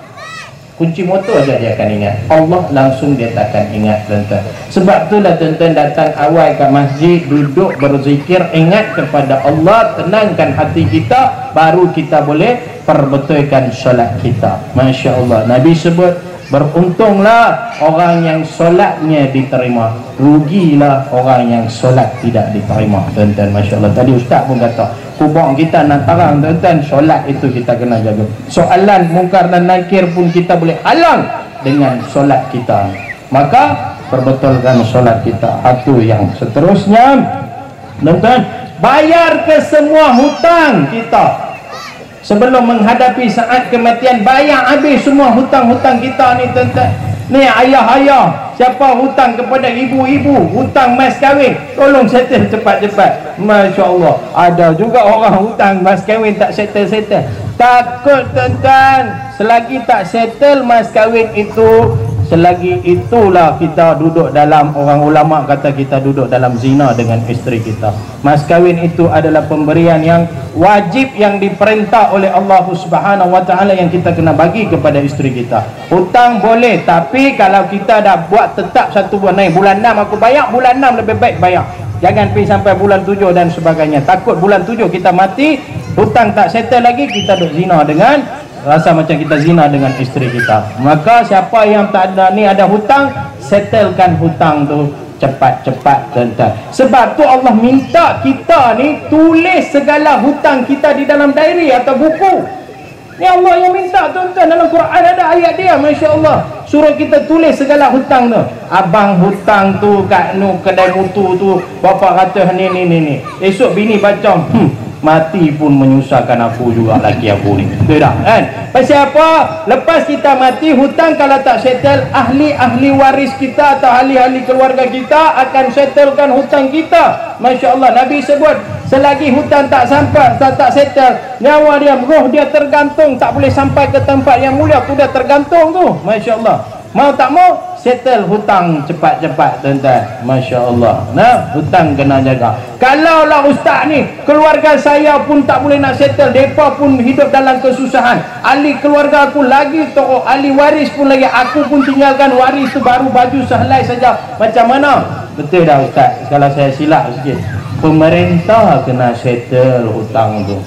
kunci motor aja dia akan ingat. Allah langsung dia takkan ingat, tuan-tuan. Sebab itulah tuan-tuan datang awal ke masjid, duduk berzikir, ingat kepada Allah, tenangkan hati kita, baru kita boleh perbetulkan solat kita. Masya Allah. Nabi sebut, beruntunglah orang yang solatnya diterima, rugilah orang yang solat tidak diterima, tuan-tuan. Masya Allah. Tadi ustaz pun kata, kubur kita nak terang, tuan-tuan, solat itu kita kena jaga. Soalan mungkar dan nakir pun kita boleh halang dengan solat kita. Maka perbetulkan solat kita. Itu yang seterusnya, tuan-tuan, bayar ke semua hutang kita. Sebelum menghadapi saat kematian, bayar habis semua hutang-hutang kita ni, tuan-tuan. Ni ayah-ayah, siapa hutang kepada ibu-ibu, hutang mas kahwin, tolong settle cepat-cepat. Masya Allah. Ada juga orang hutang mas kahwin tak settle-settle. Takut, tuan-tuan, selagi tak settle mas kahwin itu, selagi itulah kita duduk dalam, orang ulama kata kita duduk dalam zina dengan isteri kita. Mas kahwin itu adalah pemberian yang wajib, yang diperintah oleh Allah Subhanahu wa taala, yang kita kena bagi kepada isteri kita. Hutang boleh, tapi kalau kita dah buat tetap satu bulan, naik bulan 6 aku bayar, bulan 6 lebih baik bayar. Jangan pergi sampai bulan 7 dan sebagainya. Takut bulan 7 kita mati, hutang tak settle lagi, kita duk zina dengan, rasa macam kita zina dengan isteri kita. Maka siapa yang tak ada ni, ada hutang, settlekan hutang tu cepat-cepat, tuan-tuan. Sebab tu Allah minta kita ni tulis segala hutang kita di dalam diary atau buku. Ni Allah yang minta, tuan-tuan. Dalam Quran ada ayat dia, Masya Allah, suruh kita tulis segala hutang tu. Abang hutang tu kat kedai mutu tu, bapa kata ni. Esok bini baca, mati pun menyusahkan aku juga laki aku ni. Betul tak kan? Pasal apa? Lepas kita mati, hutang kalau tak settle, ahli-ahli waris kita atau ahli-ahli keluarga kita akan settlekan hutang kita. Masya Allah. Nabi sebut, selagi hutang tak sampai, tak settle, nyawa dia, roh dia tergantung, tak boleh sampai ke tempat yang mulia tu, dia tergantung tu. Masya Allah. Mau tak mau, settle hutang cepat-cepat, tuan-tuan. Masya Allah. Nah, hutang kena jaga. Kalau lah ustaz ni, keluarga saya pun tak boleh nak settle, mereka pun hidup dalam kesusahan, ahli keluarga aku lagi teruk, ahli waris pun lagi, aku pun tinggalkan waris tu baru baju sehelai saja, macam mana? Betul dah ustaz, kalau saya silap sikit, pemerintah kena settle hutang tu.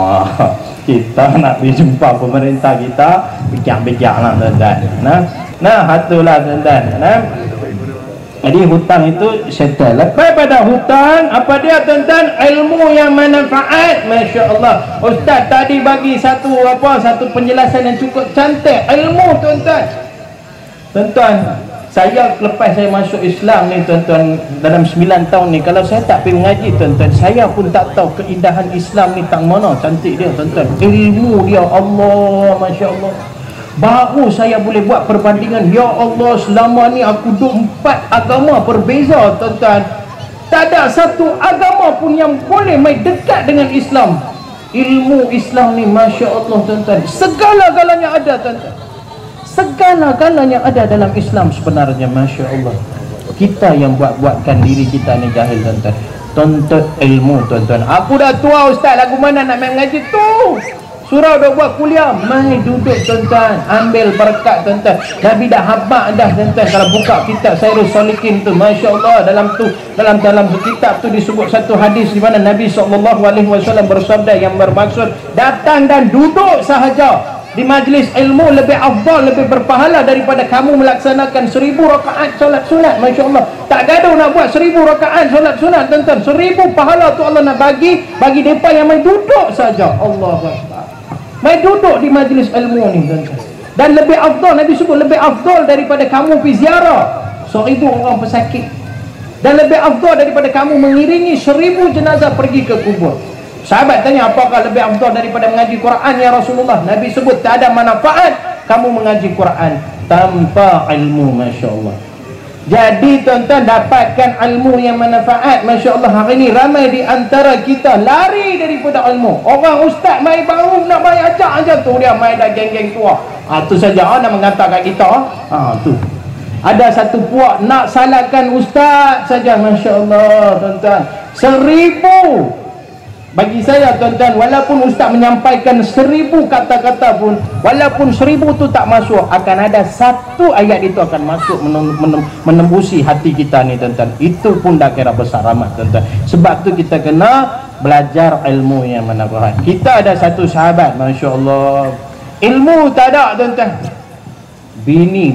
Kita nak pergi jumpa pemerintah kita, bijak-bijak lah, tuan-tuan. Nah, itulah, tuan-tuan. Jadi hutang itu settle. Lepas pada hutang, apa dia, tuan-tuan? Ilmu yang manfaat. Masya Allah. Ustaz tadi bagi satu penjelasan yang cukup cantik. Ilmu, tuan-tuan. Tuan-tuan, saya lepas saya masuk Islam ni, tuan-tuan, dalam 9 tahun ni, kalau saya tak pergi mengaji, tuan-tuan, saya pun tak tahu keindahan Islam ni tak mana cantik dia, tuan-tuan. Ilmu dia, Allah, Masya Allah. Baru saya boleh buat perbandingan. Ya Allah, selama ni aku duduk 4 agama berbeza, tuan-tuan. Tak ada satu agama pun yang boleh main dekat dengan Islam. Ilmu Islam ni, Masya Allah, tuan-tuan, segala-galanya ada, tuan-tuan. Segala-galanya ada dalam Islam sebenarnya, Masya Allah. Kita yang buat-buatkan diri kita ni jahil, tuan-tuan. Tuntut ilmu, tuan-tuan. Aku dah tua ustaz, lagu mana nak main mengaji tu? Surau dah buat kuliah, mai duduk, tuan-tuan, ambil berkat, tuan-tuan. Nabi dah habaq dah, tuan-tuan. Kalau buka kitab Sairus Solikin tu, Masya Allah, dalam kitab tu disebut satu hadis di mana Nabi SAW bersabda yang bermaksud datang dan duduk sahaja di majlis ilmu lebih afdal, lebih berpahala daripada kamu melaksanakan 1000 rakaat solat sunat. Masya Allah. Tak gaduh nak buat 1000 rakaat solat sunat, tuan-tuan. 1000 pahala tu Allah nak bagi mereka yang main duduk saja. Allahu Akbar. Main duduk di majlis ilmu ni, tuan-tuan. Dan lebih afdal, Nabi sebut lebih afdal daripada kamu pergi ziarah 1000 orang pesakit. Dan lebih afdal daripada kamu mengiringi 1000 jenazah pergi ke kubur. Sahabat tanya, apakah lebih afdal daripada mengaji Quran ya Rasulullah? Nabi sebut, tak ada manfaat kamu mengaji Quran tanpa ilmu. Masya Allah. Jadi tuan-tuan, dapatkan ilmu yang manfaat. Masya Allah, hari ini ramai di antara kita lari daripada ilmu. Orang ustaz mai baru nak mai ajak aja tu, dia mai dah geng-geng tua. Tu saja nak mengatakan kita. Tu ada satu puak nak salahkan ustaz saja. Masya Allah tuan-tuan, 1000. Bagi saya tuan-tuan, walaupun ustaz menyampaikan 1000 kata-kata pun, walaupun 1000 tu tak masuk, akan ada satu ayat itu akan masuk menembusi hati kita ni tuan-tuan. Itu pun dah kira besar amat tuan-tuan. Sebab tu kita kena belajar ilmu yang manfaat. Kita ada satu sahabat, Masya Allah, ilmu tak ada tuan-tuan, bini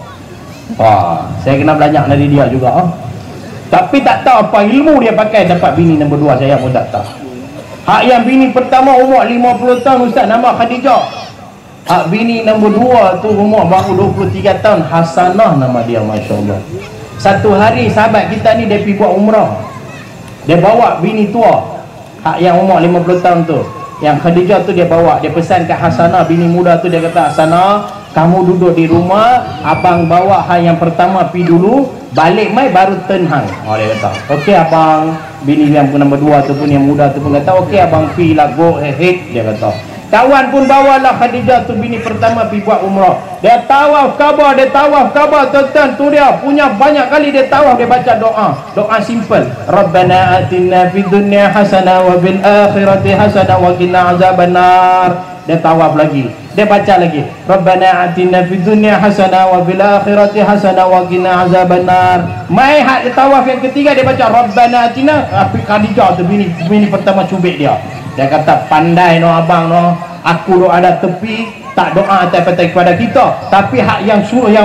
2. Saya kena belajar dari dia juga. Tapi tak tahu apa ilmu dia pakai dapat bini nombor 2, saya pun tak tahu. Hak yang bini pertama umur 50 tahun ustaz, nama Khadijah. Hak bini nombor 2 tu umur baru 23 tahun, Hasanah nama dia. Masya Allah. Satu hari sahabat kita ni dia pergi buat umrah, dia bawa bini tua, hak yang umur 50 tahun tu, yang Khadijah tu dia bawa. Dia pesan kat Hasanah bini muda tu, dia kata, Hasanah, kamu duduk di rumah, abang bawa hal yang pertama pergi dulu, balik mai baru turn hang. Dia kata, okey abang. Bini yang nombor 2 tu pun, yang muda tu pun kata, okey abang, pergi lah, go ahead, dia kata. Kawan pun bawalah Khadijah tu bini pertama pergi buat umrah. Dia tawaf Kaabah, tuan-tuan. Tu dia punya banyak kali dia tawaf, dia baca doa simple. Rabbana atina fid dunya hasanah wa bil akhirati hasanah wa qina azabannar. Dia tawaf lagi, dia baca lagi, Rabbana atina fid dunya hasanah wa bil akhirati hasanah wa qina azabannar. Mai hak tawaf yang ketiga dia baca Rabbana atina. Khadijah tu bini pertama cubit dia. Dia kata, pandai no abang no, aku doa ada tepi, tak doa atas kepada kita. Tapi hak yang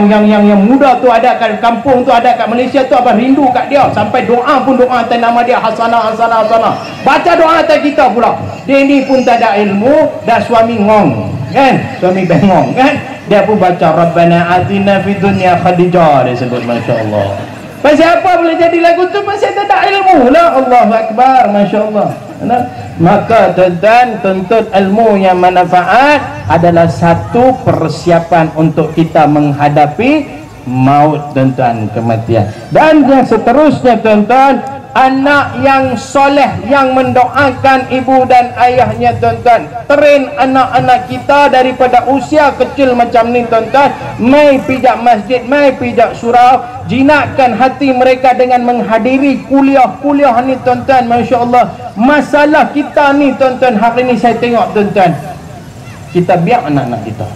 muda tu ada kat kampung tu, ada kat Malaysia tu, abang rindu kat dia. Sampai doa pun doa atas nama dia, Hasanah. Baca doa atas kita pula. Dia ni pun tak ada ilmu, dah suami ngong kan, suami bengong kan. Dia pun baca Rabbana atina fid dunya Khadijah, dia sebut. Masya Allah. Pasal apa boleh jadi lagu tu? Pasal tak ada ilmu lah. Allahu Akbar. Masya Allah. Maka tuan-tuan, tuntut ilmu yang manfaat adalah satu persiapan untuk kita menghadapi maut tuan-tuan, kematian. Dan yang seterusnya tuan-tuan, anak yang soleh yang mendoakan ibu dan ayahnya tuan-tuan. Train anak-anak kita daripada usia kecil macam ni tuan-tuan, mai pijak masjid, mai pijak surau. Jinakkan hati mereka dengan menghadiri kuliah-kuliah ni tuan-tuan. Masya Allah. Masalah kita ni tuan-tuan, hari ni saya tengok tuan-tuan, kita biar anak-anak kita,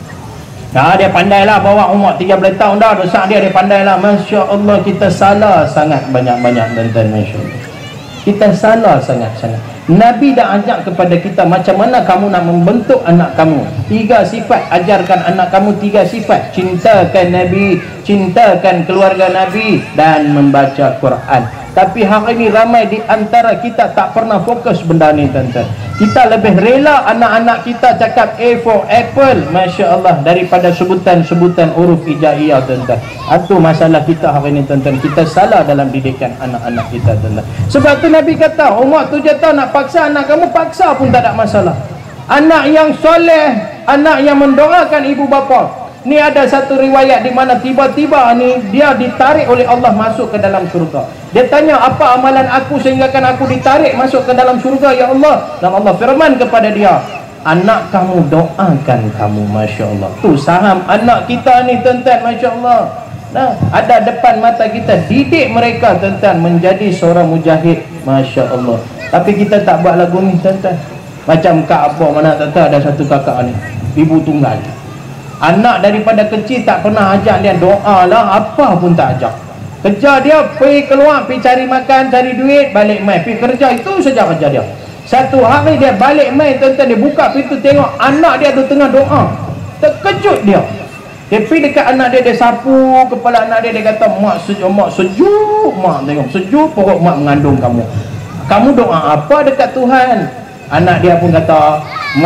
dia pandai lah bawa umur 13 tahun dah, dosa dia pandai lah. Masya Allah, kita salah sangat banyak-banyak tuan-tuan. Masya Allah, kita salah sangat-sangat. Nabi dah ajak kepada kita macam mana kamu nak membentuk anak kamu. 3 sifat, ajarkan anak kamu 3 sifat. Cintakan Nabi, cintakan keluarga Nabi, dan membaca Quran. Tapi hari ini ramai di antara kita tak pernah fokus benda ni tuan-tuan. Kita lebih rela anak-anak kita cakap A for apple, Masya Allah, daripada sebutan-sebutan huruf hijaiyah tuan-tuan. Itu masalah kita hari ini tuan-tuan. Kita salah dalam didikan anak-anak kita tuan-tuan. Sebab tu Nabi kata, umur 7 tahun nak paksa anak kamu, paksa pun tak ada masalah. Anak yang soleh, anak yang mendoakan ibu bapa. Ni ada satu riwayat di mana tiba-tiba ni dia ditarik oleh Allah masuk ke dalam syurga. Dia tanya, apa amalan aku sehinggakan aku ditarik masuk ke dalam syurga ya Allah? Dan Allah firman kepada dia, anak kamu doakan kamu. Masya Allah. Tu saham anak kita ni tuan-tuan. Masya Allah. Nah, ada depan mata kita, didik mereka tuan-tuan menjadi seorang mujahid. Masya Allah. Tapi kita tak buat lagu ni tuan-tuan. Macam Kak Abah mana tuan-tuan, ada satu kakak ni, ibu tunggal. Anak daripada kecil tak pernah ajak dia doa lah, apa pun tak ajak. Kerja dia pergi keluar, pergi cari makan, cari duit, balik main, pergi kerja, itu saja kerja dia. Satu hari dia balik main tuan-tuan, dia buka pintu tengok anak dia tu tengah doa. Terkejut dia. Dia pergi dekat anak dia, dia sapu kepala anak dia, dia kata, mak sejuk, mak tengok sejuk perut mak mengandung kamu. Kamu doa apa dekat Tuhan? Anak dia pun kata,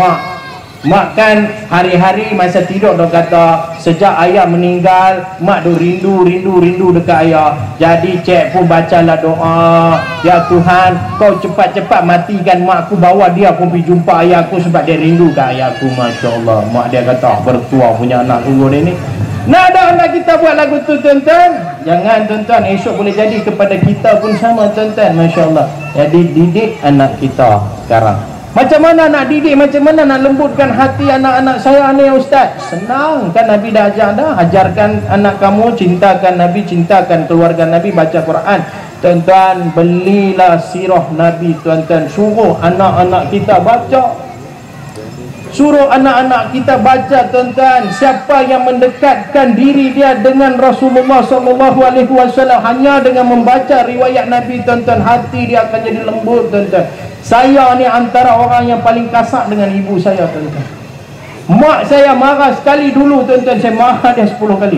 mak kan hari-hari masa tidur dia kata, sejak ayah meninggal mak tu rindu dekat ayah. Jadi cik pun bacalah doa, ya Tuhan kau cepat-cepat matikan mak aku, bawa dia pun pergi jumpa ayah aku sebab dia rindu kat ayah aku. Masya Allah. Mak dia kata, bertuah punya anak tunggu dia ni. Nak ada anak kita buat lagu tu tuan-tuan? Jangan tuan-tuan, esok boleh jadi kepada kita pun sama tuan-tuan. Masya Allah. Jadi didik anak kita sekarang. Macam mana nak didik, macam mana nak lembutkan hati anak-anak saya ni Ustaz? Senang kan, Nabi dah ajar dah. Ajarkan anak kamu cintakan Nabi, cintakan keluarga Nabi, baca Quran. Tuan-tuan, belilah sirah Nabi tuan-tuan. Suruh anak-anak kita baca. Suruh anak-anak kita baca tuan-tuan. Siapa yang mendekatkan diri dia dengan Rasulullah SAW hanya dengan membaca riwayat Nabi tuan-tuan, hati dia akan jadi lembut tuan-tuan. Saya ni antara orang yang paling kasar dengan ibu saya tuan-tuan. Mak saya marah sekali dulu tuan-tuan, saya marah dia 10 kali.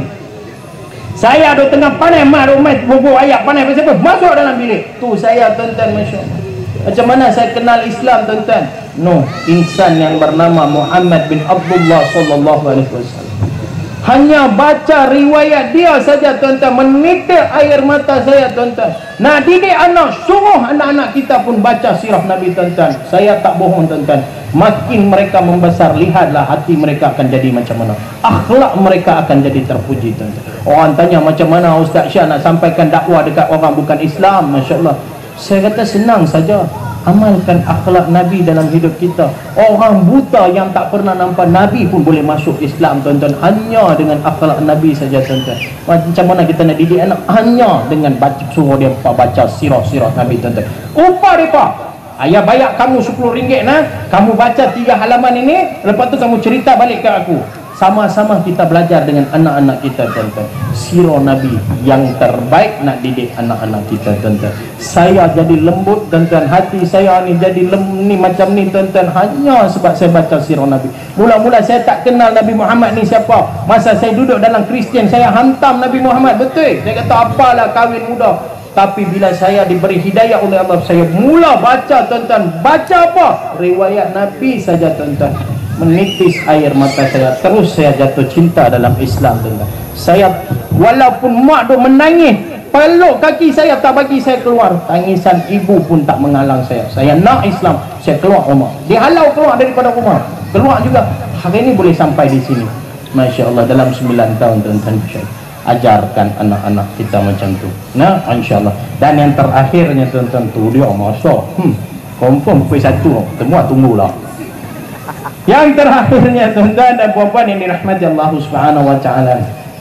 Saya ada tengah panas, mak ada main bubur ayam panas, siapa masuk dalam bilik tu saya tuan-tuan. Masya Allah. Macam mana saya kenal Islam tuan-tuan? No, insan yang bernama Muhammad bin Abdullah sallallahu alaihi wasallam. Hanya baca riwayat dia saja tuan-tuan, menitik air mata saya tuan-tuan. Nak didik anak, suruh anak-anak kita pun baca sirah Nabi tuan-tuan. Saya tak bohong tuan-tuan. Makin mereka membesar, lihatlah hati mereka akan jadi macam mana. Akhlak mereka akan jadi terpuji tuan-tuan. Orang tanya macam mana Ustaz Syah nak sampaikan dakwah dekat orang bukan Islam. Masya Allah. Saya kata senang saja. Amalkan akhlak Nabi dalam hidup kita. Orang buta yang tak pernah nampak Nabi pun boleh masuk Islam tuan-tuan, hanya dengan akhlak Nabi saja tuan-tuan. Macam mana kita nak didik anak? Hanya dengan baca, suruh dia baca sirah-sirah Nabi tuan-tuan. Upah mereka, ayah bayar kamu RM10 nah, kamu baca 3 halaman ini, lepas tu kamu cerita balik ke aku. Sama-sama kita belajar dengan anak-anak kita tuan-tuan. Sirah Nabi yang terbaik nak didik anak-anak kita tuan-tuan. Saya jadi lembut tuan-tuan, hati saya ni jadi ni macam ni tuan-tuan, hanya sebab saya baca sirah Nabi. Mula-mula saya tak kenal Nabi Muhammad ni siapa. Masa saya duduk dalam Kristian, saya hantam Nabi Muhammad, betul. Saya kata apalah kahwin muda. Tapi bila saya diberi hidayah oleh Allah, saya mula baca tuan-tuan. Baca apa? Riwayat Nabi saja tuan-tuan. Menitis air mata saya, terus saya jatuh cinta dalam Islam tuan-tuan. Saya walaupun mak duk menangis, peluk kaki saya, tak bagi saya keluar, tangisan ibu pun tak menghalang saya. Saya nak Islam, saya keluar rumah. Dihalau keluar daripada rumah, keluar juga. Hari ini boleh sampai di sini. Masya Allah, dalam 9 tahun tuan-tuan. Ajarkan anak-anak kita macam tu. Nah, insya Allah. Dan yang terakhirnya tuan-tuan tu, dia masa confirm P1 semua tunggulah. Yang terakhirnya tuan-tuan dan puan-puan yang dirahmati Allah Subhanahu wa taala,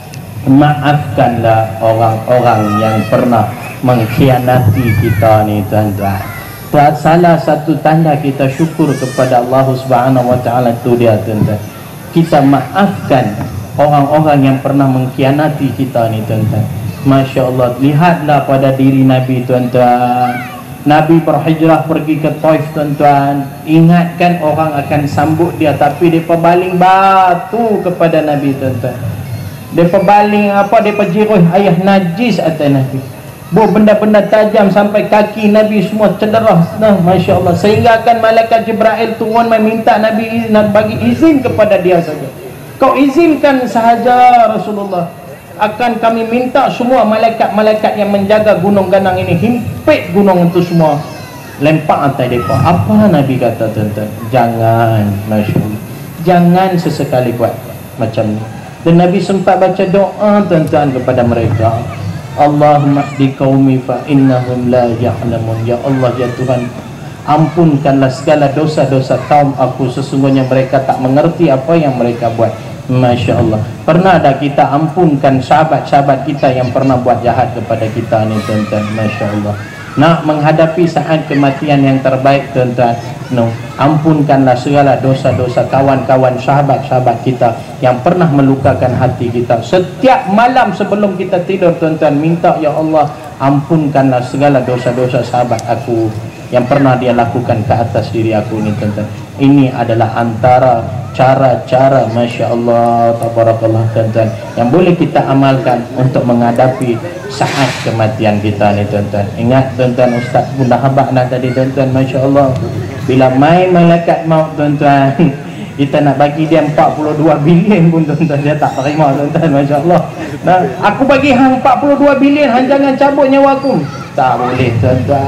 maafkanlah orang-orang yang pernah mengkhianati kita ni tuan-tuan. Salah satu tanda kita syukur kepada Allah Subhanahu wa taala tu dia tuan-tuan. Kita maafkan orang-orang yang pernah mengkhianati kita ni tuan-tuan. Masya Allah, lihatlah pada diri Nabi tuan-tuan. Nabi berhijrah pergi ke Taif tuan-tuan. Ingatkan orang akan sambut dia, tapi dia baling batu kepada Nabi tuan-tuan. Dia baling apa? Dia jiruh ayah najis atas Nabi. Benda-benda tajam sampai kaki Nabi semua cederah. Nah, Masya Allah. Sehingga akan malaikat Jibril turun meminta Nabi bagi izin kepada dia saja. Kau izinkan sahaja Rasulullah. Akan kami minta semua malaikat-malaikat yang menjaga gunung ganang ini, himpit gunung itu semua, lempar atas mereka. Apa Nabi kata tuan-tuan? Jangan, Masya Allah, jangan sesekali buat macam ni. Dan Nabi sempat baca doa tuan-tuan kepada mereka. Allahumma hdi qaumi fa innahum la ya'lamun. Ya Allah, ya Tuhan, ampunkanlah segala dosa-dosa kaum aku, sesungguhnya mereka tak mengerti apa yang mereka buat. Masya Allah. Pernah ada kita ampunkan sahabat-sahabat kita yang pernah buat jahat kepada kita ni tuan-tuan. Masya Allah. Nak menghadapi saat kematian yang terbaik tuan-tuan, no, ampunkanlah segala dosa-dosa kawan-kawan sahabat-sahabat kita yang pernah melukakan hati kita. Setiap malam sebelum kita tidur tuan-tuan, minta, ya Allah, ampunkanlah segala dosa-dosa sahabat aku yang pernah dia lakukan ke atas diri aku ni tuan-tuan. Ini adalah antara cara-cara, Masya Allah, tabarakallah tuan-tuan, yang boleh kita amalkan untuk menghadapi saat kematian kita ni tuan-tuan. Ingat tuan-tuan, Ustaz pun dah habaq nak tadi tuan-tuan. Masya Allah, bila main malaikat maut tuan-tuan, kita nak bagi dia 42 bilion pun tuan-tuan, dia tak terima tuan-tuan. Masya Allah. Nah, aku bagi hang 42 bilion, hang jangan cabut nyawa aku. Tak boleh tuan-tuan.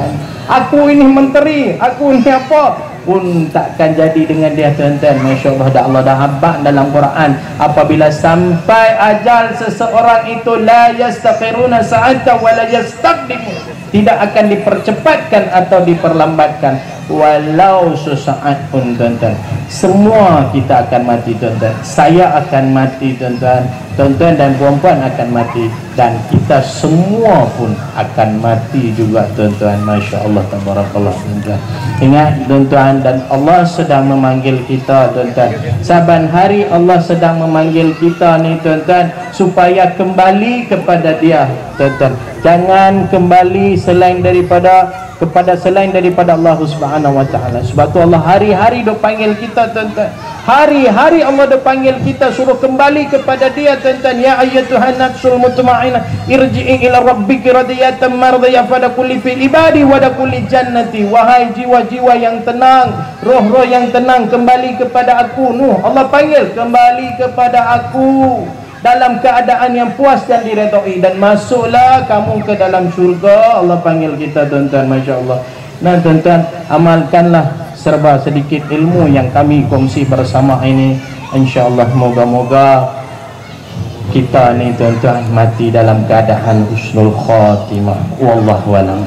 Aku ini menteri, aku ini apa pun takkan jadi dengan dia tuan-tuan. Masya Allah, dah Allah dah habaq dalam Quran, apabila sampai ajal seseorang itu la yastakhiruna sa'ata wa la yastaqdimu, tidak akan dipercepatkan atau diperlambatkan walau sesaat pun tuan-tuan. Semua kita akan mati tuan-tuan, saya akan mati tuan-tuan, tuan-tuan dan puan-puan akan mati, dan kita semua pun akan mati juga tuan-tuan. Masya Allah, tabarakallah tuan-tuan. Ingat tuan-tuan, dan Allah sedang memanggil kita tuan-tuan. Saban hari Allah sedang memanggil kita ni tuan-tuan, supaya kembali kepada Dia tuan-tuan. Jangan kembali selain daripada Allah Subhanahu wa taala. Sebab tu Allah hari-hari dok panggil kita tuan-tuan. Hari-hari Allah dok panggil kita suruh kembali kepada Dia tuan-tuan. Ya ayyatuhan nafsul mutmainnah irji'i ila rabbiki radiyatan mardiyah fadkhuli fi ibadi wa dakhuli jannati. Wahai jiwa-jiwa yang tenang, roh-roh yang tenang, kembali kepada aku. Allah panggil kembali kepada aku dalam keadaan yang puas dan diredai, dan masuklah kamu ke dalam syurga. Allah panggil kita tuan-tuan. Masya Allah. Nah tuan-tuan, amalkanlah serba sedikit ilmu yang kami kongsi bersama ini. InsyaAllah moga-moga kita ni tuan-tuan mati dalam keadaan husnul khatimah. Wallahu a'lam.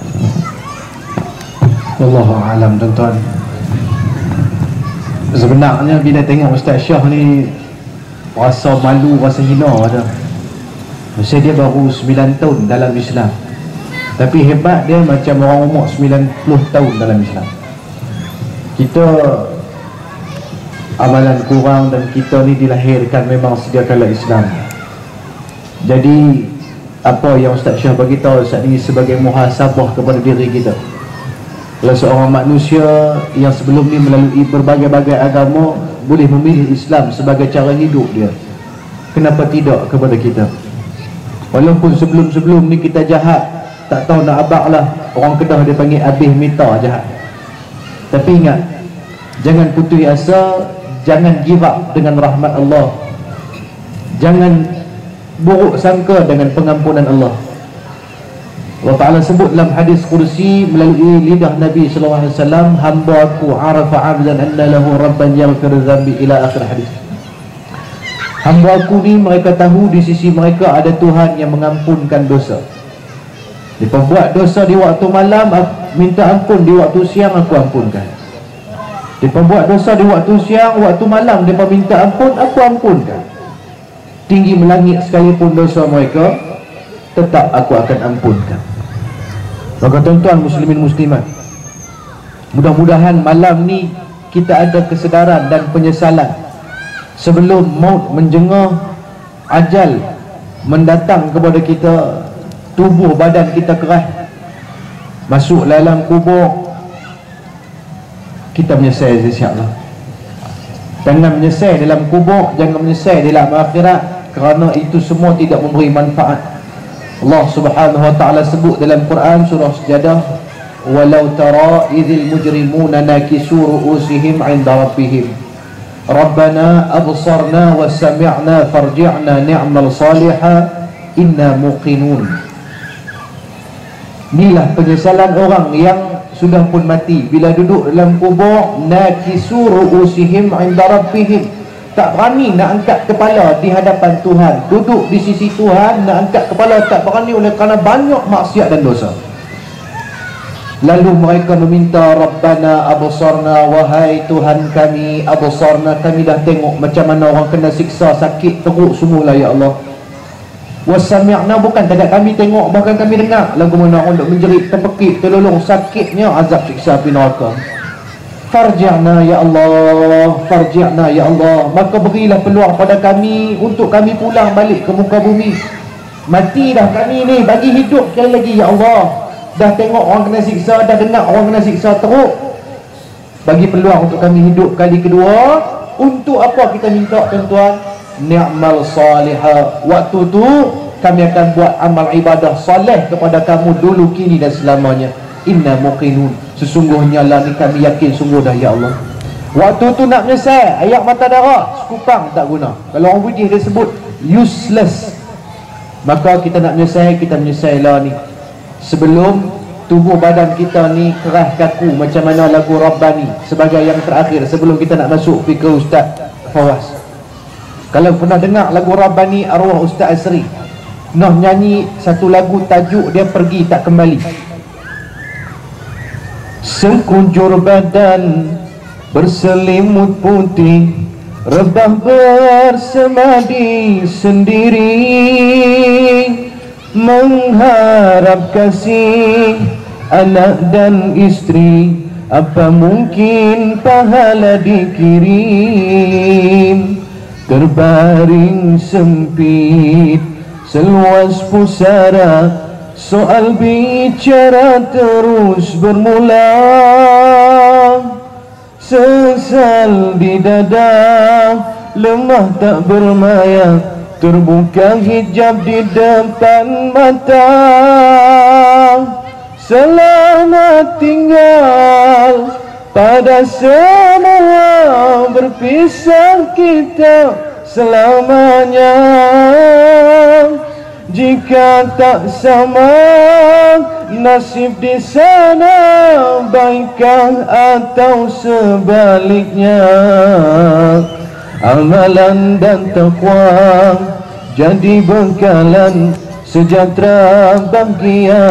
Wallahu a'lam tuan-tuan. Sebenarnya bila tengok Ustaz Syah ni, rasa malu, rasa hina ada. Masa dia baru 9 tahun dalam Islam, tapi hebat dia macam orang umur 90 tahun dalam Islam. Kita amalan kurang, dan kita ni dilahirkan memang sedia kala Islam. Jadi apa yang Ustaz Syah bagi tahu saat ini sebagai muhasabah kepada diri kita. Kalau seorang manusia yang sebelum ni melalui berbagai-bagai agama boleh memilih Islam sebagai cara hidup dia, kenapa tidak kepada kita? Walaupun sebelum-sebelum ni kita jahat, tak tahu nak abak lah. Orang Kedah dia panggil habis mita jahat. Tapi ingat, jangan putus asa, jangan give up dengan rahmat Allah, jangan buruk sangka dengan pengampunan Allah. Allah Ta'ala sebut dalam hadis kursi melalui lidah Nabi SAW, hamba aku arafa abdan anna lahu rabban yaghfir dhanbi, ila akhir hadis. Hamba aku ni, mereka tahu di sisi mereka ada Tuhan yang mengampunkan dosa. Dia buat dosa di waktu malam, minta ampun di waktu siang, aku ampunkan. Dia buat dosa di waktu siang, waktu malam dia minta ampun, aku ampunkan. Tinggi melangit sekalipun dosa mereka, tetap aku akan ampunkan. Maka tuan-tuan muslimin muslimat, mudah-mudahan malam ni kita ada kesedaran dan penyesalan sebelum maut menjengah, ajal mendatang kepada kita, tubuh badan kita keras, masuk dalam kubur, kita menyesal insya-Allah. Jangan menyesal dalam kubur, jangan menyesal dalam akhirat, kerana itu semua tidak memberi manfaat. Allah Subhanahu wa taala sebut dalam Quran surah Sajadah, walau tara idzil mujrimuna nakisu ru'usihim 'inda rabbihim rabbana absarna wa sami'na farji'na ni'mal salihah inna muqinun. Inilah penyesalan orang yang sudah pun mati bila duduk dalam kubur, nakisu ru'usihim 'inda rabbihim, tak berani nak angkat kepala di hadapan Tuhan, duduk di sisi Tuhan, nak angkat kepala tak berani oleh kerana banyak maksiat dan dosa. Lalu mereka meminta, Rabbana absarna, wahai Tuhan kami, absarna, kami dah tengok macam mana orang kena siksa, sakit, teruk semula ya Allah. Wasami'na, bukan tak ada kami tengok, bahkan kami dengar lagu mana orang duk menjerit, terpekik, terlolong sakitnya azab siksa api neraka. Farji'na ya Allah, farji'na ya Allah, maka berilah peluang pada kami untuk kami pulang balik ke muka bumi. Mati dah kami ni, bagi hidup sekali lagi ya Allah. Dah tengok orang kena siksa, dah dengar orang kena siksa teruk, bagi peluang untuk kami hidup kali kedua. Untuk apa kita minta tuan-tuan? Ni'mal salihah. Waktu tu kami akan buat amal ibadah salih kepada kamu dulu, kini dan selamanya. Inna muqinun, sesungguhnya lah ni kami yakin sungguh dah ya Allah. Waktu tu nak menyesal, ayak mata darah, sekupang tak guna. Kalau orang Buddhis dia sebut useless. Maka kita nak menyesal, kita menyesal lah ni sebelum tubuh badan kita ni keras kaku macam mana lagu Rabbani sebagai yang terakhir sebelum kita nak masuk ke Ustaz Fawaz. Kalau pernah dengar lagu Rabbani arwah Ustaz Asri, noh nyanyi satu lagu tajuk dia Pergi Tak Kembali. Sekujur badan berselimut putih, rebah bersemadi sendiri, mengharap kasih anak dan istri, apa mungkin pahala dikirim. Terbaring sempit seluas pusara, soal bicara terus bermula. Sesal di dada, lemah tak bermaya, terbuka hijab di depan mata. Selamat tinggal pada semua, berpisah kita selamanya. Jika tak sama nasib di sana, baikkah atau sebaliknya? Amalan dan taqwa jadi bekalan, sejahtera bahagia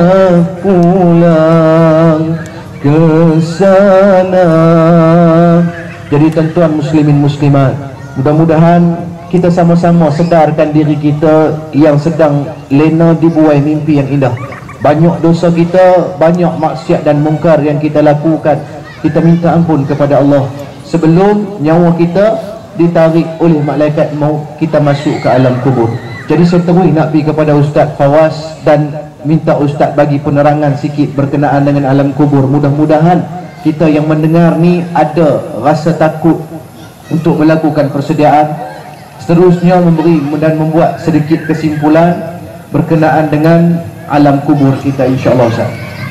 pulang ke sana. Jadi tuan-tuan muslimin muslimat, mudah-mudahan kita sama-sama sedarkan diri kita yang sedang lena dibuai mimpi yang indah. Banyak dosa kita, banyak maksiat dan mungkar yang kita lakukan. Kita minta ampun kepada Allah sebelum nyawa kita ditarik oleh malaikat maut kita masuk ke alam kubur. Jadi saya terus nak pergi kepada Ustaz Fawaz dan minta Ustaz bagi penerangan sikit berkenaan dengan alam kubur. Mudah-mudahan kita yang mendengar ni ada rasa takut untuk melakukan persediaan, seterusnya memberi dan membuat sedikit kesimpulan berkenaan dengan alam kubur kita, insya-Allah. Ustaz.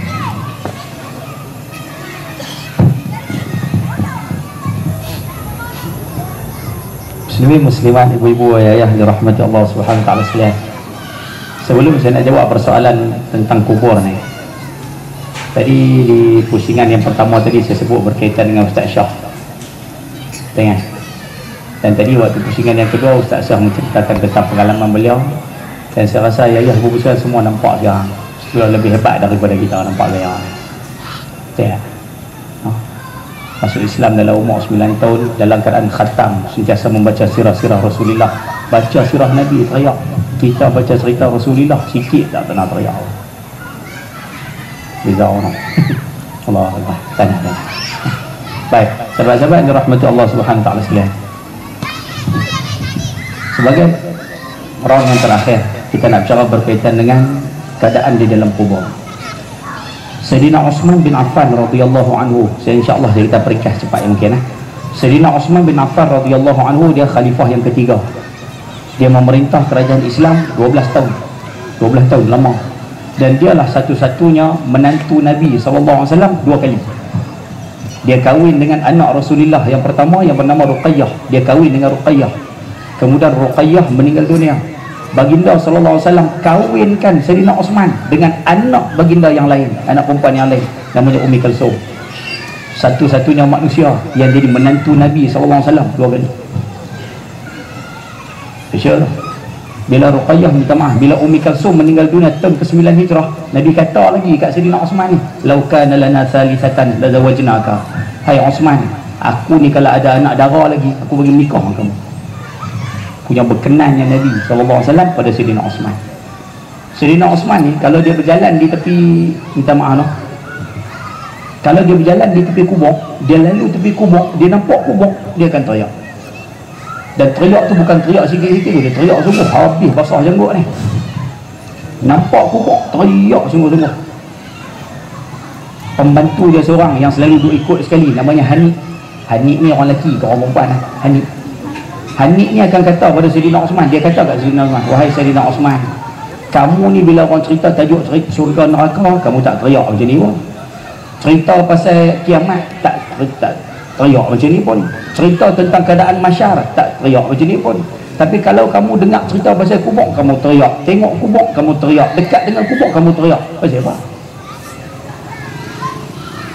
Muslimin muslimat, ibu-ibu ayah dirahmati Allah Subhanahu wa taala sekalian. Sebelum saya nak jawab persoalan tentang kubur ni, tadi di pusingan yang pertama tadi saya sebut berkaitan dengan Ustaz Syah. Tengok. Dan tadi waktu pusingan yang kedua Ustaz Syah menceritakan tentang pengalaman beliau, dan saya rasa ayah ibu sekalian semua nampak sekarang beliau lebih hebat daripada kita nampak gaya. Tengok. Masuk Islam dalam umur 9 tahun, dalam keadaan khatam, sentiasa membaca sirah-sirah Rasulullah, baca sirah Nabi teriak. Kita baca cerita Rasulullah sikit tak pernah teriak. Beza orang. Allah Allah, tanya. Baik, sahabat-sahabat yang dirahmati Allah Subhanahu wa taala sekalian. Sebagai orang yang terakhir, kita nak bicara berkaitan dengan keadaan di dalam kubur. Sayyidina Uthman bin Affan radhiyallahu anhu, saya insya-Allah kita peringkas cepat yang mungkin. Sayyidina Uthman bin Affan radhiyallahu anhu, dia khalifah yang ketiga. Dia memerintah kerajaan Islam 12 tahun. 12 tahun lama. Dan dialah satu-satunya menantu Nabi SAW 2 kali. Dia kahwin dengan anak Rasulullah yang pertama yang bernama Ruqayyah. Dia kahwin dengan Ruqayyah. Kemudian Ruqayyah meninggal dunia. Baginda SAW kahwinkan Sayyidina Uthman dengan anak baginda yang lain, anak perempuan yang lain, namanya Ummi Kalsum. Satu-satunya manusia yang jadi menantu Nabi SAW 2 kali. InsyaAllah. Bila Ruqayyah minta maaf, bila Ummi Kalsum meninggal dunia tahun ke-9 Hijrah, Nabi kata lagi kat Sayyidina Uthman ni, "Lau kana lana thalithatan la zawajnaka." Hai Uthman, aku ni kalau ada anak dara lagi, aku bagi nikah dengan kamu. Punya berkenannya Nabi SAW pada Sayyidina Uthman. Sayyidina Uthman ni kalau dia berjalan di tepi, minta maaf noh, kalau dia berjalan di tepi kubur, dia lalu tepi kubur, dia nampak kubur, dia akan teriak. Dan teriak tu bukan teriak sikit-sikit, dia teriak sungguh habis basah janggut ni. Nampak kubur, teriak sungguh-sungguh. Pembantu dia seorang yang selalu duk ikut sekali, namanya Hanif. Hanif ni orang lelaki ke orang perempuan lah. Hanif. Hanif ni akan kata pada Sayyidina Uthman, dia kata kat Sayyidina Uthman, "Wahai Sayyidina Uthman, kamu ni bila orang cerita tajuk cerita syurga neraka, kamu tak teriak macam ni pun. Cerita pasal kiamat, tak teriak macam ni pun. Cerita tentang keadaan masyar, tak teriak macam ni pun. Tapi kalau kamu dengar cerita pasal kubur, kamu teriak. Tengok kubur, kamu teriak. Dekat dengan kubur, kamu teriak. Pasal apa?"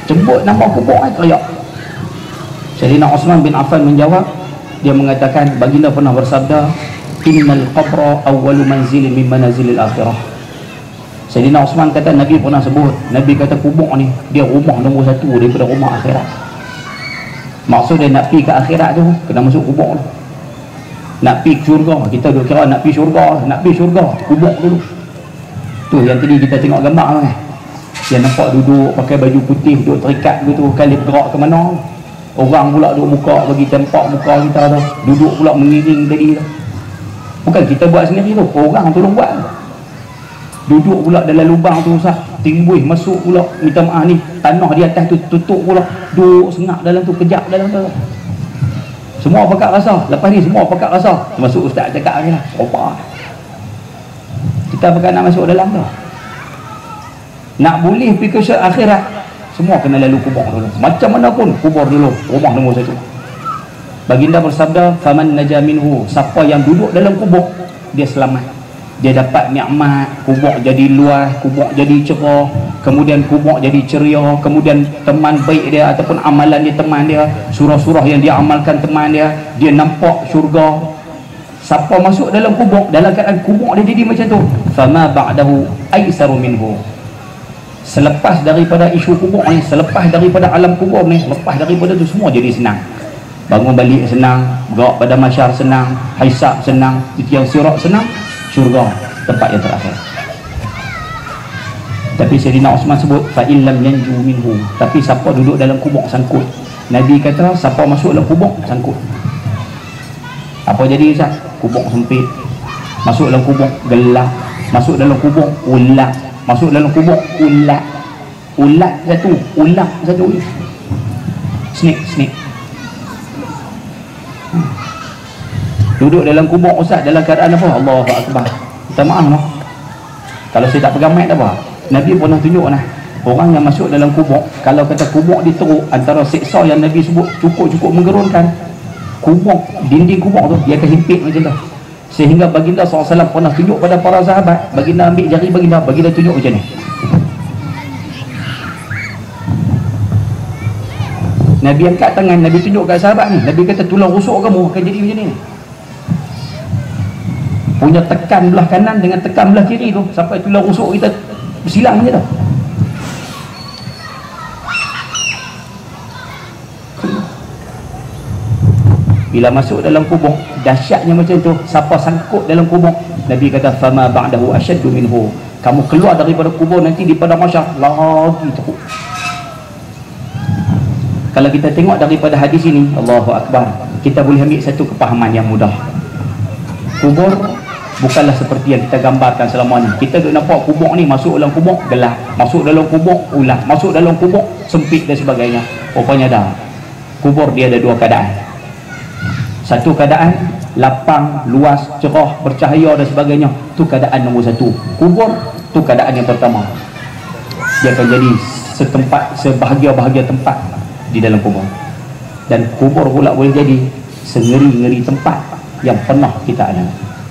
Sebut nama kubur teriak. Sayyidina Uthman bin Affan menjawab, dia mengatakan baginda pernah bersabda, innal qabra awwalu manzilin min manazilil akhirah. Sayyidina Uthman kata Nabi pernah sebut, Nabi kata kubur ni dia rumah nombor 1 daripada rumah akhirat. Maksud dia nak pergi ke akhirat tu kena masuk kubur tu. Nak pergi syurga, kita duk kira nak pergi syurga, nak pergi syurga kubur dulu. Tu yang tadi kita tengok gambar tu kan, yang nampak duduk pakai baju putih, duduk terikat gitu, kali bergerak ke mana. Orang pula duduk muka bagi tempat muka kita tu, duduk pula mengiring tadi tu. Bukan kita buat sendiri tu, orang tolong buat. Duduk pula dalam lubang tu usah timbul masuk pula, minta maaf ni tanah di atas tu tutup pula, duduk sengak dalam tu, kejap dalam tu. Semua pakat rasa, lepas ni semua pakat rasa, termasuk ustaz cakap ni lah, opa kita pakat nak masuk dalam tu. Nak boleh pergi ke akhirat, semua kena lalu kubur dulu. Macam mana pun kubur dulu, rumah nombor 1. Baginda bersabda, faman naja minhu, siapa yang duduk dalam kubur dia selamat, dia dapat nikmat. Kubur jadi luas, kubur jadi cerah, kemudian kubur jadi ceria, kemudian teman baik dia ataupun amalan dia teman dia, surah-surah yang dia amalkan teman dia, dia nampak syurga. Siapa masuk dalam kubur dalam keadaan kubur dia jadi macam tu, fama ba'dahu aisaru minhu. Selepas daripada isu kubur ni, selepas daripada alam kubur ni, lepas daripada tu semua jadi senang. Bangun balik senang, bergerak pada masyar senang, hisab senang, tiang sirat senang, syurga tempat yang terakhir. Tapi Sayyidina Uthman sebut fa illam yanju minhu, tapi siapa duduk dalam kubur sangkut. Nabi kata siapa masuk dalam kubur sangkut. Apa jadi Ustaz? Kubur sempit, masuk dalam kubur gelap, masuk dalam kubur ulat, masuk dalam kubur ulat, ulat satu, ulat satu, snake. Duduk dalam kubur Ustaz dalam keadaan apa? Allahu Akbar. Minta maaf noh, kalau saya tak pegang mic tak apa. Nabi pernah tunjuk lah, orang yang masuk dalam kubur, kalau kata kubur diteruk, antara siksa yang Nabi sebut cukup menggerunkan, kubur, dinding kubur tu dia akan himpit macam tu. Sehingga baginda SAW pernah tunjuk pada para sahabat, baginda ambil jari baginda tunjuk macam ni. Nabi angkat tangan, Nabi tunjuk kat sahabat ni, Nabi kata tulang rusuk kamu akan jadi macam ni. Punya tekan belah kanan dengan tekan belah kiri tu sampai tulang rusuk kita bersilang je tu. Bila masuk dalam kubur dahsyatnya macam tu, siapa sangkut dalam kubur, Nabi kata fama ba'dahu asyaddu minhu. Kamu keluar daripada kubur nanti di padang mahsyar lagi teruk. Kalau kita tengok daripada hadis ini, Allahu Akbar, kita boleh ambil satu kepahaman yang mudah. Kubur bukanlah seperti yang kita gambarkan selama ni. Kita duk nampak kubur ni, masuk dalam kubur gelap, masuk dalam kubur ulat, masuk dalam kubur sempit dan sebagainya. Rupanya dah, kubur dia ada dua keadaan. Satu keadaan lapang, luas, cerah, bercahaya dan sebagainya, tu keadaan nombor 1. Kubur tu keadaan yang pertama. Dia akan jadi setempat, sebahagia-bahagia tempat di dalam kubur. Dan kubur pula boleh jadi sengeri-ngeri tempat yang pernah kita alami.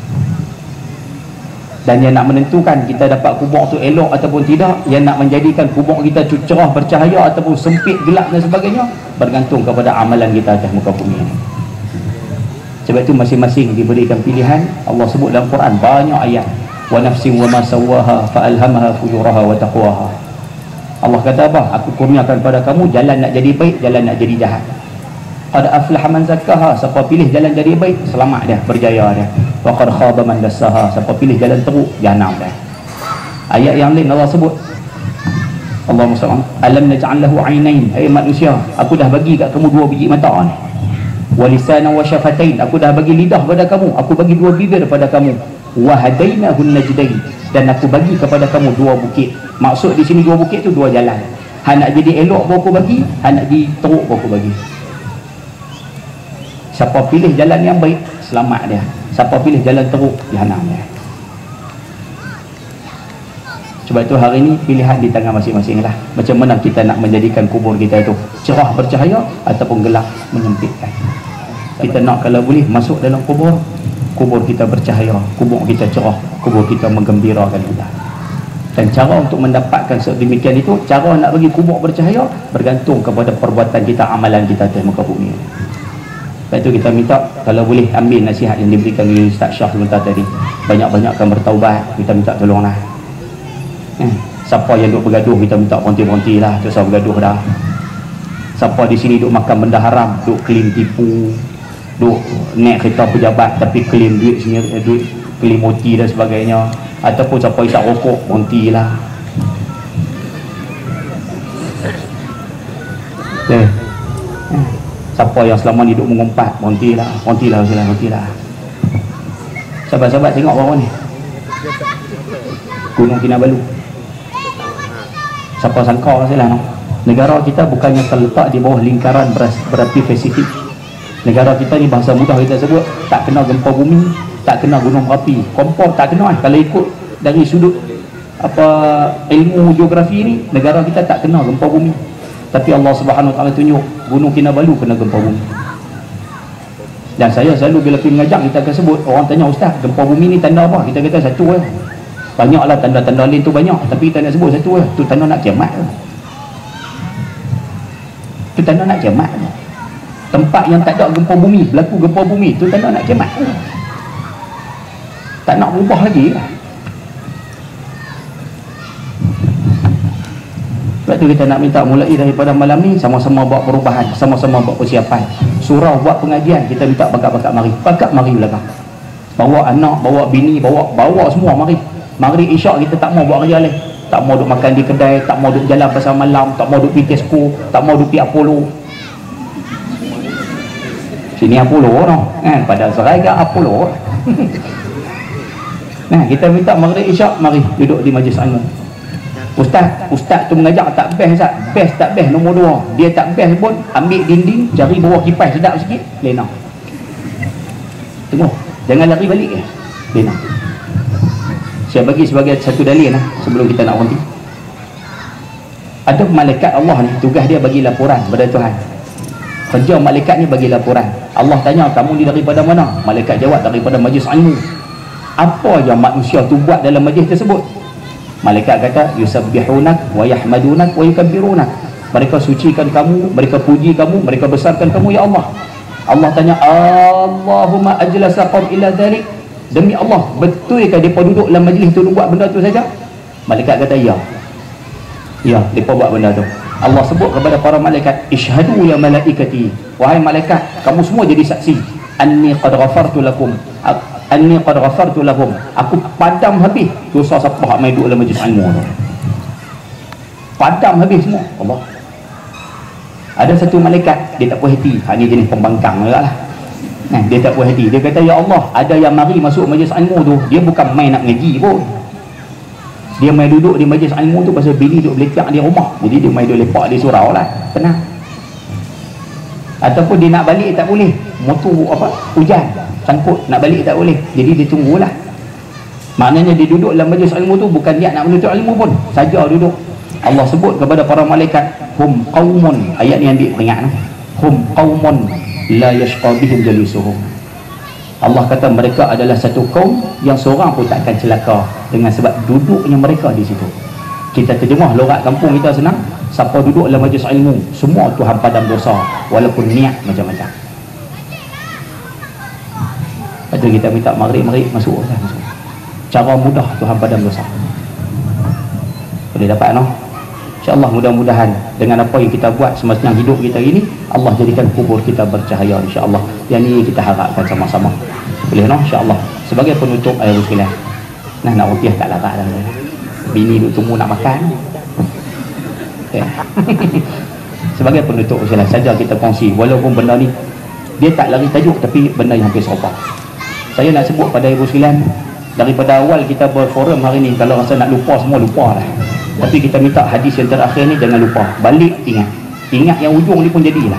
Dan yang nak menentukan kita dapat kubur tu elok ataupun tidak, yang nak menjadikan kubur kita cerah, bercahaya ataupun sempit, gelap dan sebagainya, bergantung kepada amalan kita atas muka bumi ini. Sebab itu masing-masing diberikan pilihan. Allah sebut dalam Quran banyak ayat, wa nafsin wa ma sawwaha fa alhamaha fujuraha wa taqwaha. Allah kata apa? Aku kurniakan pada kamu jalan nak jadi baik, jalan nak jadi jahat. Qad aflaha man zakkaha, siapa pilih jalan jadi baik, selamat dia, berjaya dia. Wa qad khaba man dassaha, siapa pilih jalan teruk, jahanam dia. Ayat yang lain Allah sebut, Allahumma salli alam naj'al lahu 'ainain, hai manusia, aku dah bagi kat kamu 2 biji mata ni. Wa lisanan wa syafatain, aku dah bagi lidah pada kamu, aku bagi 2 bibir pada kamu. Wa hadainahu najdain, dan aku bagi kepada kamu 2 bukit. Maksud di sini 2 bukit tu 2 jalan. Hak nak jadi elok pun aku bagi, hak nak jadi teruk pun aku bagi. Siapa pilih jalan yang baik, selamat dia. Siapa pilih jalan teruk, jahanam dia. Sebab itu hari ini pilihan di tangan masing-masing lah. Macam mana kita nak menjadikan kubur kita itu cerah bercahaya ataupun gelap menyempitkan. Kita nak kalau boleh masuk dalam kubur kita bercahaya, kubur kita cerah, kubur kita menggembirakan kita. Dan cara untuk mendapatkan sedemikian itu, cara nak bagi kubur bercahaya bergantung kepada perbuatan kita, amalan kita atas muka bumi. Sebab itu kita minta, kalau boleh ambil nasihat yang diberikan oleh Ustaz Syah sebentar tadi, banyak-banyakkan bertaubat. Kita minta tolonglah. Siapa yang duk bergaduh, kita minta berhenti-berhenti lah, tak usah bergaduh dah. Siapa di sini duk makan benda haram, duk claim tipu, duk naik kereta pejabat tapi claim duit sendiri, duit claim OT dan sebagainya, ataupun siapa isap rokok, berhentilah. Siapa yang selama ni duk mengumpat, berhentilah. Sahabat-sahabat tengok bawah ni, Gunung Kinabalu. Siapa sangka salah no? Negara kita bukannya terletak di bawah lingkaran berapi Pasifik. Negara kita ni, bahasa mudah kita sebut, tak kena gempa bumi, tak kena gunung berapi, kompor tak kena. Kalau ikut dari sudut ilmu geografi ni, negara kita tak kena gempa bumi. Tapi Allah Subhanahu Wa Taala tunjuk Gunung Kinabalu kena gempa bumi. Dan saya selalu bila pergi mengajar, kita akan sebut, orang tanya, Ustaz, gempa bumi ni tanda apa? Kita kata satu lah. Banyaklah tanda-tanda lain tu banyak, tapi kita nak sebut satu lah. Tu tanda nak kiamat. Tu tanda nak kiamat. Tempat yang tak ada gempa bumi, berlaku gempa bumi, tu tanda nak kiamat. Tak nak berubah lagi lah. Sebab tu kita nak minta mulai daripada malam ni, sama-sama buat perubahan, sama-sama buat persiapan. Surau buat pengajian, kita minta bakat-bakat mari. Bakat mari belakang. Bawa anak, bawa bini, bawa semua mari. Maghrib isyak kita tak mau buat kerja lain. Tak mau duduk makan di kedai, tak mau duduk jalan pasal malam, tak mau duduk pergi Tesco, tak mau duduk pergi Apollo. Sini Apollo no? Pada Seraiga Apollo. Nah, kita minta maghrib isyak mari duduk di majlis ilmu. Ustaz tu mengajar tak best Ustaz. Best tak best nombor 2. Dia tak best pun ambil dinding, cari bawah kipas sedap sikit, lena. Tengok, jangan lari balik ke. Lena. Saya bagi sebagai satu dalil sebelum kita nak berhenti. Ada malaikat Allah ni, tugas dia bagi laporan kepada Tuhan. Kerja malaikat ni bagi laporan. Allah tanya, kamu ni daripada mana? Malaikat jawab, daripada majlis ilmu. Apa yang manusia tu buat dalam majlis tersebut? Malaikat kata, yusabbihunak wa yahmadunak wa yukabbirunak. Mereka sucikan kamu, mereka puji kamu, mereka besarkan kamu ya Allah. Allah tanya, Allahumma ajlasaqam ila dhalik. Demi Allah, betulkah mereka duduk dalam majlis tu buat benda tu saja? Malaikat kata ya. Ya, mereka buat benda tu. Allah sebut kepada para malaikat, ishhadu ya malaikati, wahai malaikat, kamu semua jadi saksi. Anni qad ghafartu lakum, anni qad ghafartu lahum. Aku padam habis dosa siapa hak mai duduk dalam majlis ilmu tu. Padam habis semua. Allah. Ada satu malaikat, dia tak puas hati. Hak ni jenis pembangkang juga lah. Dia tak puas hati. Dia kata, ya Allah, ada yang mari masuk majlis ilmu tu, dia bukan main nak ngaji pun. Dia main duduk di majlis ilmu tu pasal bini duduk belekak di rumah. Jadi dia main duduk lepak di surau lah. Tenang. Ataupun dia nak balik tak boleh. Motor hujan, sangkut, nak balik tak boleh. Jadi dia tunggulah. Maknanya dia duduk dalam majlis ilmu tu bukan dia nak menuntut ilmu pun, saja duduk. Allah sebut kepada para malaikat, hum qaumun. Ayat ni yang dia peringat. Hum qaumun la yashqa bihim jalisuhum. Allah kata mereka adalah satu kaum yang seorang pun tak akan celaka dengan sebab duduknya mereka di situ. Kita terjemah logat kampung kita senang, siapa duduk dalam majlis ilmu, semua Tuhan padam dosa walaupun niat macam-macam. Lepas kita minta maghrib masuk. Cara mudah Tuhan padam dosa. Boleh dapat no? InsyaAllah mudah-mudahan dengan apa yang kita buat semasa hidup kita ini, Allah jadikan kubur kita bercahaya insyaAllah. Yang ini kita harapkan sama-sama. Boleh no? InsyaAllah. Sebagai penutup ayat sekalian, nak rupiah tak larat dah. Bini duk tunggu nak makan. Okay. Sebagai penutup sekalian saja kita kongsi, walaupun benda ni dia tak lari tajuk, tapi benda yang hampir serupa. Saya nak sebut pada ibu sekalian, daripada awal kita berforum hari ni, kalau rasa nak lupa semua, lupa lah. Tapi kita minta hadis yang terakhir ni jangan lupa, balik ingat yang ujung ni pun jadilah.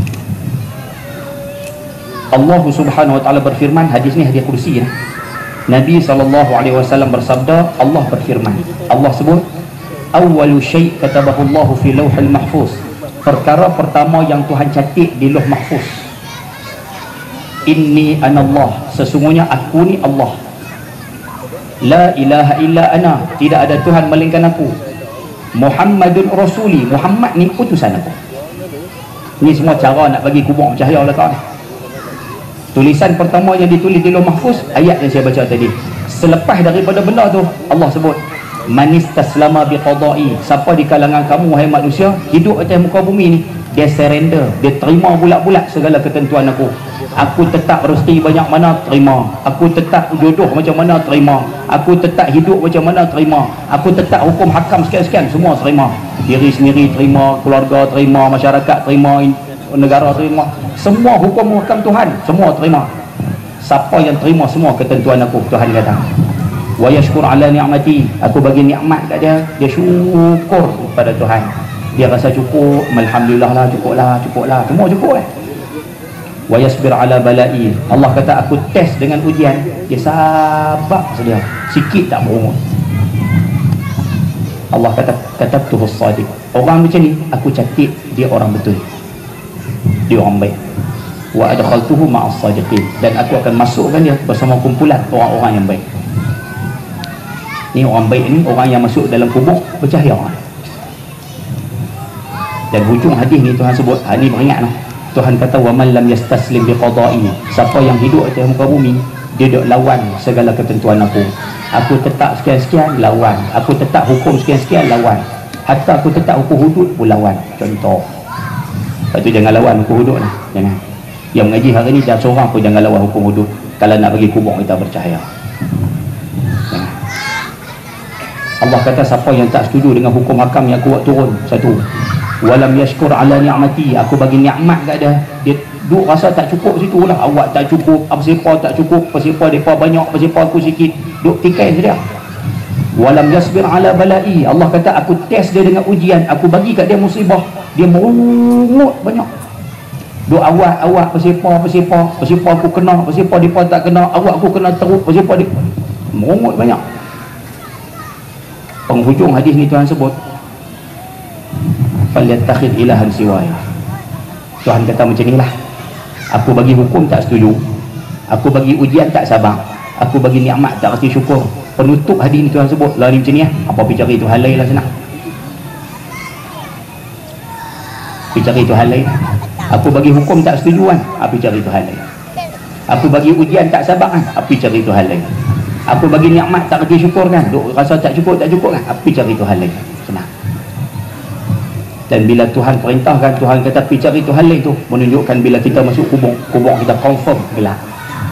Allah Subhanahu Wa Taala berfirman, hadis ni hadis kursi lah. Nabi SAW bersabda, Allah berfirman, Allah sebut, awwalu syai' katabahu Allah fi lauhil mahfuz. Perkara pertama yang Tuhan catat di lauh mahfuz, inni anallah, sesungguhnya aku ni Allah. La ilaha illa ana, tidak ada Tuhan melainkan aku. Muhammadun rasuli, Muhammad ni utusan aku. Ni semua cara nak bagi kubur cahaya lah kawan. Tulisan pertama yang ditulis di Lauh Mahfuz, ayat yang saya baca tadi. Selepas daripada benda tu, Allah sebut manis taslama biqada'i, siapa di kalangan kamu wahai manusia hidup atas muka bumi ni, dia surrender, dia terima bulat-bulat segala ketentuan aku. Aku tetap rezeki banyak mana, terima. Aku tetap jodoh macam mana, terima. Aku tetap hidup macam mana, terima. Aku tetap hukum hakam sekian-sekian, semua terima. Diri sendiri terima, keluarga terima, masyarakat terima, negara terima. Semua hukum hakam Tuhan, semua terima. Siapa yang terima semua ketentuan aku, Tuhan kata. Wa yashkur ala ni'mati, aku bagi nikmat kat dia, dia syukur pada Tuhan. Dia rasa cukup, alhamdulillah lah, cukup lah, semua cukup lah. Wa yasbir ala bala'i, Allah kata aku test dengan ujian, dia sabar sedia, sikit tak berumur. Allah kata katabtuhu as-sadiq, orang macam ni aku catat dia orang betul, dia orang baik. Wa adkhaltuhu ma'as sadiqin, dan aku akan masukkan dia bersama kumpulan orang-orang yang baik. Ni orang baik ni orang yang masuk dalam kubur bercahaya. Dan hujung hadis ni Tuhan sebut, ni beringat lah. Tuhan kata wa man lam yastaslim biqada'i, siapa yang hidup atas muka bumi dia duk lawan segala ketentuan aku. Aku tetap sekian-sekian, lawan. Aku tetap hukum sekian-sekian, lawan. Hatta aku tetap hukum hudud pun lawan. Contoh. Lepas tu jangan lawan hukum hudud lah. Jangan. Yang mengaji hari ni dah seorang pun jangan lawan hukum hudud kalau nak bagi kubur kita bercahaya. Jangan. Allah kata siapa yang tak setuju dengan hukum hakam yang aku buat turun, satu, walam yashkur ala ni'mati, aku bagi nikmat kat dia, dia duk rasa tak cukup situ lah. Awak tak cukup, apa siapa tak cukup, apa siapa mereka banyak, apa siapa aku sikit, duk tikai saja. Walam yasbir ala bala'i, Allah kata aku test dia dengan ujian, aku bagi kat dia musibah, dia merungut banyak. Duk awak apa siapa aku kena, apa siapa mereka tak kena, awak aku kena teruk, apa siapa dia merungut banyak. Penghujung hadis ni Tuhan sebut falyattakhid ilahan siwaya. Tuhan kata macam ni lah, aku bagi hukum tak setuju, aku bagi ujian tak sabar, aku bagi nikmat tak rasa syukur. Penutup hadis ni Tuhan sebut lari macam ni lah, apa pergi cari Tuhan lain lah senang, pergi cari Tuhan lain. Aku bagi hukum tak setuju kan, pergi cari Tuhan lain. Aku bagi ujian tak sabar kan, pergi cari Tuhan lain. Aku bagi nikmat tak rasa syukur kan, duk rasa tak cukup kan, pergi cari Tuhan lain. Senang. Dan bila Tuhan perintahkan, Tuhan kata pergi cari Tuhan lain tu, menunjukkan bila kita masuk kubur kita confirm gelap.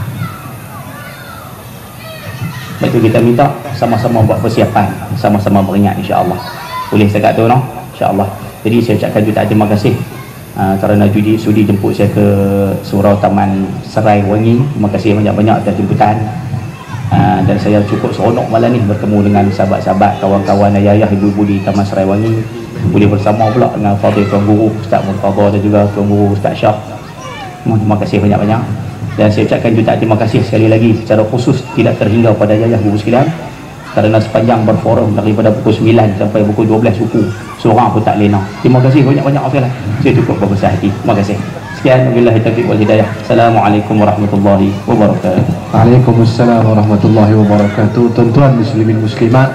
Lepas tu kita minta sama-sama buat persiapan, sama-sama beringat insya-Allah. Boleh setakat tu no? Insya-Allah. Jadi saya ucapkan jutaan terima kasih kerana sudi jemput saya ke Surau Taman Serai Wangi. Terima kasih banyak-banyak atas jemputan. Dan saya cukup seronok malam ni bertemu dengan sahabat-sahabat, kawan-kawan, ayah-ayah, ibu-ibu di Taman Serai Wangi. Boleh bersama pula dengan Fadil Tuan Guru Ustaz Murtada dan juga Tuan Guru Ustaz Syaf. Terima kasih banyak-banyak. Dan saya ucapkan jutaan terima kasih sekali lagi secara khusus tidak terhingga pada ayah guru sekalian, kerana sepanjang berforum daripada pukul 9 sampai pukul 12 suku, seorang pun tak lena. Terima kasih banyak-banyak sekali. Saya cukup berbesar hati. Terima kasih. Sekian, wabillahi taufiq wal hidayah. Assalamualaikum warahmatullahi wabarakatuh. Waalaikumsalam warahmatullahi wabarakatuh. Tuan-tuan muslimin muslimat,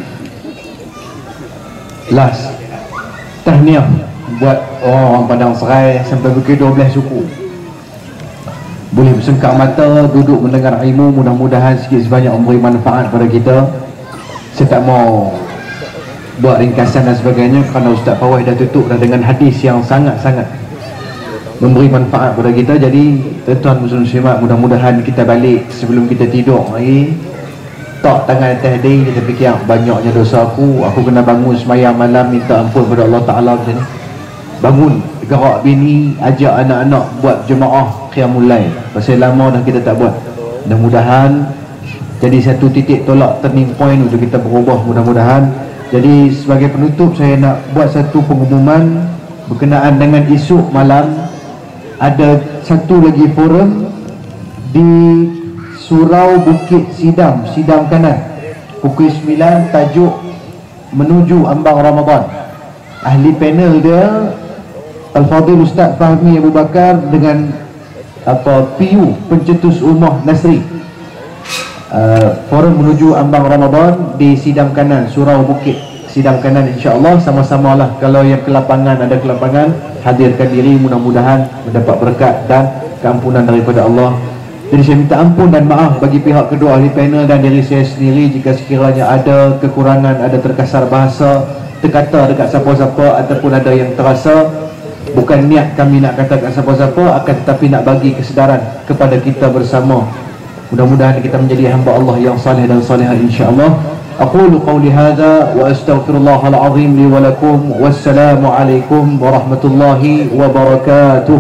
last tahniah buat orang Padang Serai sampai pukul 12 suku. Boleh bersengkak mata, duduk mendengar ilmu, mudah-mudahan sikit sebanyak memberi manfaat pada kita. Saya tak mau buat ringkasan dan sebagainya kerana Ustaz Fawaz dah tutup dah dengan hadis yang sangat-sangat memberi manfaat pada kita. Jadi tuan-tuan muslimat, mudah-mudahan kita balik sebelum kita tidur lagi, tak tangan atas diri, kita fikir banyaknya dosa aku kena bangun semayang malam minta ampun pada Allah Ta'ala macam ni. Bangun, gerak bini, ajak anak-anak buat jemaah qiyamul lail. Pasal lama dah kita tak buat. Mudah-mudahan jadi satu titik tolak, turning point untuk kita berubah mudah-mudahan. Jadi sebagai penutup saya nak buat satu pengumuman berkenaan dengan esok malam. Ada satu lagi forum di Surau Bukit Sidam Kanan, pukul 9, tajuk menuju ambang Ramadan. Ahli panel dia Al-Fadhil Ustaz Fahmi Abu Bakar dengan PU Pencetus Ummah Nasri. forum menuju ambang Ramadan di Sidang Kanan, Surau Bukit Sidang Kanan, insya-Allah. Sama-samalah, kalau yang kelapangan, ada kelapangan, hadirkan diri, mudah-mudahan mendapat berkat dan keampunan daripada Allah. Jadi saya minta ampun dan maaf bagi pihak kedua ahli panel dan diri saya sendiri jika sekiranya ada kekurangan, ada terkasar bahasa, terkata dekat siapa-siapa ataupun ada yang terasa. Bukan niat kami nak kata kat siapa-siapa, akan tetapi nak bagi kesedaran kepada kita bersama. Mudah-mudahan kita menjadi hamba Allah yang saleh dan salihah, insya-Allah. Aqulu qawli hadha wa astaghfirullahal azim li wa lakum. Wassalamu alaikum warahmatullahi wabarakatuh.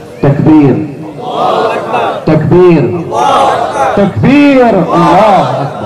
Takbir, takbir, takbir, Allah.